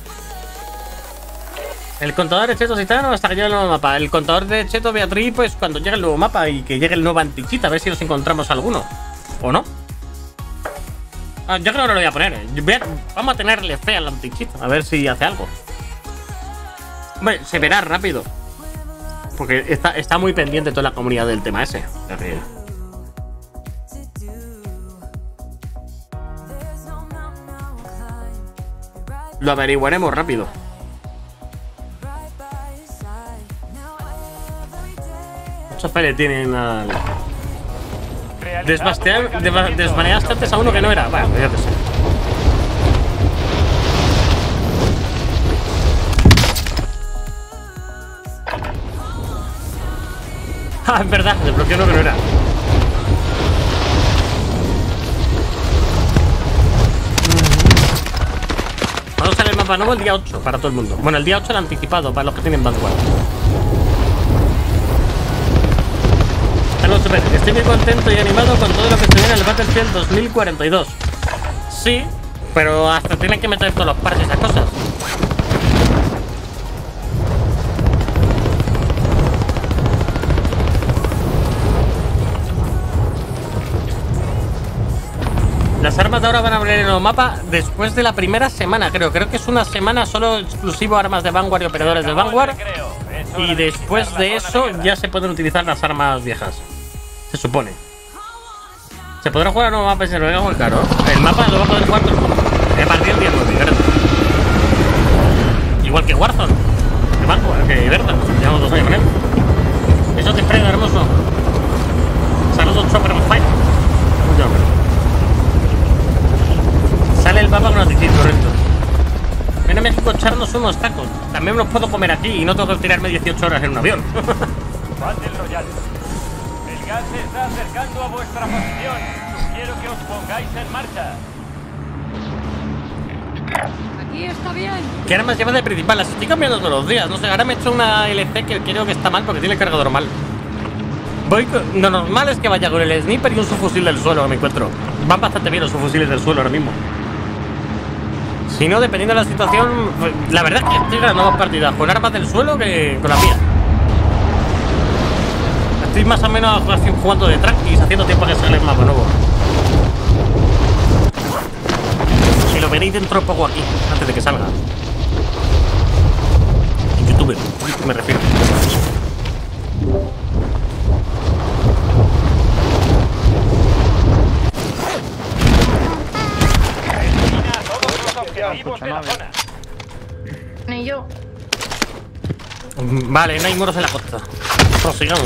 El contador de chetos gitano hasta que llegue el nuevo mapa. El contador de chetos Beatriz, pues cuando llegue el nuevo mapa y que llegue el nuevo antichita, a ver si nos encontramos alguno. ¿O no? Ah, yo creo que no lo voy a poner. Vamos a tenerle fe al antichita, a ver si hace algo. Hombre, se verá rápido. Porque está muy pendiente toda la comunidad del tema ese. Lo averiguaremos rápido. Muchos pele tienen al... Desbaneaste antes a uno que no era. Bueno, ya te sé. Ah, es verdad, desbloqueó uno que no era. ¿Cuándo sale el mapa nuevo? El día 8 para todo el mundo. Bueno, el día 8 el anticipado para los que tienen Vanguard. Estoy muy contento y animado con todo lo que se viene en el Battlefield 2042. Sí, pero hasta tienen que meter todos los parches y esas cosas. Las armas de ahora van a abrir el nuevo mapa después de la primera semana, creo. Creo que es una semana solo exclusivo armas de Vanguard y operadores de Vanguard. Y después de eso ya se pueden utilizar las armas viejas. Se supone. Se podrá jugar a nuevo mapa y se lo venga muy caro. El mapa lo va a poder jugar todo el mundo. A partir del día 9, ¿verdad? Igual que Warzone. Que Vanguard, que Berta. Llevamos 2 años con él. Eso te frena, hermoso. Saludos, Chopper Fight. Mucho hombre. Sale el mapa con anti-cheat, correcto. Ven a México a echarnos unos tacos. También los puedo comer aquí y no tengo que tirarme 18 horas en un avión. Battle Royale. El gas se está acercando a vuestra posición. Quiero que os pongáis en marcha. aquí está bien. ¿Qué armas llevas de principal? Las estoy cambiando todos los días. No sé, ahora me he hecho una LC que creo que está mal porque tiene el cargador mal. Voy con... Lo normal es que vaya con el sniper y un subfusil del suelo que me encuentro. Van bastante bien los subfusiles del suelo ahora mismo. Si no, dependiendo de la situación, la verdad es que estoy ganando más partidas con armas del suelo que con las mías. Estoy más o menos jugando de tranquis, haciendo tiempo que sale el mapa nuevo. Y lo veréis dentro de poco aquí, antes de que salga. En YouTube, me refiero. Ni yo. Vale, no hay muros en la costa. Prosigamos.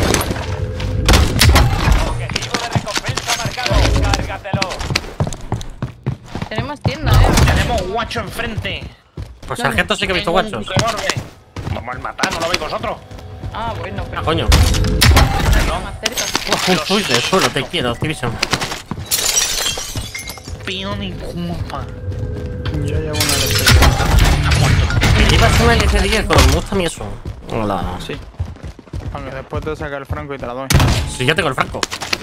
Objetivo de recompensa marcado. Cárgatelo. Tenemos tienda, Tenemos guacho enfrente. Pues sargento sí que he visto guachos. Vamos al matar, ¿no lo veis vosotros? Ah, bueno, pero Ah, coño. más cerca. Uy, de suelo, te quiero, Activision. Pion y culpa. Yo llevo una LC. Me llevas una LC10, pero me gusta a mí eso. Hola. Sí. Aunque después te saca el franco y te la doy. Si ya tengo el franco.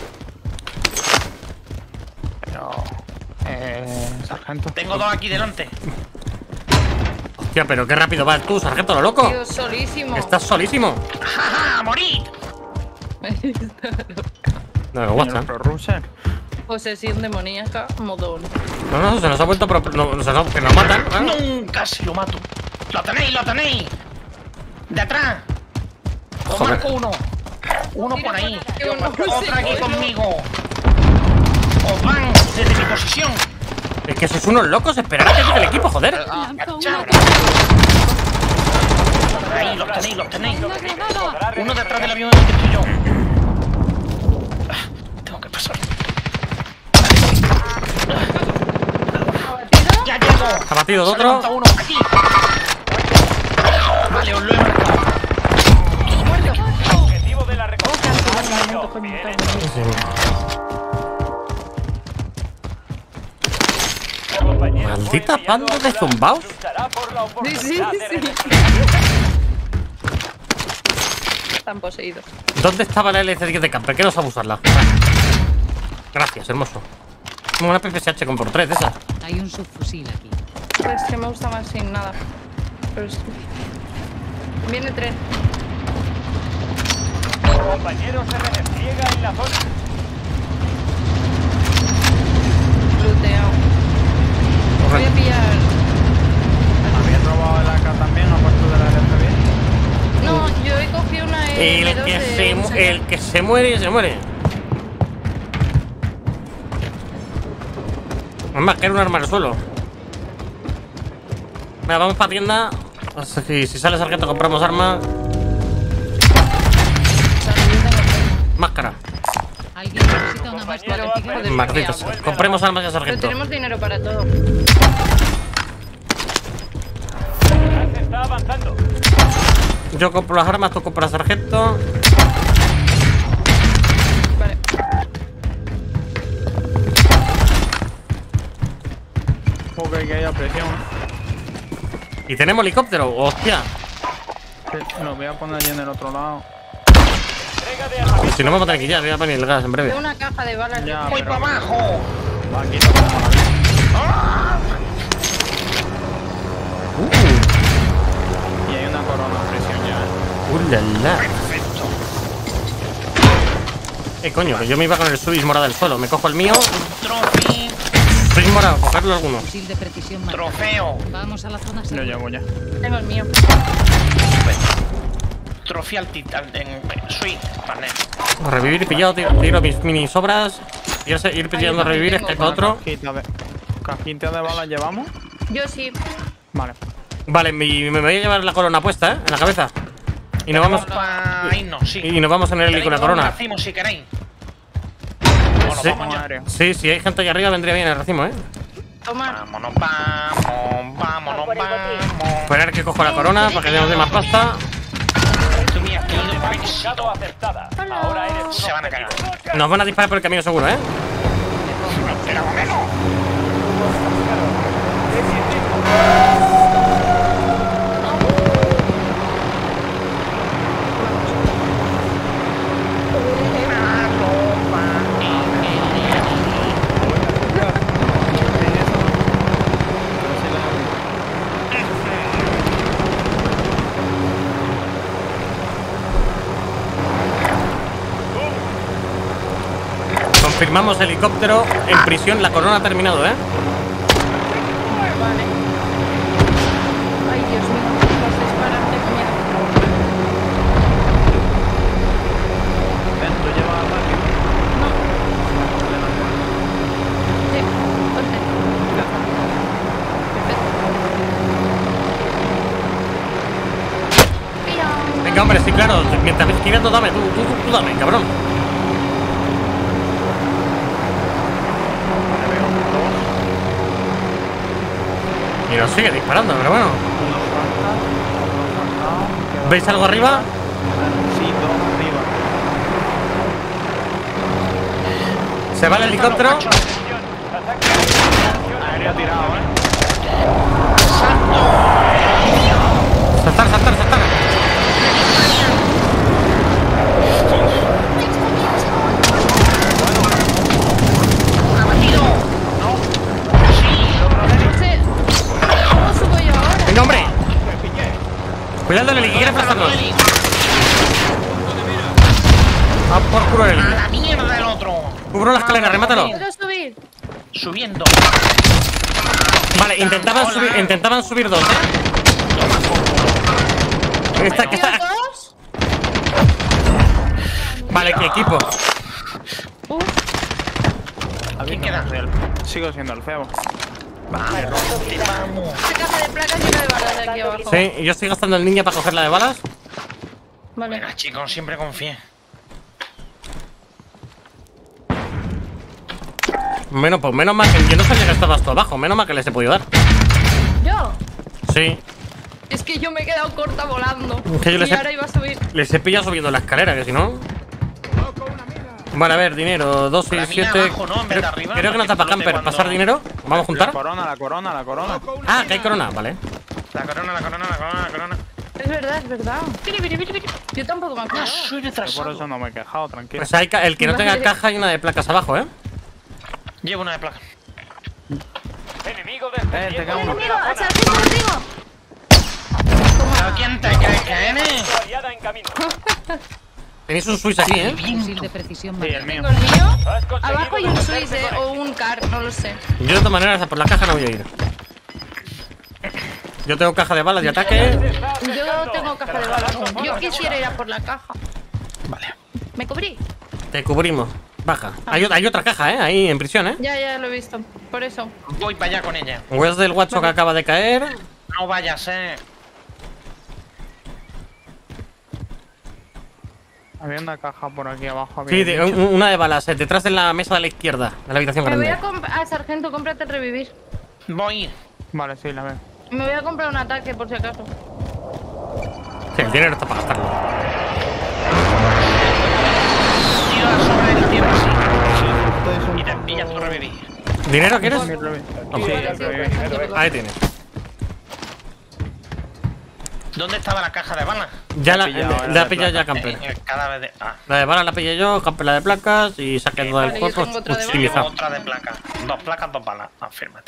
Pero... sargento. Tengo dos aquí delante. Hostia, pero qué rápido vas tú, sargento, lo loco. Tío, solísimo. Estás solísimo. ¡Ja, ja! ¡Morid! No, WhatsApp. Pro Russer. Posesión demoníaca, modón. No, se nos ha vuelto que nos matan. ¿Ah? Casi lo mato. ¡Lo tenéis, lo tenéis! ¡De atrás! Os Joder. marco uno. Uno por ahí. Yo no sé, Otra aquí bueno. conmigo. Os van desde mi posición. Es que sois unos locos, esperad a que llegue el equipo, joder. Lanzo Chao. una Ahí, los tenéis, los tenéis. granada. Uno detrás del avión en el que estoy yo. Tengo que pasar. ¡Ya llego! Ha batido de Se otro. levanta uno aquí. Vale, os lo he marcado. Objetivo de la recompensa marcado. Bien hecho. Compañero Maldita fue banda enviado de al lugar. zumbaos. Luchará por la Sí, oportunidad de sí. regresar. Están poseídos. ¿Dónde estaba la LC10 de camper? ¿Qué no sabe usarla? Gracias, hermoso. Como una PPSH con por 3 de esas. Hay un subfusil aquí. Pues que me gusta más sin nada. Pero es... Viene tren. Compañero se redespliega en la zona. Looteado. Voy a pillar. ¿Habían robado el AK también, aparte de la LCD? No, yo he cogido una El M2 que, de un señor. el que se muere, se muere. Además, que era un arma al suelo. Venga, vamos para tienda. Si sale sargento, compramos armas. Máscara. Alguien necesita una máscara Compañero, antigua de Malditos. bloqueado. Compremos armas ya, Pero sargento. tenemos dinero para todo. Se está avanzando. Yo compro las armas, tú compras sargento. Vale. Ok, que haya presión. Y tenemos helicóptero, hostia. Sí, lo voy a poner allí en el otro lado. Entrega de armamento. Si no, vamos a tener que ir ya, voy a poner el gas en breve. Tengo una caja de balas. Ya, ¡Voy pero- para abajo! Aquí no tenemos la vida. Y hay una corona de presión ya. La. Coño, que yo me iba con el Swiss morado del suelo. Me cojo el mío. Trofeo. Swiss morado, cogerlo alguno. Fusil de precisión marcado. Trofeo. Vamos a la zona Yo segura. llevo ya. Tengo el mío. Trofeo al titán en suite. Vale. Revivir y pillado, tiro mis mini sobras. Ir pillando a revivir este con otro. Cajita de balas llevamos. Yo sí. Vale. Vale, me voy a llevar la corona puesta, ¿eh? En la cabeza. Y nos vamos. Para irnos, sí. Y nos vamos en el heli con la corona. Racimo si queréis. Bueno, Sí. vamos ya. Sí, si hay gente allá arriba vendría bien el racimo, ¿eh? Toma. Vámonos, vámonos. Esperar que cojo la corona para que demos más pasta. Tú me has tenido Marcado éxito. aceptada. Ahora eres un Se van a objetivo. cagar. Nos van a disparar por el camino seguro, ¿eh? Pero menos. Confirmamos helicóptero en prisión. La corona ha terminado, ¿eh? Vale. Ay, Dios mío. Los disparan, tengo miedo. ¿Dentro lleva rápido? No. Sí, ponte. Perfecto. Pilla. Venga, hombre, sí, claro. Mientras me esquivas, tú dame, tú dame, cabrón. Y nos sigue disparando, pero bueno. ¿Veis algo arriba? Sí, dos arriba. Se va el helicóptero. Aéreo tirado, Saltar, saltar, saltar. No sé. ¿Cómo subo yo ahora? Venga, hombre. Cuidado del heli, que quiere aplastarnos. Va por culo el heli. ¡A la mierda el otro! Cubro la escalera, remátalo. ¿Puedo subir? Subiendo. Vale, intentaban subir dos, ¿eh? Está. ¿Tío, dos? Vale, ¿qué equipo? ¿Quién queda? Sigo siendo el feo. Vale, Rote, vamos. Esta caja de placas llena de balas de aquí abajo. Sí, yo estoy gastando el ninja para coger la de balas. Vale. Venga, chicos, siempre confié. Bueno, pues menos mal que yo no sabía que estabas tú abajo. Menos mal que les he podido dar. ¿Yo? Sí, Es que yo me he quedado corta volando. Que yo les Y he- ahora iba a subir. les he pillado subiendo la escalera, que si no. Vale, a ver, dinero, 2, 6, La mina 7. abajo, ¿no? En vez de arriba, Creo que no para que tapa flote camper. cuando- ¿Pasar dinero? ¿Vamos a juntar? La corona, la corona, la corona. Ah, que hay corona, vale. La corona, la corona, la corona, la corona. Es verdad, es verdad. Yo tampoco me acuerdo. Soy Yo por retrasado. eso no me he quejado, tranquilo. Pues hay el que no tenga caja hay una de placas abajo, ¿eh? Llevo una de placa. Enemigo te descendiendo cago en sobre Amigo, la hacia zona. arriba contigo. ¿Pero quién te crees que eres? Aliada en camino. Tenéis un Swiss aquí, ¿eh? Fusil de precisión Sí, el mío. Tengo el mío. Has conseguido Abajo hay un deshacerte Swiss, con o un car, no lo sé. Yo de todas maneras por la caja no voy a ir. Yo tengo caja de balas de ataque. Yo tengo caja de balas. Yo quisiera ir a por la caja. Vale. ¿Me cubrí? Te cubrimos. Baja. Hay otra caja, ¿eh? Ahí en prisión, ¿eh? Ya lo he visto. Por eso. Voy para allá con ella. West del guacho que acaba de caer. No vayas, Había una caja por aquí abajo. Sí, había dicho. una de balas, detrás de la mesa de la izquierda, de la habitación Me voy grande. a comprar. Sargento, cómprate el revivir. Voy. Vale, sí, la veo. Me voy a comprar un ataque por si acaso. Sí, el dinero está para gastarlo. Tira sobre la tierra, sí. Y te pillas tu revivir. ¿Dinero quieres? Sí, el revés. Vamos. Sí, el revés. Ahí tienes. ¿Dónde estaba la caja de balas? Ya la pillado, ha pillado ya Camper. En el cadáver de... Ah. La de balas la pillé yo, Camper la de placas y saqué todo vale, el yo cuerpo tengo otra de Llevo utilizado. otra de placa. 2 placas, 2 balas. Afírmate.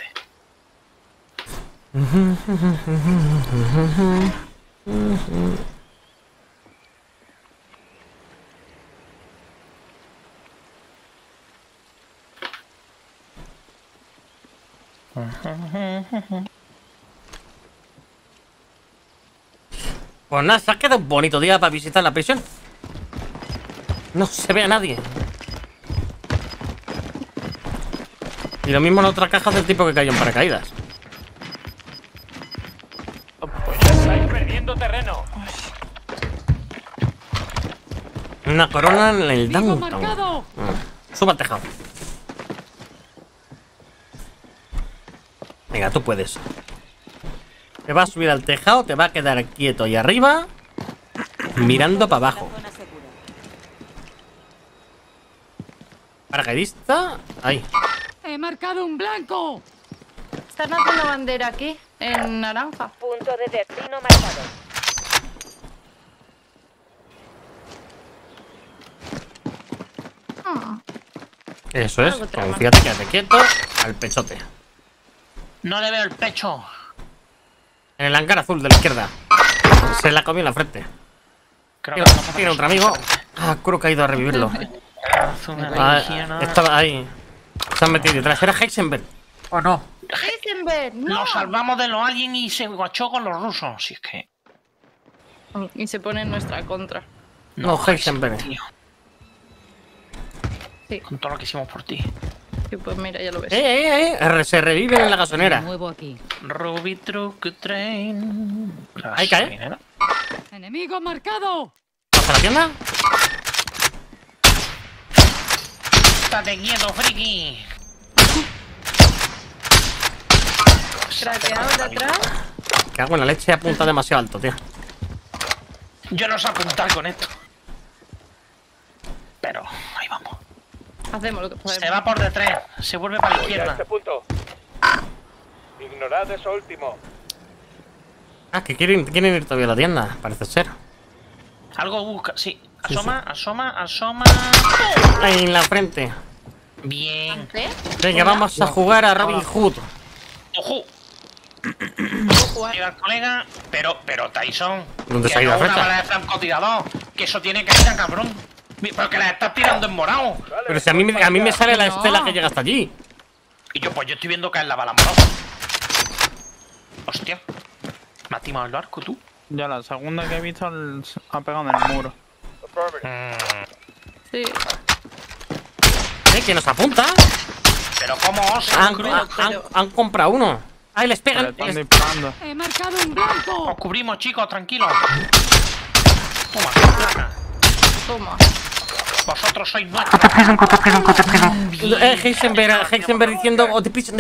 Pues nada, se ha quedado un bonito día para visitar la prisión. No se ve a nadie. Y lo mismo en otra caja del tipo que cayó en paracaídas. Estáis perdiendo terreno. Una corona en el ¡Vivo downtown. marcado! Suba al tejado. Venga, tú puedes. Te vas a subir al tejado, te va a quedar quieto ahí arriba, mirando para abajo. Paracaidista, ahí. ¡He marcado un blanco! Están haciendo bandera aquí, en naranja. Punto de destino marcado. Eso es, Algo te la confíate, quédate quieto, al pechote. No le veo el pecho. En el hangar azul de la izquierda. Se la comió en la frente. Creo que no pasa Tiene otro amigo. Ah, Kuro que ha ido a revivirlo. Estaba ahí. Se han metido detrás. ¿Era Heisenberg? ¿O no? Heisenberg, no. Lo salvamos de los aliens y se guachó con los rusos. Si es que. Y se pone en nuestra contra. No, Heisenberg. Tío. Sí. Con todo lo que hicimos por ti. Sí, pues mira, ya lo ves. Se reviven en la gasolinera. Me muevo aquí. Ruby Truck Train. Ahí cae. ¡Enemigo marcado! ¿Pasa la tienda? ¡Estate quieto, friki! Craqueado de atrás. Que hago en la leche apunta demasiado alto, tío. Yo no sé apuntar con esto. Pero ahí vamos. Hacemos lo que podemos. Se va por detrás. Se vuelve para la izquierda. Este punto. Ignorad eso último. Ah, que quieren ir todavía a la tienda, parece ser. Algo busca, sí. Asoma, asoma. Ahí en la frente. Bien. Venga, vamos a jugar a Robin Hood. ¡Ojo! Llega el colega, pero Tyson. ¿Dónde que se ha ido no la una fecha? bala de francotirador. Que eso tiene caída, cabrón. Pero que la estás tirando en morado. Pero si a mí me sale la estela que llega hasta allí. Y yo estoy viendo caer la bala morada. Hostia. ¿Me has timado el arco tú? Ya la segunda que he visto ha pegado en el muro. Sí. Que nos apunta. Pero cómo osa. Han comprado uno. Ahí les pegan. Están disparando. ¡He marcado un blanco! Os cubrimos, chicos, tranquilos. Toma, placa. Toma. Vosotros sois nuestros. Heisenberg diciendo oh, the prison.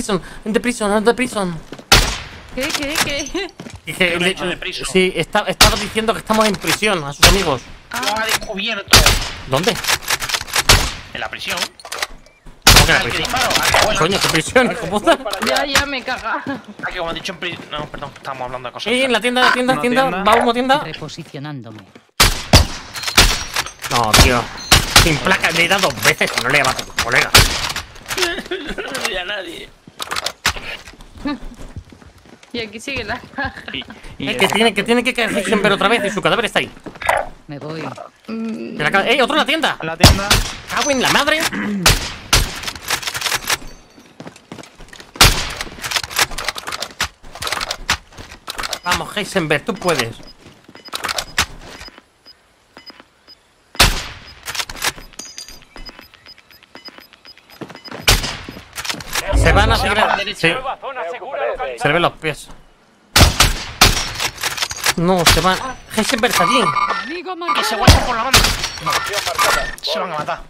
¿Qué? Sí, estaba diciendo que estamos en prisión a sus amigos. Lo ha descubierto. ¿Dónde? En la prisión. ¿Cómo que la Al que prisión? disparo. Coño, ¿qué prisión, hijo puta? Ya me caga. Aquí como han dicho en prisión. No, perdón, estamos hablando de cosas. En la tienda. Vamos a tienda. Reposicionándome. No, tío. Sin placa, le he dado 2 veces y no le he matado a tu colega. No a nadie. Y aquí sigue la caja. Que tiene que caer Heisenberg otra vez y su cadáver está ahí. Me voy. ¡Otro en la tienda! En la tienda. ¡Cago en la madre! Vamos, Heisenberg, tú puedes. Se van a seguir. Sí. Se le ven los pies. No, se van. Heisenberg está aquí. ¡Enemigo Que se marcado! guacha por la banda. Se van a matar.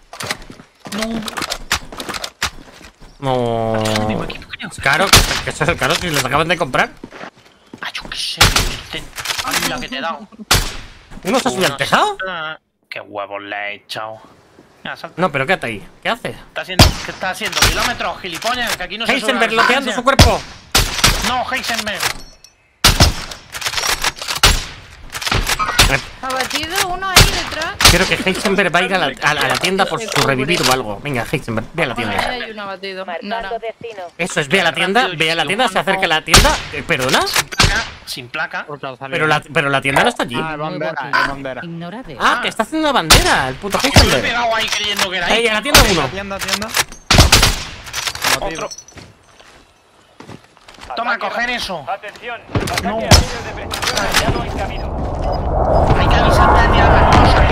No. Claro, claro, si les acaban de comprar. Ay, yo qué sé. La que te he dado. ¿Uno se ha subido al tejado? Qué huevos le he echado. Mira, salta. No, pero quédate ahí. ¿Qué hace? ¿Qué está haciendo? Kilómetros, gilipollas, que aquí no se sube Heisenberg la bloqueando distancia. su cuerpo. No, Heisenberg. Abatido uno ahí detrás. Creo que Heisenberg va a ir a la tienda por su revivir o algo. Venga, Heisenberg, ve a la Ahí tienda. hay un abatido. Marcando destino. Eso es, ve a la tienda, se acerca a la tienda. ¿Perdona? Sin placa. Pero la tienda no está allí. Ah, bandera. Ignorad. Ah, que está haciendo una bandera, el puto Lo he Heisenberg. pegado ahí creyendo que era ahí. Ahí, a la tienda uno. Tienda. Otro. Toma, coger eso. Atención. Ataque a líneas de precisión aliado en camino. Hay que avisar de la cosa.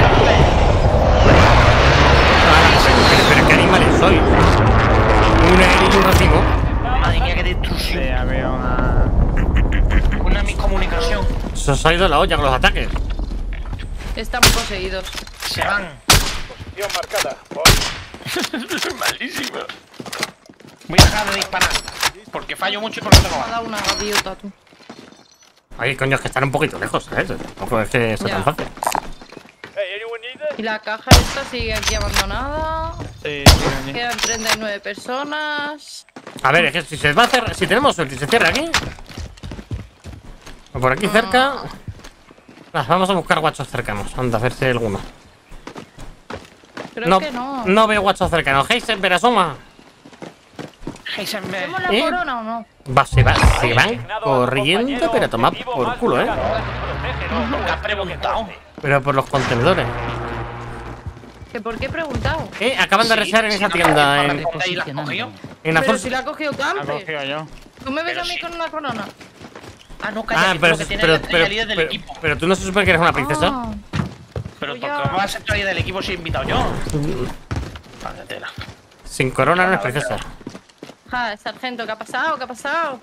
Pero qué animales soy. Un aéreo y un racimo. Madre mía, qué destrucción. Sí, había Una miscomunicación. Se os ha ido la olla con los ataques. Están poseídos. Se van. Posición marcada. Malísimo. Voy a dejar de disparar. Porque fallo mucho y porque tengo Me ha balas. dado una gaviota, tú. Ay, coño, es que están un poquito lejos, ¿sabes? Tampoco es que sea Ya. tan fácil. Hey, anyone need it? Y la caja esta sigue aquí abandonada. Sí, sí. Quedan 39 personas. A ver, es que si se va a cerrar, si tenemos suerte y se cierra aquí. O por aquí cerca. Vamos a buscar guachos cercanos. Anda, a ver si hay alguno. Creo que no. No veo guachos cercanos. Heisenberg, asoma. Heisenberg. ¿Hacemos la ¿Eh? corona o no? Se van corriendo, pero a tomar por culo, ¿Qué has preguntado? Pero por los contenedores. ¿Que por qué he preguntado? Acaban de resear en esa tienda. En Pero azul. si la ha cogido La he Camper. cogido yo. ¿Tú me ves Pero a mí sí. con una corona? Ah, no, calla, que pero, lo que tiene es la estrella líder del pero, equipo. pero tú no se supone que eres una princesa. Ah, Pero pues ¿por ya. qué vas a ser estrella del equipo si he invitado yo? Vale, tela. Sin corona no eres princesa. Sargento, ¿qué ha pasado? ¿Qué ha pasado?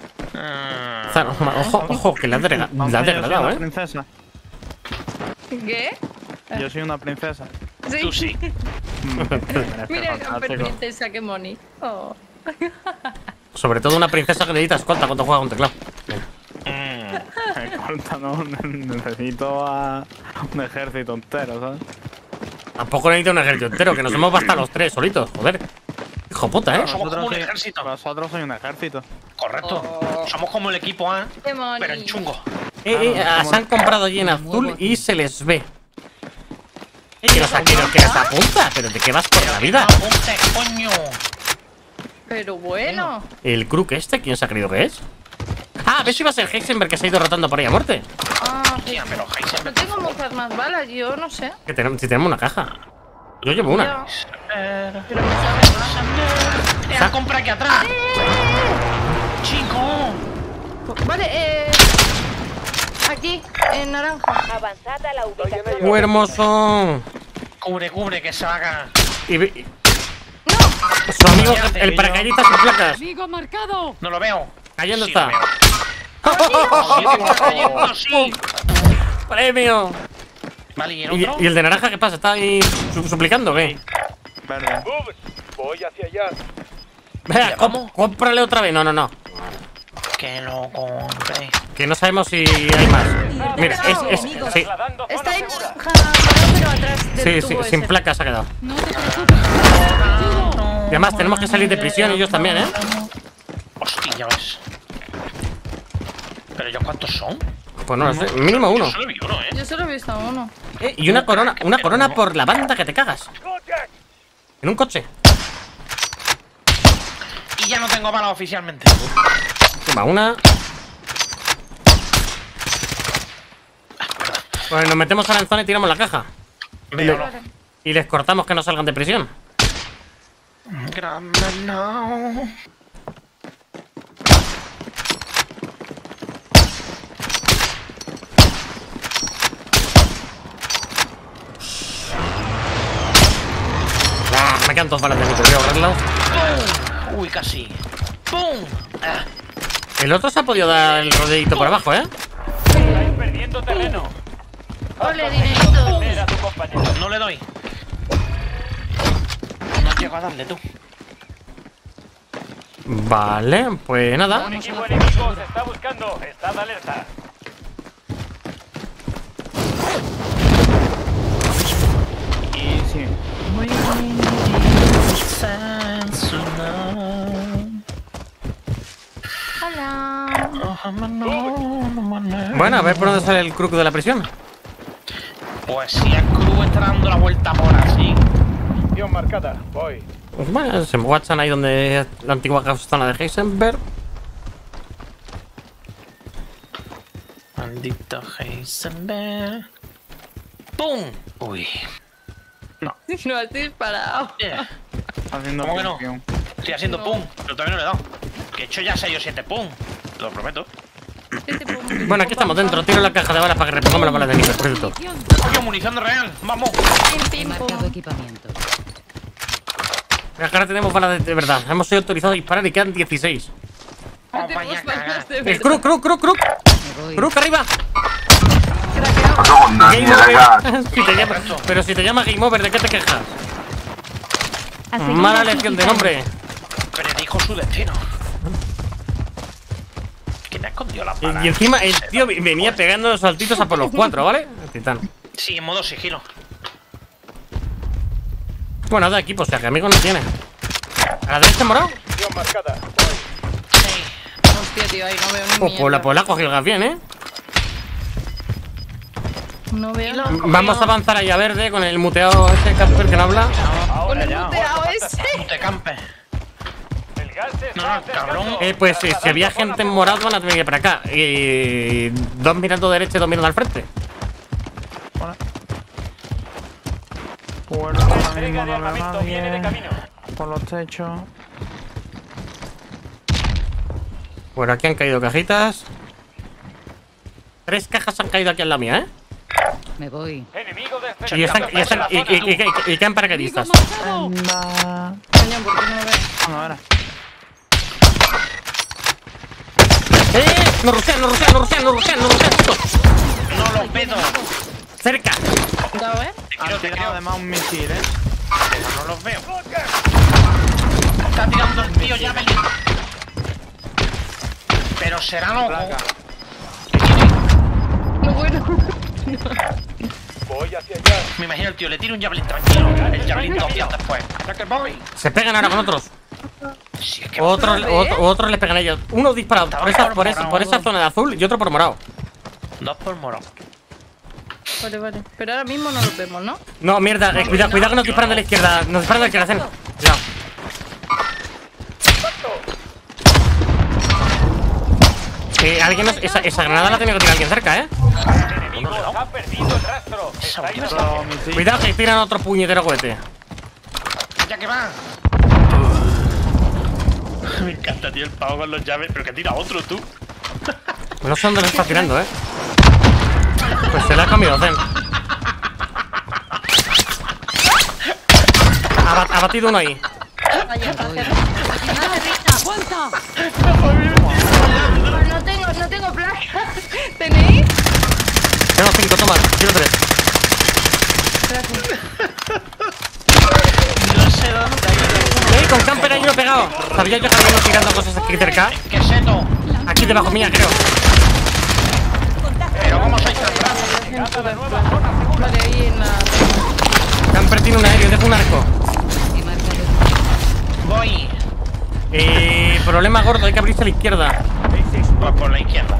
Ojo, que la has Aunque yo soy degradado, una ¿eh? princesa. ¿Qué? Yo soy una princesa. Tú sí. Mira, fantástico. Camper princesa, qué money. Oh. Sobre todo una princesa que necesita escolta cuando juega un teclado. Escolta, no, necesito a un ejército entero, ¿sabes? Tampoco necesita un ejército entero, que nos hemos bastado los tres solitos, joder. Hijo puta, ¿eh? Somos como un soy- ejército. Vosotros sois un ejército. Correcto. Somos como el equipo A, Qué money. pero en chungo. Se han comprado allí en azul y se les ve. Que nos apunta, pero ¿de qué vas por la vida? ¡No apuntes, coño! Pero bueno. ¿El Crook este? ¿Quién se ha creído que es? Ah, ¿ves si va a ser Heisenberg que se ha ido rotando por ahí a muerte? Ah, Tía, pero no Heisenberg. tengo muchas más balas, yo no sé. Que si tenemos una caja. Yo llevo una. Ya. Pero me sabe mal. ¡Te la compra aquí atrás! ¡Chico! Vale, aquí, en naranja. Avanzad a la ubicación. ¡Muy hermoso! Cubre, que se haga. Y su amigo, el paracaidista sin placas. ¡Enemigo marcado! No lo veo. Cayendo Sí, está. lo veo. Sí, está cayendo, sí. ¡Premio! Vale, ¿y el otro? ¿Y el de naranja qué pasa? ¿Está ahí suplicando o qué? Verde. Voy hacia allá. Venga, cómprale otra vez. No. Que lo compre. Que no sabemos si hay más. Mira, sí. Trasladando zona Está en segura. naranja, pero atrás del Sí, tubo sin ese. placas ha quedado. No te preocupes. Ayudo. Y además tenemos que salir de prisión ellos también, ¿eh? Hostia, ya ves. ¿Pero ellos cuántos son? Pues no lo sé, mínimo uno. Yo solo vi uno, Yo solo he visto uno. Y una corona por la banda que te cagas. En un coche. Y ya no tengo balas oficialmente. Toma una. Pues nos metemos ahora en zona y tiramos la caja. Véalo. Y les cortamos que no salgan de prisión. No. Me quedan dos balas de micro, voy a ahorrarlas. ¡Pum! Uy, casi. ¡Pum! Ah. El otro se ha podido dar el rodeito por abajo, ¿eh? Estáis perdiendo terreno. Ole, dinerito. Era tu compañero. No le doy. No llego a darle tú. Vale, pues nada. Un equipo enemigo os está buscando. Estad alerta. Y sí. Hola. Bueno, a ver por dónde sale el Crook de la prisión. Pues si el crew está dando la vuelta por así. Acción marcada. Voy. Pues bueno, se guachan ahí donde la antigua zona de Heisenberg. Maldito Heisenberg. ¡Pum! Uy. No has disparado. Haciendo ¿Cómo que no? pium, pium. Estoy haciendo pum, pero todavía no le he dado. Que he hecho ya 6 o 7 pum. Te lo prometo. Bueno, aquí estamos dentro. Tiro la caja de balas para que repongamos las balas de nivel. Perfecto. Coño, munición de real. Vamos. He marcado equipamiento. Mira, que ahora tenemos balas de verdad. Hemos sido autorizados a disparar y quedan 16. Oh, vaya a cagar. El Crook. Me voy. Crook arriba. Somos nadie, Game legal. over. Pero si te llama Game Over, ¿de qué te quejas? A seguir Mala las elección de instrucciones. nombre. Predijo su destino. ¿Quién ha escondido las Y balas? encima el tío venía pegando los saltitos a por los 4, ¿vale? El titán. Sí, en modo sigilo. Bueno, da equipo, o sea que amigos no tiene. ¿A la derecha morado? Acción marcada. Sí. Hostia, tío, ahí no veo ni Pues la ha cogido el gas bien, ¿eh? No veo nada. Vamos a avanzar ahí a verde con el muteado ese camper que no habla. Con Ahora el ya. muteado ese. No te campes. El gas se No, está no, cabrón. acercando. Pues si había gente en morado van a tener que ir para acá. Dos mirando derecha y dos mirando al frente. Bueno. mismo no me va armamento viene de bien. camino. Por los techos. Bueno, aquí han caído cajitas. 3 cajas han caído aquí en la mía, ¿eh? Me voy. Enemigo Y descendiendo. caen paracaidistas. Anda. Coño, ¿por qué no lo ves? Vamos ahora. Nos rushean, chicos. No los veo. Cerca. Cuidado, ¿eh? Han tirado además un misil, Pero no los veo. Está tirando el tío Javelin. Pero será loco. No, bueno. Voy hacia allá. Me imagino el tío le tira un Javelin tranquilo. El Javelin 2 días después. Ya que voy. Se pegan ahora con otros. Si es que Otros les pegan a ellos. Uno disparado por esa zona de azul y otro por morado. 2 por morado. Vale, vale. Pero ahora mismo no lo vemos, ¿no? No, mierda, cuidado que nos disparan de la izquierda. Nos disparan de la izquierda, Zen. Cuidado. Esa granada la ha tenido que tirar alguien cerca, ¿eh? Enemigo ha perdido el rastro. Estáis Otro misil. Cuidado que tiran otro puñetero cohete. Ya que va. Me encanta, tío, el pavo con los llaves. Pero que tira otro, tú. No sé dónde lo está tirando, ¿eh? Pues se la ha comido Zen. Ha batido uno ahí. Vaya, Me voy. ¡Aguanta! No tengo placa. ¿Tenéis? Tengo 5, toma, quiero 3. No sé dónde. Con camper hay uno pegado. Sabía yo que había uno tirando cosas aquí cerca. ¿Qué seto? Aquí debajo mía, creo. Pero ¿cómo sois tan raros? Vale, ahí en la... Camper tiene un aéreo, dejo un arco. He marcado. Voy. Problema gordo, hay que abrirse a la izquierda. Pues por la izquierda.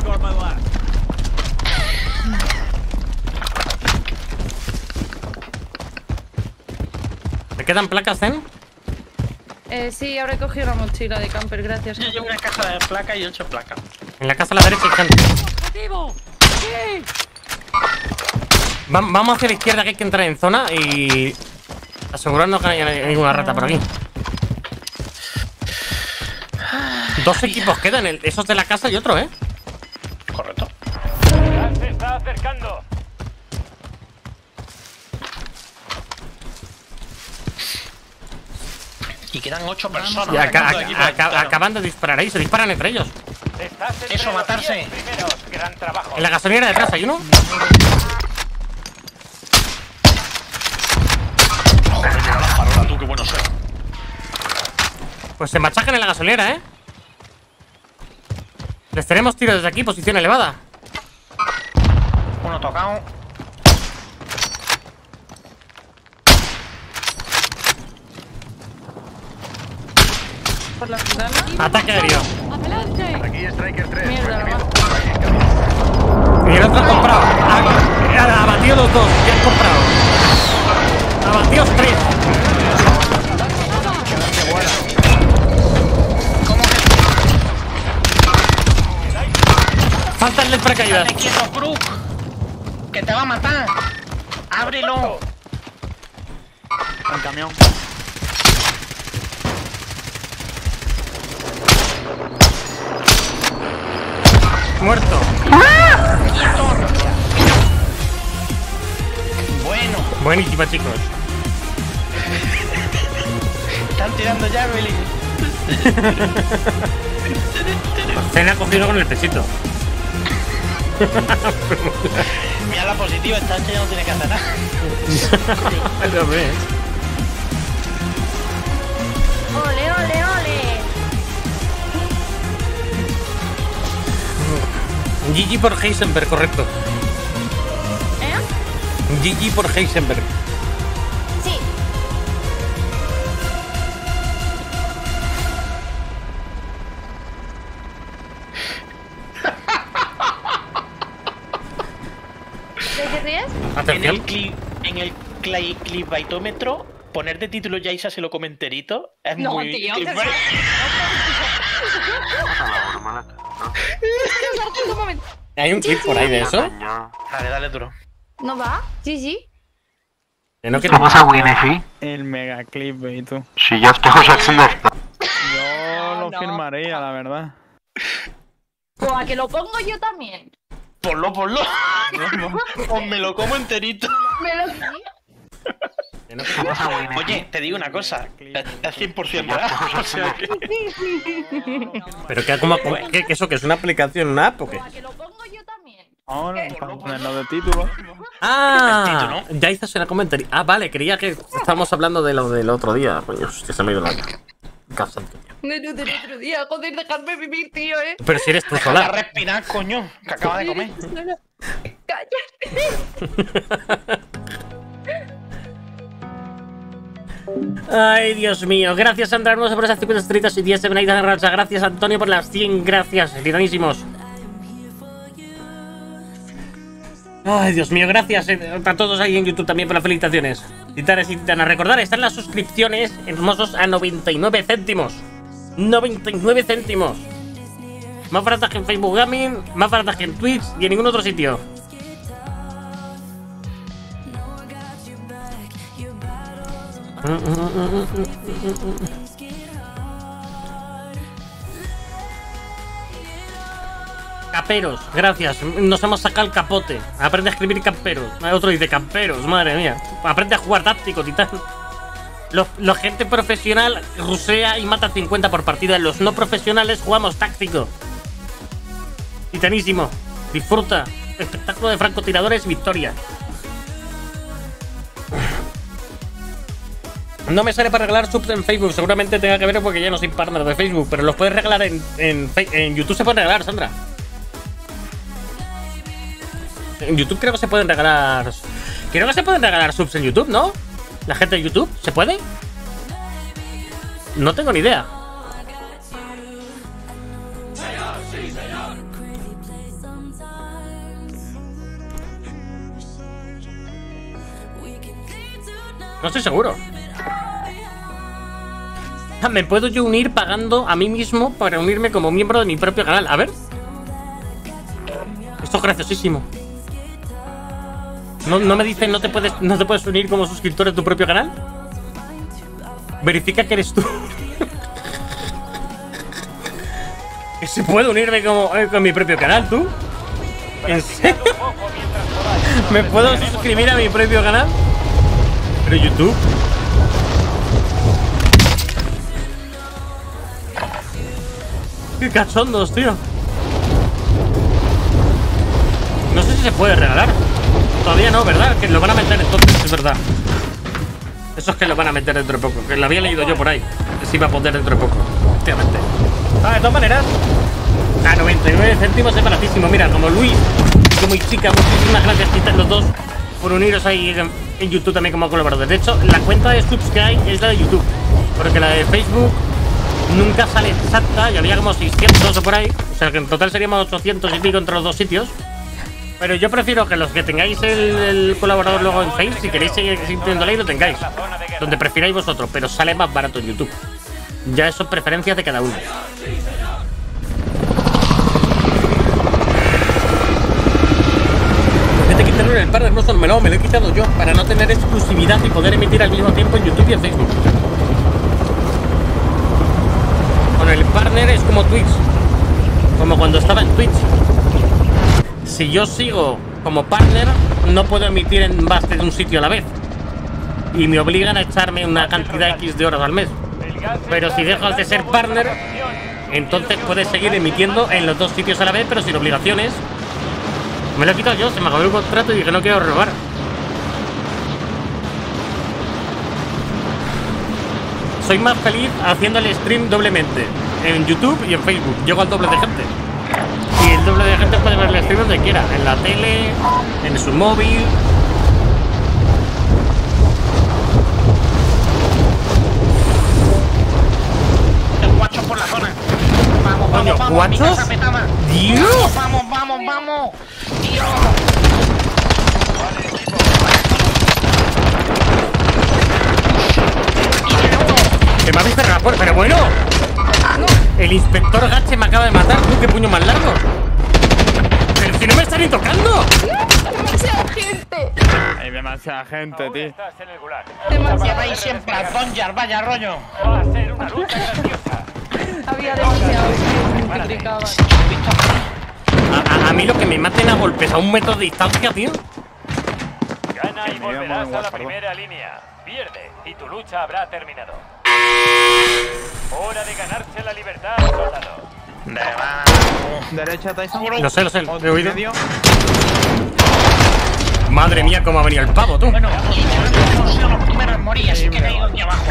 ¿Me quedan placas, Zen? Sí, ahora he cogido la mochila de camper, gracias. Yo llevo una caja de placas y 8 placas. En la casa a la derecha hay gente. ¡Objetivo! ¡Sí! Vamos hacia la izquierda, que hay que entrar en zona y asegurarnos que no haya ninguna rata por aquí. 2 equipos quedan, esos de la casa y otro, ¿eh? Correcto. Ya se está acercando. Y quedan 8 personas. Y acaban de disparar ahí, se disparan entre ellos. Estás entre Eso, los matarse. 10 primeros. Gran trabajo. En la gasolinera detrás hay uno. Joder, mira la farola, tú, qué bueno soy. Pues se machacan en la gasolinera, ¿eh? Les tenemos tiros desde aquí, posición elevada. Uno tocado. Por la ventana. Ataque aéreo. ¡Adelante! Aquí Striker 3. Mierda, la recibiendo. Y el otro ha comprado. Ha batido los dos, ya han comprado. Ha batido 3. Falta el del paracaídas. ¡Estate quieto, Brook! ¡Que te va a matar! ¡Ábrelo! En camión. Muerto. ¡Quieto! Bueno, Buenísima, chicos. están tirando Javelin. Se le ha cogido con el pesito. Mira la positiva, esta noche ya no tiene que hacer nada. Lo ves. ¡Ole, ole, ole! GG por Heisenberg, correcto. ¿Eh? GG por Heisenberg. Sí. ¿De qué ríes? Atención. En el clickbaitómetro, poner de título Yaisa se lo comenterito es No, muy... tío, clickbait. Un momento. ¿Hay un clip por ahí de eso? Dale, dale duro. ¿No va? Sí, sí. No, ¿Qué pasa, Winnie? El megaclip, y tú. Si ya estamos haciendo esto. Yo lo no. firmaría, la verdad. O a que lo pongo yo también. Ponlo. O me lo como enterito. Me lo ¿Qué pasa, Winnie? Oye, te digo una cosa. Es 100% verdad. O sea que... Pero ¿qué eso que es una aplicación, una app o qué? O a que lo pongo yo también. Ahora, para ponerlo de título. Ah, ya hice una comentario. Ah, vale, creía que estábamos hablando de lo del otro día. Coño, que se me ha ido la casa. Del otro día, joder, dejadme vivir, tío, Pero si eres tú Deja sola. respirar, coño, que acaba de comer. Cállate. Ay, Dios mío. Gracias, Sandra Hermosa, por esas 50 estrellas y 10 de Benedita de Racha. Gracias, Antonio, por las 100. Gracias, titanísimos. Ay, Dios mío, gracias a todos ahí en YouTube también por las felicitaciones. Titanes y titanas. Recordad, están las suscripciones hermosos a 99 céntimos. 99 céntimos. Más baratas que en Facebook Gaming, más baratas que en Twitch y en ningún otro sitio. Caperos, gracias. Nos hemos sacado el capote. Aprende a escribir camperos. Otro dice camperos, madre mía. Aprende a jugar táctico, titán. Los gente profesional rusea y mata 50 por partida. Los no profesionales jugamos táctico. Titanísimo. Disfruta. Espectáculo de francotiradores, victoria. No me sale para regalar subs en Facebook. Seguramente tenga que ver porque ya no soy partner de Facebook. Pero los puedes regalar en YouTube. Se pueden regalar, Sandra. En YouTube creo que se pueden regalar. Creo que se pueden regalar subs en YouTube, ¿no? La gente de YouTube, ¿se puede? No tengo ni idea. No estoy seguro. Me puedo yo unir pagando a mí mismo para unirme como miembro de mi propio canal. A ver. Esto es graciosísimo. No me dicen no te puedes unir como suscriptor de tu propio canal. Verifica que eres tú. Que se puede unirme con mi propio canal, ¿tú? ¿En serio? ¿Me puedo suscribir a mi propio canal? Pero YouTube. Qué cachondos, tío. No sé si se puede regalar. Todavía no, ¿verdad? Que lo van a meter entonces, es verdad. Eso es que lo van a meter dentro de poco. Que lo había leído yo por ahí. Que se iba a poner dentro de poco. Efectivamente. Ah, de todas maneras, a 99 céntimos es baratísimo. Mira, como Luis y como Chica, muchísimas gracias, Titan, los dos, por uniros ahí en YouTube también como colaboradores. De hecho, la cuenta de subs que hay es la de YouTube. Porque la de Facebook nunca sale exacta y había como 600 o por ahí. O sea que en total seríamos 800 y pico entre los dos sitios. Pero yo prefiero que los que tengáis el colaborador luego en Facebook, si queréis seguir sintiéndole, lo tengáis. Donde prefiráis vosotros, pero sale más barato en YouTube. Ya eso es preferencias de cada uno. ¿Por qué te quitaron el partner? No, me lo he quitado yo para no tener exclusividad y poder emitir al mismo tiempo en YouTube y en Facebook. Con el partner es como Twitch. Como cuando estaba en Twitch. Si yo sigo como partner, no puedo emitir en más de un sitio a la vez. Y me obligan a echarme una cantidad X de horas al mes. Pero si dejas de ser partner, entonces puedes seguir emitiendo en los dos sitios a la vez, pero sin obligaciones. Me lo he quitado yo, se me acabó el contrato y dije no quiero renovar. Soy más feliz haciendo el stream doblemente. En YouTube y en Facebook. Llego al doble de gente. Y el doble de gente puede ver el stream donde quiera. En la tele, en su móvil. El guacho por la zona. Vamos, Coño, vamos, ¿guachos? mi casa petada. ¡Dios! Vamos, vamos, vamos. Dios. Que me habéis cerrado la puerta, pero bueno. El inspector Gache me acaba de matar. ¡Tú, qué puño más largo! ¡Pero si no me están ni tocando! ¡Demasiada gente! Hay demasiada gente, Aún tío. estás en el gulag. Lleváis siempre a Tonjar, vaya rollo. Va a ser una lucha graciosa. Había demasiados que multiplicaban. A mí lo que me maten a golpes a 1 metro de distancia, tío. Gana y me volverás llamo a la igual, primera línea. Pierde y tu lucha habrá terminado. Hora de ganarse la libertad, soldado. Derecha, Tyson. Lo sé, Otro he oído. medio. Madre mía, cómo ha venido el pavo, tú. Bueno, literalmente hemos sido los primeros en morir, así que he caído aquí abajo.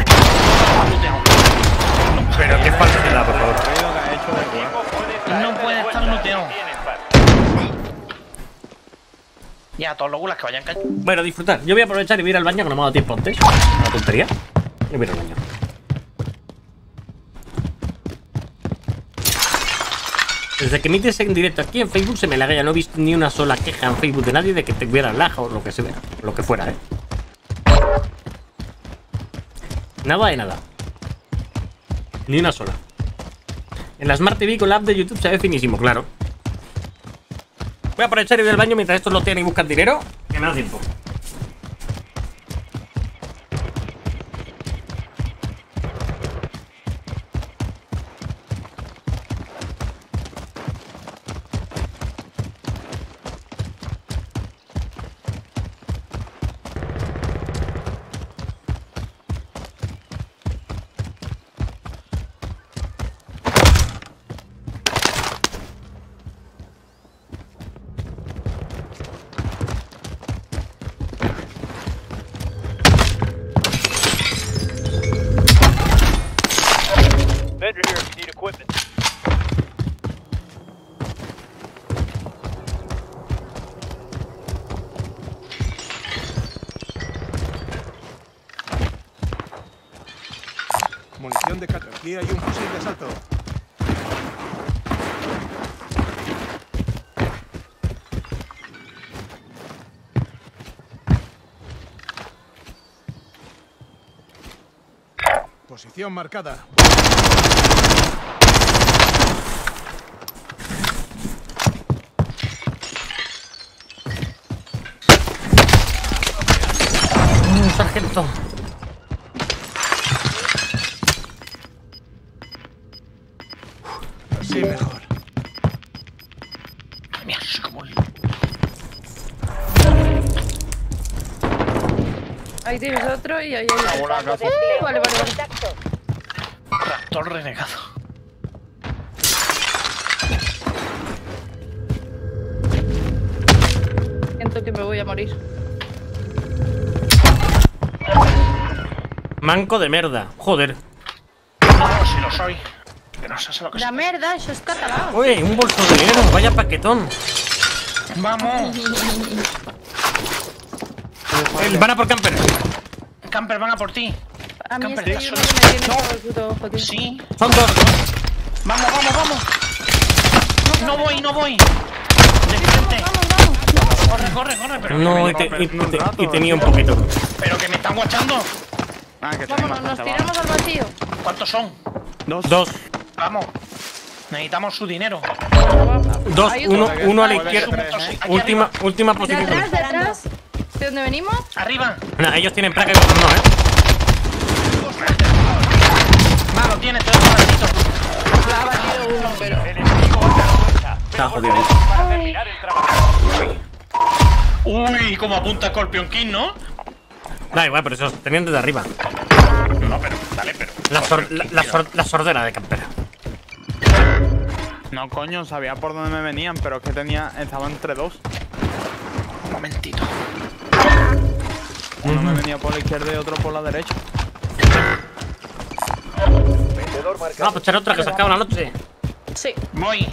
Pero qué falsedad, por favor. Ruido que ha hecho de huevo. No puede estar looteado. Ya, todos los gulas que vayan cayendo. Bueno, disfrutar. Yo voy a aprovechar y voy a ir al baño, que no me ha dado tiempo antes. Una tontería. Y voy a ir al baño. Desde que emites en directo aquí en Facebook se me laga. Ya no he visto ni una sola queja en Facebook de nadie de que te hubiera lag o lo que se vea. Lo que fuera, Nada de nada. Ni una sola. En la Smart TV con la app de YouTube se ve finísimo, claro. Voy a aprovechar y voy al baño mientras estos lo tienen y buscan dinero. Que me da tiempo. Vendor here if you need equipment. Munición de carga. Aquí hay un fusil de asalto. Posición marcada. Sargento. Así mejor. Mira, es como el... Ahí tienes otro y ahí hay otro. Rango de empleo. Vale, vale, vale. Contacto. Raptor renegado. Siento que me voy a morir. Manco de merda. Joder. No, si lo soy. Que no sé lo que La soy. merda, eso es catalán. Uy, un bolso de dinero. Vaya paquetón. Vamos. Van a por camper. Camper, van a por ti. A mí Camper, este solo- uno que me tiene todo el puto ojo, tío. Sí. Son dos. Vamos, vamos, vamos. No voy, no voy. De frente. Corre, corre, corre. Pero, No, que y, me, y tenía un poquito. pero que me están guachando. Ah, que Vámonos, nos tiramos al vacío. ¿Cuántos son? Dos. Vamos. Necesitamos su dinero. Dos. Hay otro. Uno a la Puede izquierda. ser, ¿eh? Aquí Última De posición. atrás, de atrás. ¿De dónde venimos? Arriba. Nah, ellos tienen placa y vosotros no, Va, lo tienes, te doy un ratito. Ha valido uno, pero... El enemigo anda en marcha. Está jodido. Para terminar el trabajo. Uy, como apunta Scorpion King, ¿no? Da igual, pero esos tenían desde arriba. No, pero, dale, pero. La sordera de campera. No, coño, sabía por dónde me venían, pero es que estaba entre dos. Un momentito. Uno me venía por la izquierda y otro por la derecha. Vendedor marcado. Vamos a echar otra que se acaba la noche. Sí. Voy.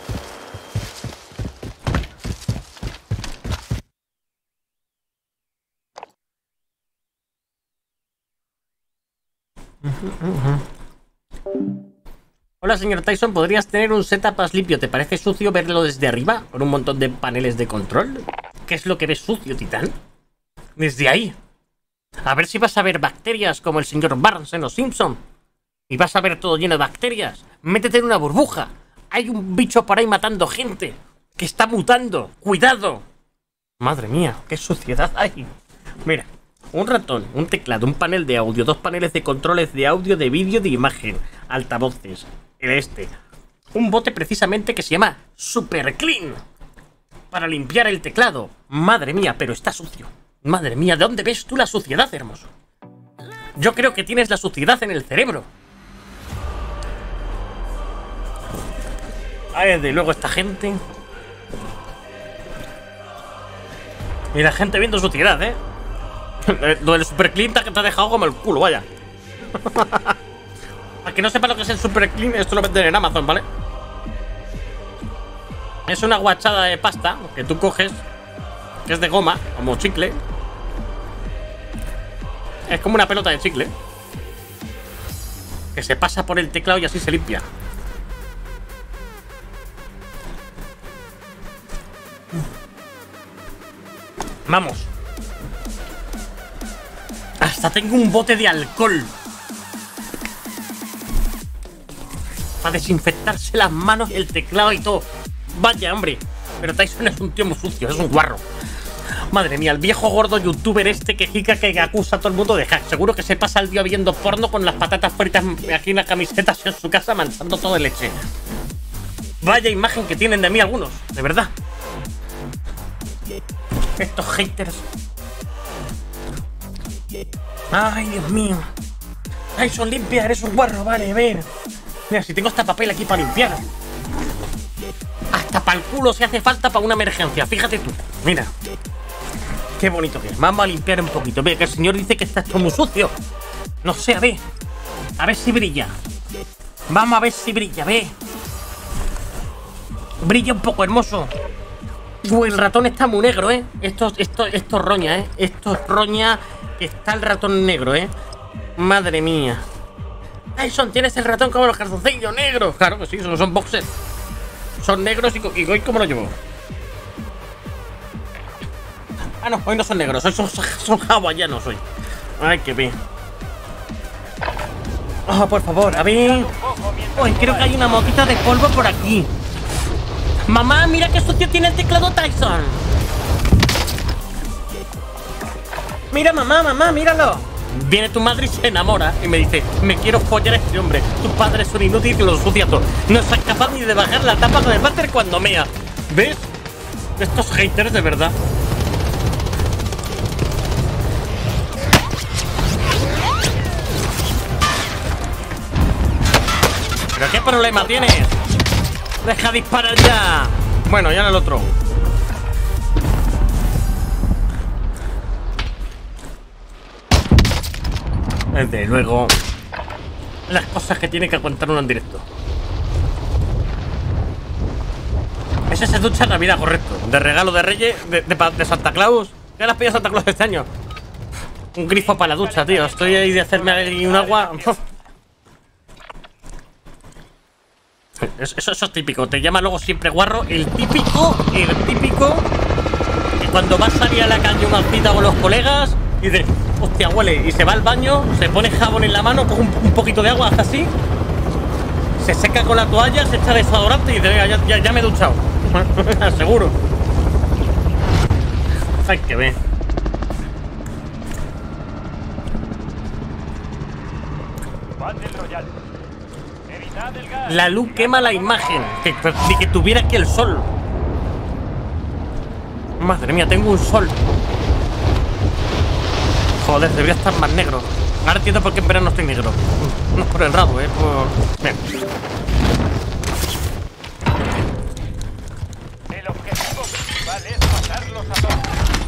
Hola, señor Tyson, ¿podrías tener un setup más limpio? ¿Te parece sucio verlo desde arriba? Con un montón de paneles de control. ¿Qué es lo que ves sucio, Titán? Desde ahí. A ver si vas a ver bacterias como el señor Barnes en Los Simpson. Y vas a ver todo lleno de bacterias. Métete en una burbuja. Hay un bicho por ahí matando gente. Que está mutando. ¡Cuidado! Madre mía, qué suciedad hay. Mira, un ratón, un teclado, un panel de audio, 2 paneles de controles de audio, de vídeo, de imagen, altavoces, un bote precisamente que se llama Super Clean para limpiar el teclado. Madre mía, pero está sucio. Madre mía, ¿de dónde ves tú la suciedad, hermoso? Yo creo que tienes la suciedad en el cerebro. Ay, de luego esta gente. Y la gente viendo suciedad, ¿eh? Lo del Super Clean te ha dejado como el culo, vaya. Para que no sepa lo que es el Super Clean, esto lo venden en Amazon, ¿vale? Es una guachada de pasta que tú coges, que es de goma, como chicle. Es como una pelota de chicle que se pasa por el teclado y así se limpia. Vamos. Hasta tengo un bote de alcohol para desinfectarse las manos, el teclado y todo. Vaya, hombre. Pero Tyson es un tío muy sucio, es un guarro. Madre mía, el viejo gordo youtuber este que acusa a todo el mundo de hack. Seguro que se pasa el día viendo porno con las patatas fritas aquí en las camisetas en su casa, manchando todo de leche. Vaya imagen que tienen de mí algunos, de verdad. Estos haters. Ay, Dios mío. Tyson, limpia, eres un guarro, vale, a ver. Mira, si tengo hasta papel aquí para limpiar. Hasta para el culo si hace falta para una emergencia, fíjate tú. Mira. Qué bonito que es. Vamos a limpiar un poquito. Ve que el señor dice que está esto muy sucio. No sé, a ver. A ver si brilla. Vamos a ver si brilla, ve. Brilla un poco, hermoso. Uy, el ratón está muy negro, ¿eh? Esto roña, ¿eh? Esto roña que está el ratón negro, ¿eh? Madre mía. Tyson, tienes el ratón como los calzoncillos negros. Claro que sí, son boxers. Son negros y hoy cómo lo llevo. Ah, no, hoy no son negros, hoy son hawaianos hoy. Ay, qué bien. Oh, por favor, a ver. Uy, creo que hay una motita de polvo por aquí. Mamá, mira qué sucio tiene el teclado Tyson. Mira, mamá, míralo. Viene tu madre y se enamora y me dice: me quiero follar a este hombre. Tu padre es un inútil que lo ensucia todo. No es capaz ni de bajar la tapa del váter cuando mea. ¿Ves? Estos haters de verdad. ¿Pero qué problema tienes? ¡Deja disparar ya! Bueno, ya en el otro. Desde luego, las cosas que tiene que aguantar uno en directo. Ese se ducha en Navidad, correcto. De regalo de Reyes, de Santa Claus. ¿Qué le has pedido a Santa Claus este año? Un grifo para la ducha, tío. Estoy ahí de hacerme ahí un agua. Eso es típico. Te llama luego siempre guarro. El típico que cuando vas a salir a la calle una cita con los colegas y dice: hostia, huele. Y se va al baño, se pone jabón en la mano, coge un poquito de agua, hace así, se seca con la toalla, se echa desodorante y dice: ya me he duchado. Seguro. Hay que ver. La luz quema la imagen. Que tuviera aquí el sol. Madre mía, tengo un sol. Joder, debería estar más negro. Ahora entiendo por qué en verano estoy negro. No es por el rabo, por... Bien. El objetivo principal es matarlos a todos.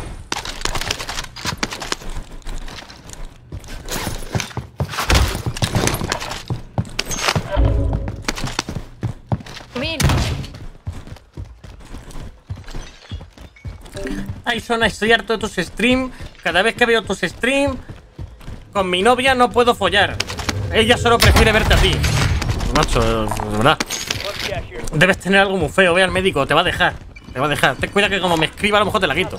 Tyson, estoy harto de tus streams. Cada vez que veo tus streams con mi novia no puedo follar. Ella solo prefiere verte a ti. Macho, de verdad. Debes tener algo muy feo. Ve al médico, te va a dejar. Te va a dejar. Ten cuidado que como me escriba a lo mejor te la quito.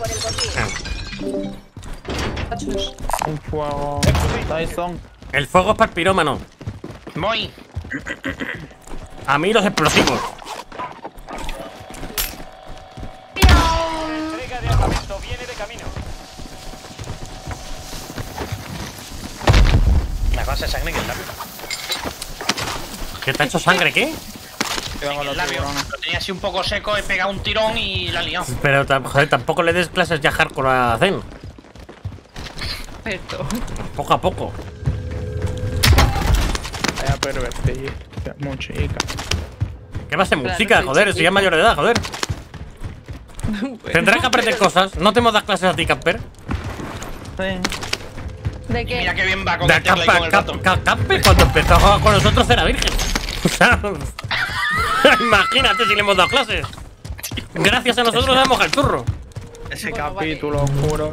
Un fuego. Tyson. El fuego es para el pirómano. Voy. A mí los explosivos. Entrega de armamento viene de camino. base de sangre que el labio. ¿Qué te ha hecho sangre? ¿Qué? Cuidado con El los labio. tiburones. Lo tenía así un poco seco, he pegado un tirón y la he liado. Pero, joder, tampoco le des clases ya hardcore a Zen. Esto. Poco a poco. Vaya pervertida. Muy chica. ¿Qué va a ser Claro, música? soy Joder, si ya es mayor de edad, joder. Tendrás que aprender pero- cosas. ¿No te hemos dado clases a ti, Camper? ¿De Y qué? mira qué bien va con De el tecla y con el ratón. Camper, cuando empezó a jugar con nosotros era virgen. O sea, imagínate si le hemos dado clases. Gracias a nosotros le damos al churro. Ese Bueno, capítulo oscuro.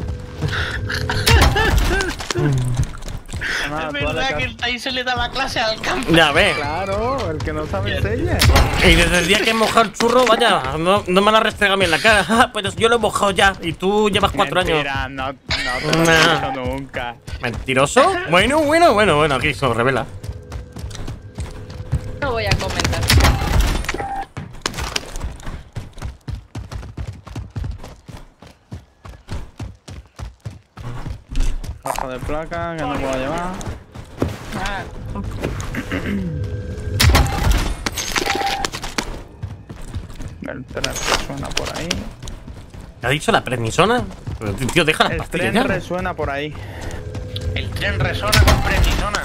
Nada, Es verdad que el Tyson le daba clase al campo. Ya ves. Claro, el que no sabe enseña. Y desde el día que he mojado el churro, vaya, no me lo has restregado a mí en la cara. Pues yo lo he mojado ya. Y tú llevas 4 años. Mentira, no te lo Nah. he dicho nunca. ¿Mentiroso? Bueno, aquí se lo revela. No voy a comentar. Baja de placa, que no puedo llevar. Ah, El tren resuena por ahí. ¿Te ha dicho la prednisona? Pero, tío, deja las El pastillas tren ya. resuena por ahí. El tren resona con prednisona.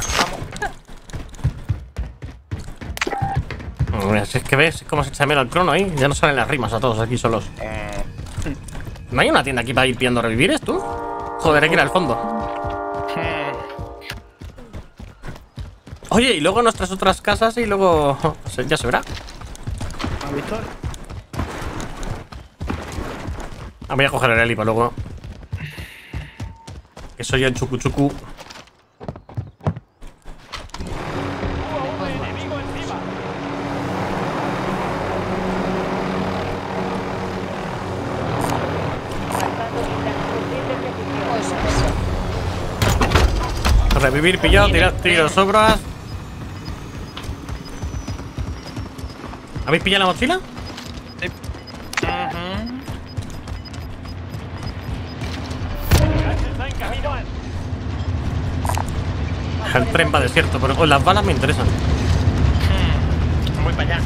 Vamos. Mira, si es que ves cómo se chamela el crono ahí. Ya no salen las rimas a todos aquí solos. ¿No hay una tienda aquí para ir pidiendo revivires, tú? Joder, hay que ir al fondo. Oye, y luego nuestras otras casas y luego... ya se verá. ¿Has visto? Voy a coger el heli para luego. Que soy el chucu chucu. Revivir, pillado, tirar tiros, sobras. ¿Habéis pillado la mochila? El tren va desierto, pero las balas me interesan. Voy para allá.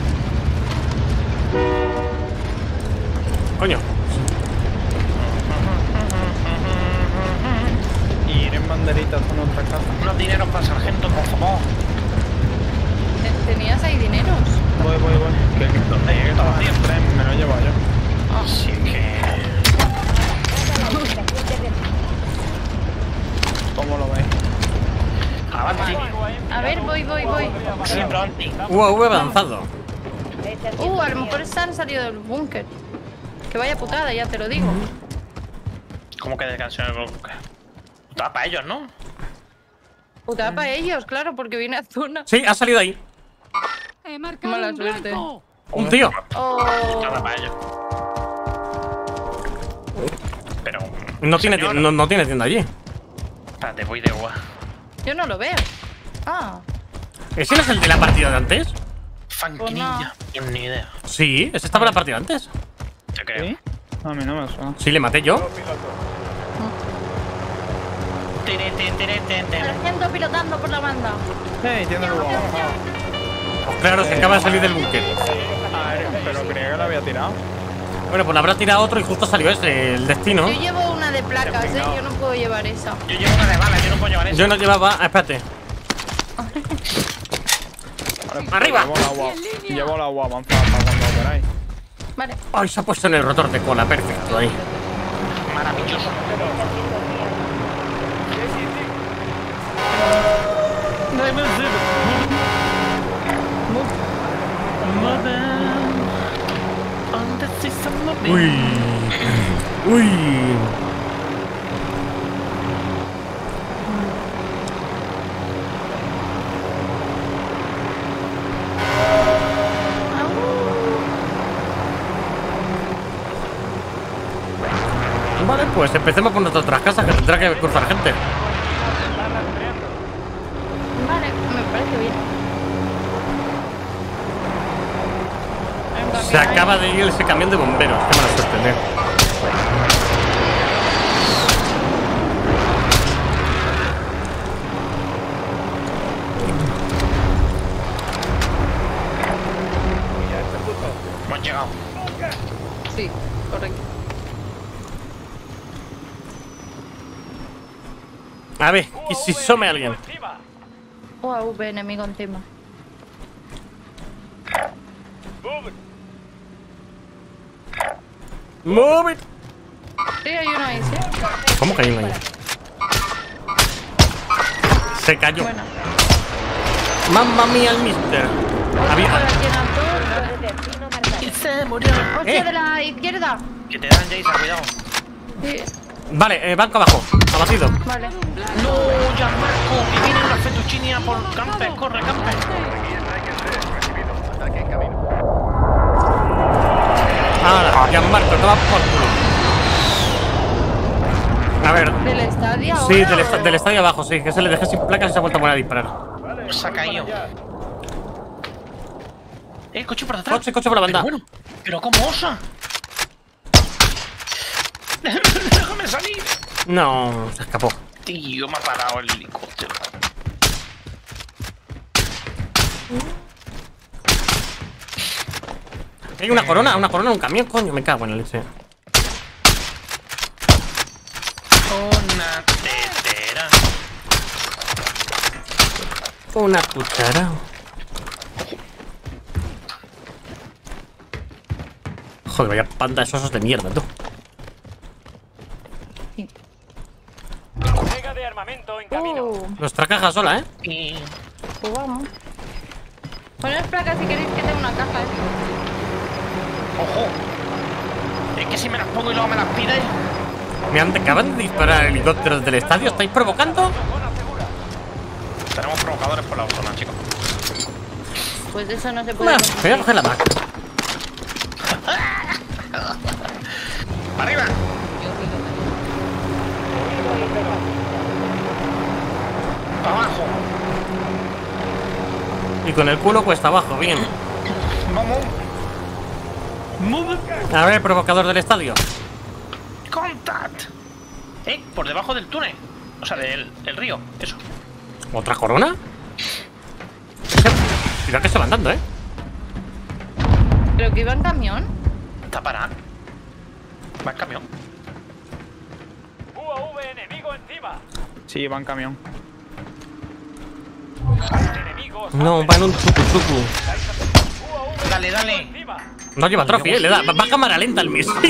Coño. Y ir en banderitas con otra casa. Unos dineros para el sargento, por favor. ¿Tenías ahí dineros? Voy. ¿Dónde estaba haciendo? El tren me lo llevo yo. Así que... ¿Cómo lo ves? Avanti. A ver, voy. Siempre avanti. UAV avanzado. A lo mejor se han salido del búnker. Que vaya putada, ya te lo digo. ¿Cómo que descanso en el búnker? Estaba para ellos, ¿no? Putada para ellos, claro, porque viene a zona. Sí, ha salido ahí. He marcado Mala un suerte. blanco. Un tío. Oh, Estaba para ellos. Pero... No tiene, señor, no tiene tienda allí. Espérate, voy de agua. yo no lo veo. Ah, ¿Ese no es el de la partida de antes? Funky Ninja. Ni idea. Sí, ese estaba en la partida de antes. Te creo. ¿Sí? A mí no me suena. Sí, le maté yo. sargento pilotando por la banda. ¡Hey! Tiene el huevo. Pues claro, se acaba de salir del búnker. A ver, pero creía que lo había tirado. Bueno, pues le habrá tirado otro y justo salió ese, el destino. Yo llevo una de placas, yo no puedo llevar esa. Yo llevo una de balas, yo no puedo llevar eso. Yo no llevaba... espérate. ¡Arriba! Llevo la agua avanzada para cuando queráis. Vale. Ay, se ha puesto en el rotor de cola, perfecto ahí. Maravilloso. Uy. Uy. Vale, pues empecemos con nuestras otras casas que tendrá que cruzar gente. Vale, me parece bien. Se acaba de ir ese camión de bomberos. Qué mala suerte, tío. hemos llegado. Sí, correcto. A ver, ¿y si some alguien? UAV, enemigo encima. Move it. Sí, hay uno ahí, sí. ¿Cómo que hay uno ahí? Se cayó. Bueno. Mamma mía, el mister. Había... Y se murió. Hostia, de la izquierda. Que te dan, Jason, cuidado. Sí. Vale, banco abajo. Abatido. Vale. No, Gianmarco, que viene una fettuccine a por campe. Corre, campe. Ahora, Gianmarco, toma por culo. A ver. ¿Del estadio ahora? Sí, del estadio abajo, sí. Que se le dejé sin placas y se ha vuelto a poner a disparar. Se ha caído. Coche por detrás. Coche por la banda. Pero bueno, pero ¿cómo osa? Déjame salir. No, se escapó. Tío, me ha parado el helicóptero. Hay una corona, un camión, coño, me cago en la leche. Una tetera. Una cuchara. Joder, vaya panda de sosos de mierda, tú. Entrega de armamento en camino. Nuestra caja sola, ¿eh? Pues vamos. Poneros placas si queréis que tenga una caja, Ojo. Es que si me las pongo y luego me las pides. Me acaban de disparar helicópteros del estadio. ¿Estáis provocando? Tenemos provocadores por la zona, chicos. Pues de eso no se puede. Voy a coger la Mac. ¡Arriba! ¡Abajo! Y con el culo cuesta abajo, bien. Vamos. Move. A ver, provocador del estadio. Contact. Por debajo del túnel. O sea, del río. Eso. ¿Otra corona? Mira que se van dando, ¿eh? Creo que iba en camión. Está parado. Va en camión. UAV enemigo encima. Sí, va en camión. Enemigos. No, va en un chucu. Dale, dale. No lleva trophy, le da. Va a cámara lenta el misil.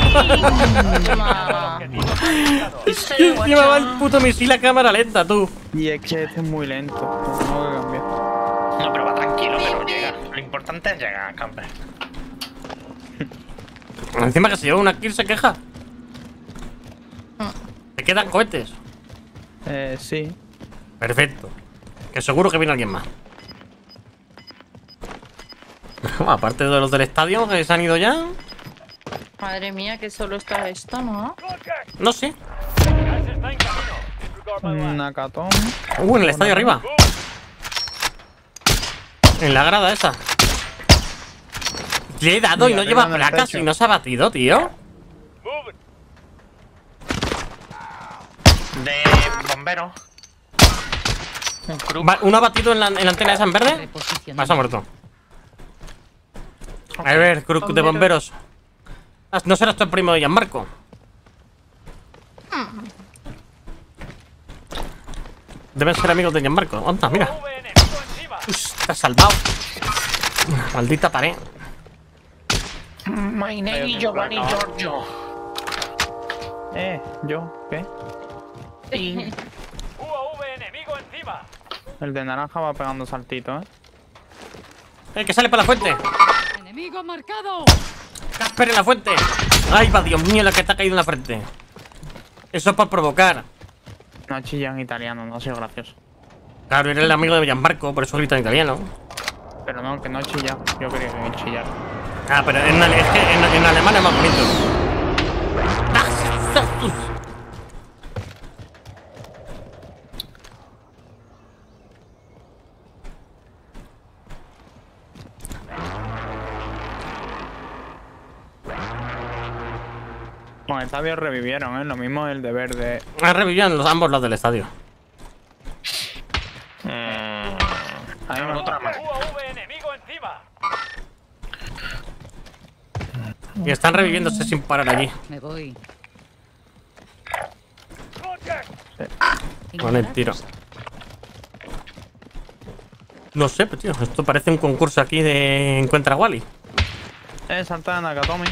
Llevaba el puto misil a cámara lenta, tú. Y es que este es muy lento. Tengo que cambiar. No, pero va tranquilo, pero llega. Lo importante es llegar, camper. Encima que se lleva una kill se queja. ¿Te quedan cohetes? Sí. Perfecto. Que seguro que viene alguien más. Aparte de los del estadio que se han ido ya. Madre mía, que solo está esto, ¿no? No sé. Nakatón. En el estadio arriba. En la grada esa. Le he dado y no lleva placas y no se ha batido, tío. De bombero. ¿Uno ha batido en la antena esa en verde? Se ha muerto. A ver, Crook de bomberos. ¿No serás tú el primo de Gianmarco? Deben ser amigos de Gianmarco. Onda, mira. Te has salvado. Maldita pared. My name is Giovanni Giorgio. ¿Yo? ¿Qué? UAV enemigo encima. El de naranja va pegando saltitos, Que sale por la fuente. ¡Enemigo marcado! ¡Casper en la fuente! ¡Ay, va, Dios mío, la que te ha caído en la frente! Eso es para provocar. No chillan italiano, no ha sido gracioso. Claro, eres el amigo de Gianmarco, por eso grita en italiano. Pero no, que no chilla. Yo quería que chillara. Ah, pero es que en alemán es más bonito. Con el estadio revivieron, lo mismo el de verde. Revivían ambos los del estadio. Hay otra más. UAV enemigo encima. Y están reviviéndose sin parar allí. Me voy. Con el tiro. No sé, pero tío, esto parece un concurso aquí de Encuentra a Wally. Salta en Nakatomi.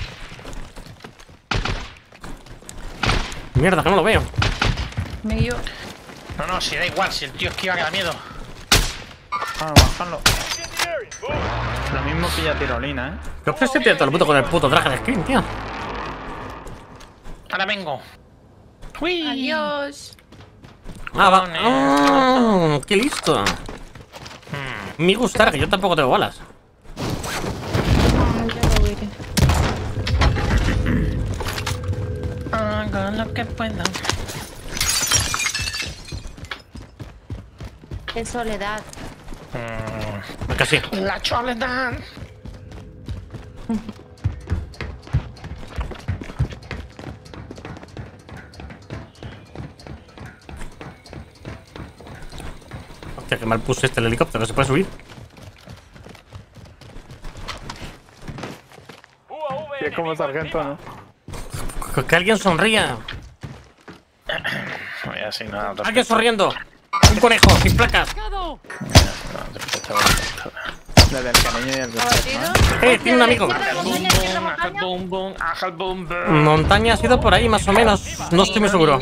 Mierda, que no lo veo. Medio. No, si da igual, si el tío esquiva que da miedo. Bajarlo. Lo mismo pilla tirolina, ¿Qué os que tiene todo el puto con el puto traje de skin, tío? Ahora vengo. Uy. Adiós. Ah, va. Ah, ¡qué listo! Me gustará, que yo tampoco tengo balas. Hago lo que pueda. Qué soledad. Que sí. La soledad. Hostia, que mal puse el helicóptero, se puede subir. Sí, es como sargento, ¿no? Que alguien sonría. Voy así, nada. Alguien sonriendo. Un conejo, sin placas. Desde el cariño y el respeto, Tiene un amigo. Montaña ha sido por ahí, más o menos. No estoy muy seguro.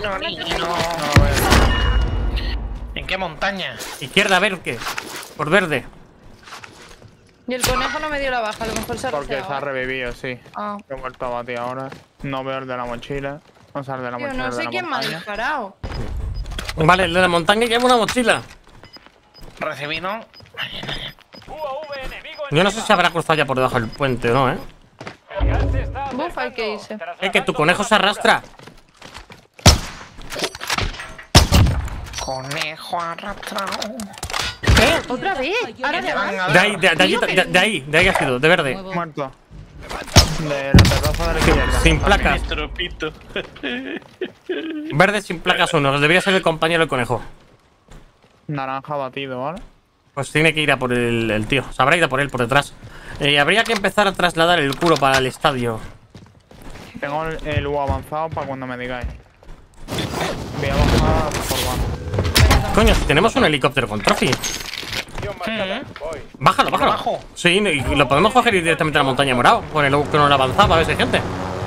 ¿En qué montaña? Izquierda, verde. Por verde. Y el conejo no me dio la baja, a lo mejor se ha Porque se ha roceado. revivido, sí. Ah. He vuelto a batir ahora. No veo el de la mochila. O sea, el de la Tío, mochila. no el de sé la quién me ha montaña. disparado. Vale, el de la montaña lleva una mochila. Recibido. Yo no sé si habrá cruzado ya por debajo del puente o no, Buf, hay que irse. Que tu conejo se arrastra. Conejo arrastrado. ¿Otra vez? Ahora de más. De ahí ha sido, de verde. Muerto. De la terraza de la izquierda. Sin placas. Tropito. Verde sin placas uno. Debería ser el compañero del conejo. Naranja batido, ¿vale? Pues tiene que ir a por el tío. Se habrá ido por él por detrás. Habría que empezar a trasladar el culo para el estadio. Tengo el U avanzado para cuando me digáis. Voy a bajar por bajo. Coño, si tenemos un helicóptero con trophy. Bájalo, bájalo. ¿Bajo? Sí, y lo podemos coger y ir directamente a la montaña morado. Con el que no avanzaba a ver si hay gente.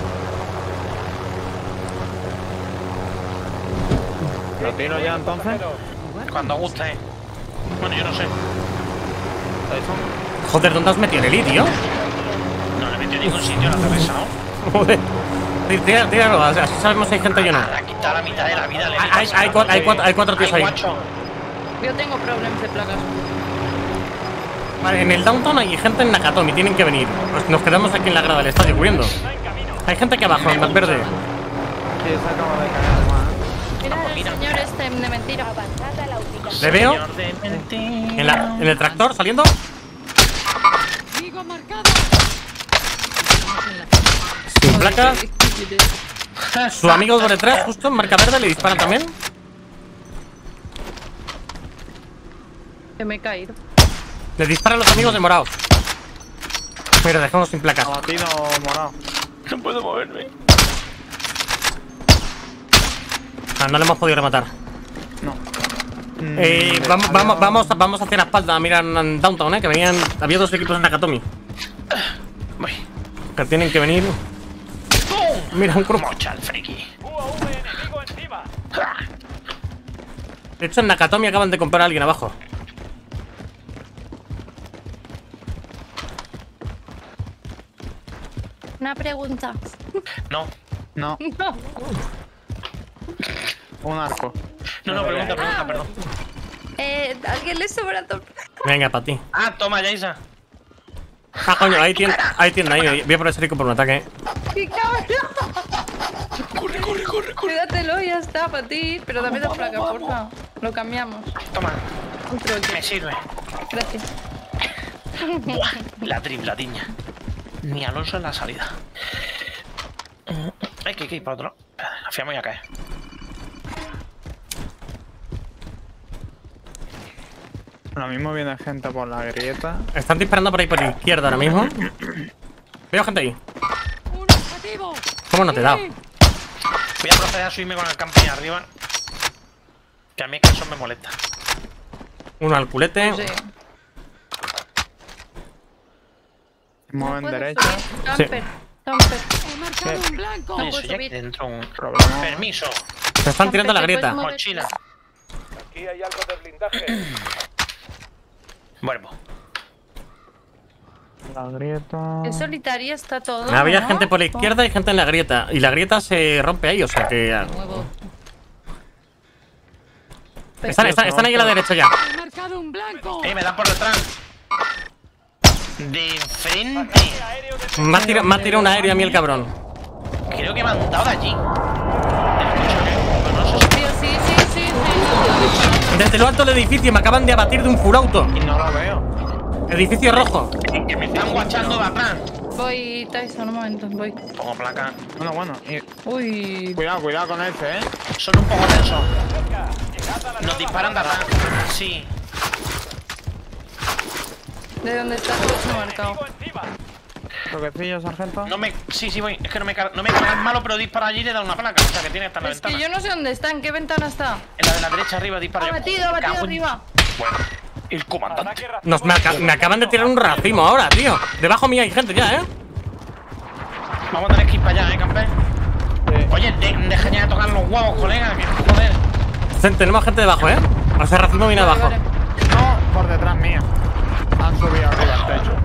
¿Lo tiro ya entonces? Cuando guste. Bueno, yo no sé. Joder, ¿dónde has metido el Eli, tío? No le he metido en ningún sitio, lo he atravesado. Joder. Tíralo, así sabemos si hay gente o no. Le ha quitado la mitad de la vida. Hay cuatro tíos ahí. Yo tengo problemas de placas. Vale, en el downtown hay gente en Nakatomi, tienen que venir. Nos quedamos aquí en la grada del estadio cubriendo. Hay gente aquí abajo, en el verde. Sí, se acaba de caer además. Mira el señor este de mentira. ¿Le veo? En el tractor, saliendo. Amigo marcado. Sin placas. Su amigo por detrás, justo en marca verde, le disparan también. Que me he caído. Le disparan los amigos de morado. Pero dejamos sin placas. Batido morado. No puedo moverme. No le hemos podido rematar. No. Vamos hacia la espalda a mirar en downtown, que venían. Había dos equipos en Nakatomi. Voy. Que tienen que venir. Mira, un grupo. Mocha el friki. De hecho, en Nakatomi acaban de comprar a alguien abajo. Una pregunta. No. No. No. Un arco. No, pregunta, perdón. ¿Alguien le sobra todo? Venga, para ti. Ah, toma, Jaisa. Ah, coño, ahí tienda ahí. Voy a por ese rico por un ataque. ¡Qué cabrón! Corre. Cuídatelo, ya está, para ti. Pero dame la placa, porfa. Lo cambiamos. Toma. Un troque. Me sirve. Gracias. Buah, la dribladiña. Ni Alonso en la salida. Hay que ir para otro. La fiamma ya cae. Ahora mismo viene gente por la grieta. Están disparando por ahí por la izquierda ahora mismo. Veo gente ahí. ¿Cómo no te he dado? Voy a proceder a subirme con el camping arriba. Que a mí es que eso me molesta. Uno al culete. Sí. Mueven puedo derecho. subir. Camper. Camper. He marcado un blanco. Oye, puedo eso ya aquí subir. dentro un... Problema. Permiso. Se están tirando a la Camper, ¿te grieta. puedes mover? Mochila. Aquí hay algo de blindaje. Vuelvo. La grieta. En solitaria está todo. Había ¿no? gente por la izquierda y gente en la grieta. Y la grieta se rompe ahí, o sea que... Nuevo. Están ahí a la derecha ya. He marcado un blanco. Me dan por detrás. De frente. Me ha tirado un aéreo a mí el cabrón. Creo que me han dado de allí. No sé si... Tío, sí. Desde lo alto del edificio me acaban de abatir de un furauto. Y no lo veo. Edificio rojo. Que me están guachando de atrás. Voy, Tyson, un momento, voy. Pongo placa. Bueno. Uy. Cuidado con ese, Son un poco tensos. Nos disparan de atrás. Sí. ¿De dónde está el coche marcado? Toquecillo, sargento. No me... Sí, voy. Es que no me carga el malo, pero dispara allí y le da una placa. O sea que tiene que estar en la Es que ventana. yo no sé dónde está, ¿en qué ventana está? En la de la derecha arriba dispara yo. Abatido Cago en- arriba. Bueno, el comandante. Me acaban de tirar un racimo ahora, tío. Debajo mía hay gente ya, Vamos a tener que ir para allá, camper. Oye, deja ya de tocar los huevos, colega. Que joder. Tenemos gente debajo, O sea, racimo viene abajo. Vale. No, por detrás mía. Han subido arriba al techo.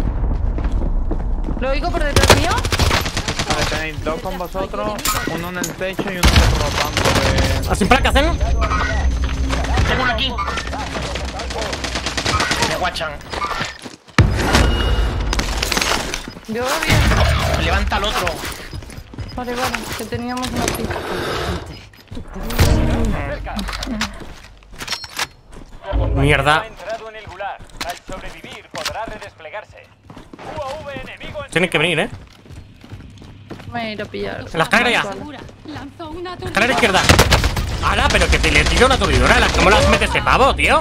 ¿Lo oigo por detrás mío? Vale, tenéis dos con vosotros, uno en el techo y uno rotando de... Sin placas, Tengo uno aquí. Me guachan. Yo bien. Levanta al otro. Vale, que teníamos una pista. Mierda. Ha entrado en el gulag. Al sobrevivir podrá redesplegarse. UAV enemigo en Tienen que venir, Me voy a ir a pillar. En la escalera ya. Segura. Lanzó una Escalera izquierda. ¡Hala! Pero que te le tiro una aturdidora. ¿Cómo las metes ese pavo, tío?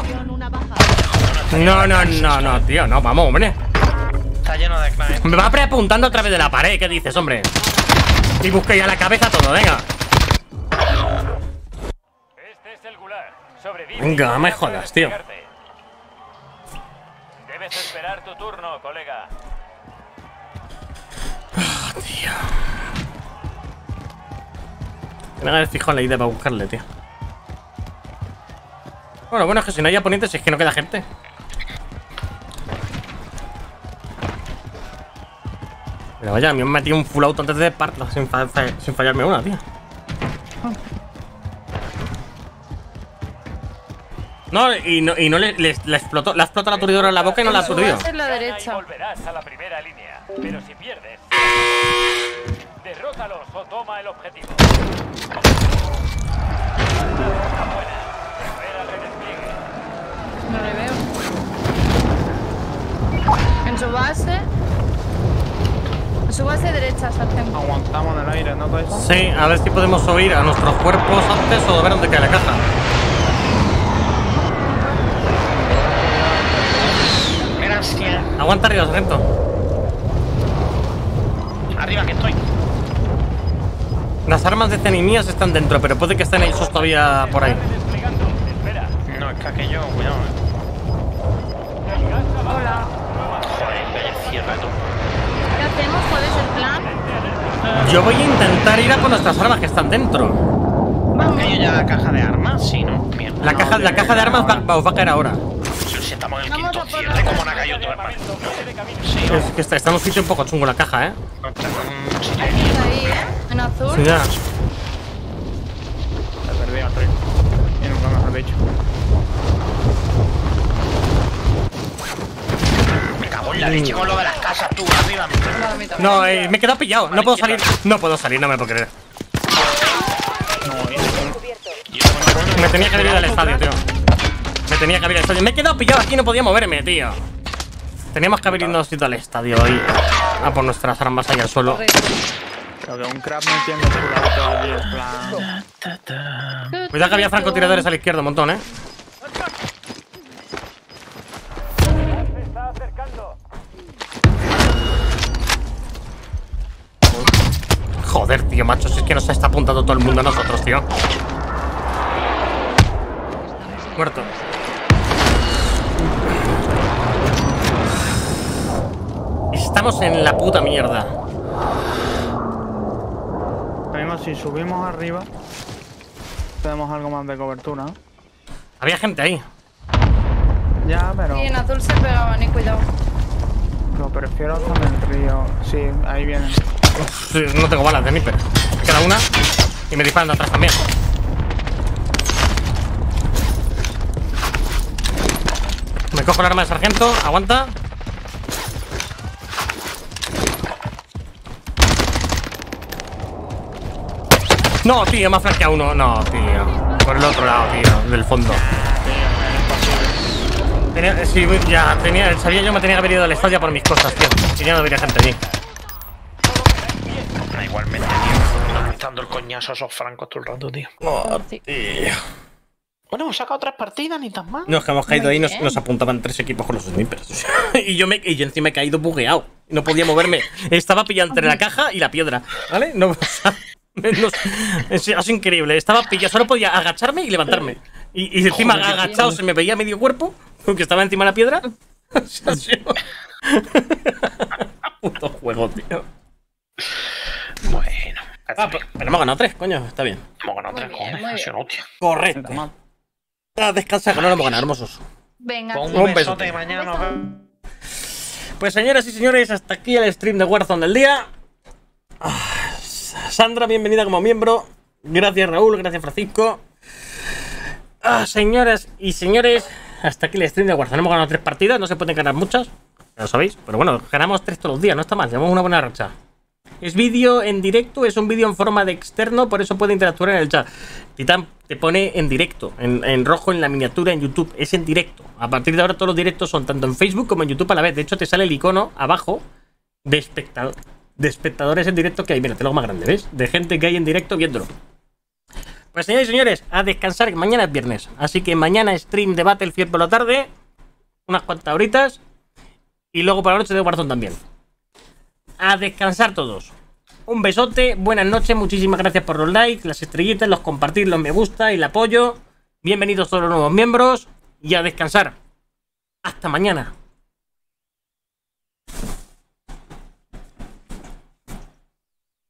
No, tío. No, vamos, hombre. Está lleno de claves. Me va preapuntando a través de la pared. ¿Qué dices, hombre? Y busqué ya la cabeza todo, venga. Este es el gulag. Sobrevive. Venga, me jodas, tío. Debes esperar tu turno, colega. Tío. Me voy a fijar en la idea para buscarle, tío. Bueno, es que si no hay oponentes es que no queda gente. Pero vaya, me han metido un full auto antes de parto sin fallarme una, tío. No, y no le explotó la aturdidora en la boca y no la aturdió. Es la derecha. Volverás a la primera línea. Pero si pierdes, derrótalos o toma el objetivo. Buena. Espera el redespliegue. No le veo. En su base. En su base derecha, sargento. Aguantamos en el aire, ¿no? Tyson? Sí, a ver si podemos subir a nuestros cuerpos antes o ver dónde cae la caja. Gracias. Aguanta arriba, sargento. Arriba que estoy. Las armas de cenimías están dentro, pero puede que estén esos todavía por ahí. Desplegando. Espera. No, es que aquello, cuidado. Hola. Joder, vaya cierra tú. ¿Qué hacemos? ¿Cuál es el plan? Yo voy a intentar ir a por nuestras armas que están dentro. Vamos. ¿Aquello ya la caja de armas? Sí, ¿no? Mierda. La caja de armas os va a caer ahora. Si estamos en el Vamos quinto a por cierre, la como no ha caído todo el mar. Sí, Es que está en un sitio un poco chungo la caja, un sitio de Está mierda. ahí, En azul. Sí, ya. He perdido al rey. Y nunca mejor dicho. Me cago en la leche con lo de las casas, tú, arriba. No, a mí también. No, me he quedado pillado. No puedo salir. No puedo salir, no me puedo creer. Me tenía que haber ido al estadio, tío. Me tenía que haber ido al estadio. Me he quedado pillado aquí, no podía moverme, tío. Teníamos que haber ido al estadio y a por nuestras armas ahí al suelo. Pero que un crab no entiende su auto allí, en plan... Cuidado que había francotiradores a la izquierda, un montón, Se está acercando. Joder, tío, macho, si es que nos está apuntando todo el mundo a nosotros, tío. Muerto. Estamos en la puta mierda. Venga, si subimos arriba, tenemos algo más de cobertura, ¿no? Había gente ahí. Ya, pero... Sí, en azul se pegaban, cuidado. Lo prefiero con el río. Sí, ahí vienen. Uf, no tengo balas de sniper. Queda una y me disparan de atrás también. Me cojo el arma de sargento, aguanta. No, tío, me ha flanqueado uno. No, tío. Por el otro lado, tío, del fondo. Sí, ya tenía, sabía yo me tenía que haber ido al estadio por mis cosas, tío. Y ya no habría gente allí. Igualmente, tío. Lanzando el coñazo a esos francos todo el rato, tío. Oh, tío. Bueno, hemos sacado 3 partidas, ni tan mal. No, es que hemos caído ahí y nos apuntaban 3 equipos con los snipers. y yo encima he caído bugueado. No podía moverme. Estaba pillado entre la caja y la piedra. ¿Vale? No, ha sido increíble. Estaba pillado, solo podía agacharme y levantarme. Y encima agachado se me veía medio cuerpo, porque estaba encima de la piedra. Ha sido... Puto juego, tío. Bueno. Pero hemos ganado 3, coño, está bien. Hemos ganado 3, cojones. Ha sido hostia. Correcto. Descansa, que no lo hemos ganado, hermosos. Venga. Un besote de mañana. Pues señoras y señores, hasta aquí el stream de Warzone del día. Sandra, bienvenida como miembro. Gracias Raúl, gracias Francisco. Señoras y señores, hasta aquí el stream de Warzone. Hemos ganado 3 partidas, no se pueden ganar muchas, ya lo sabéis, pero bueno, ganamos 3 todos los días, no está mal, llevamos una buena racha. Es vídeo en directo, es un vídeo en forma de externo, por eso puede interactuar en el chat. Titán te pone en directo, en rojo en la miniatura en YouTube, es en directo. A partir de ahora todos los directos son tanto en Facebook como en YouTube a la vez. De hecho te sale el icono abajo de espectadores en directo que hay. Mira, te lo hago más grande, ¿ves? De gente que hay en directo viéndolo. Pues señores y señores, a descansar, que mañana es viernes. Así que mañana stream de Battlefield por la tarde, unas cuantas horitas, y luego por la noche de Warzone también. A descansar todos. Un besote, buenas noches, muchísimas gracias por los likes, las estrellitas, los compartir, los me gusta y el apoyo. Bienvenidos todos los nuevos miembros y a descansar. Hasta mañana.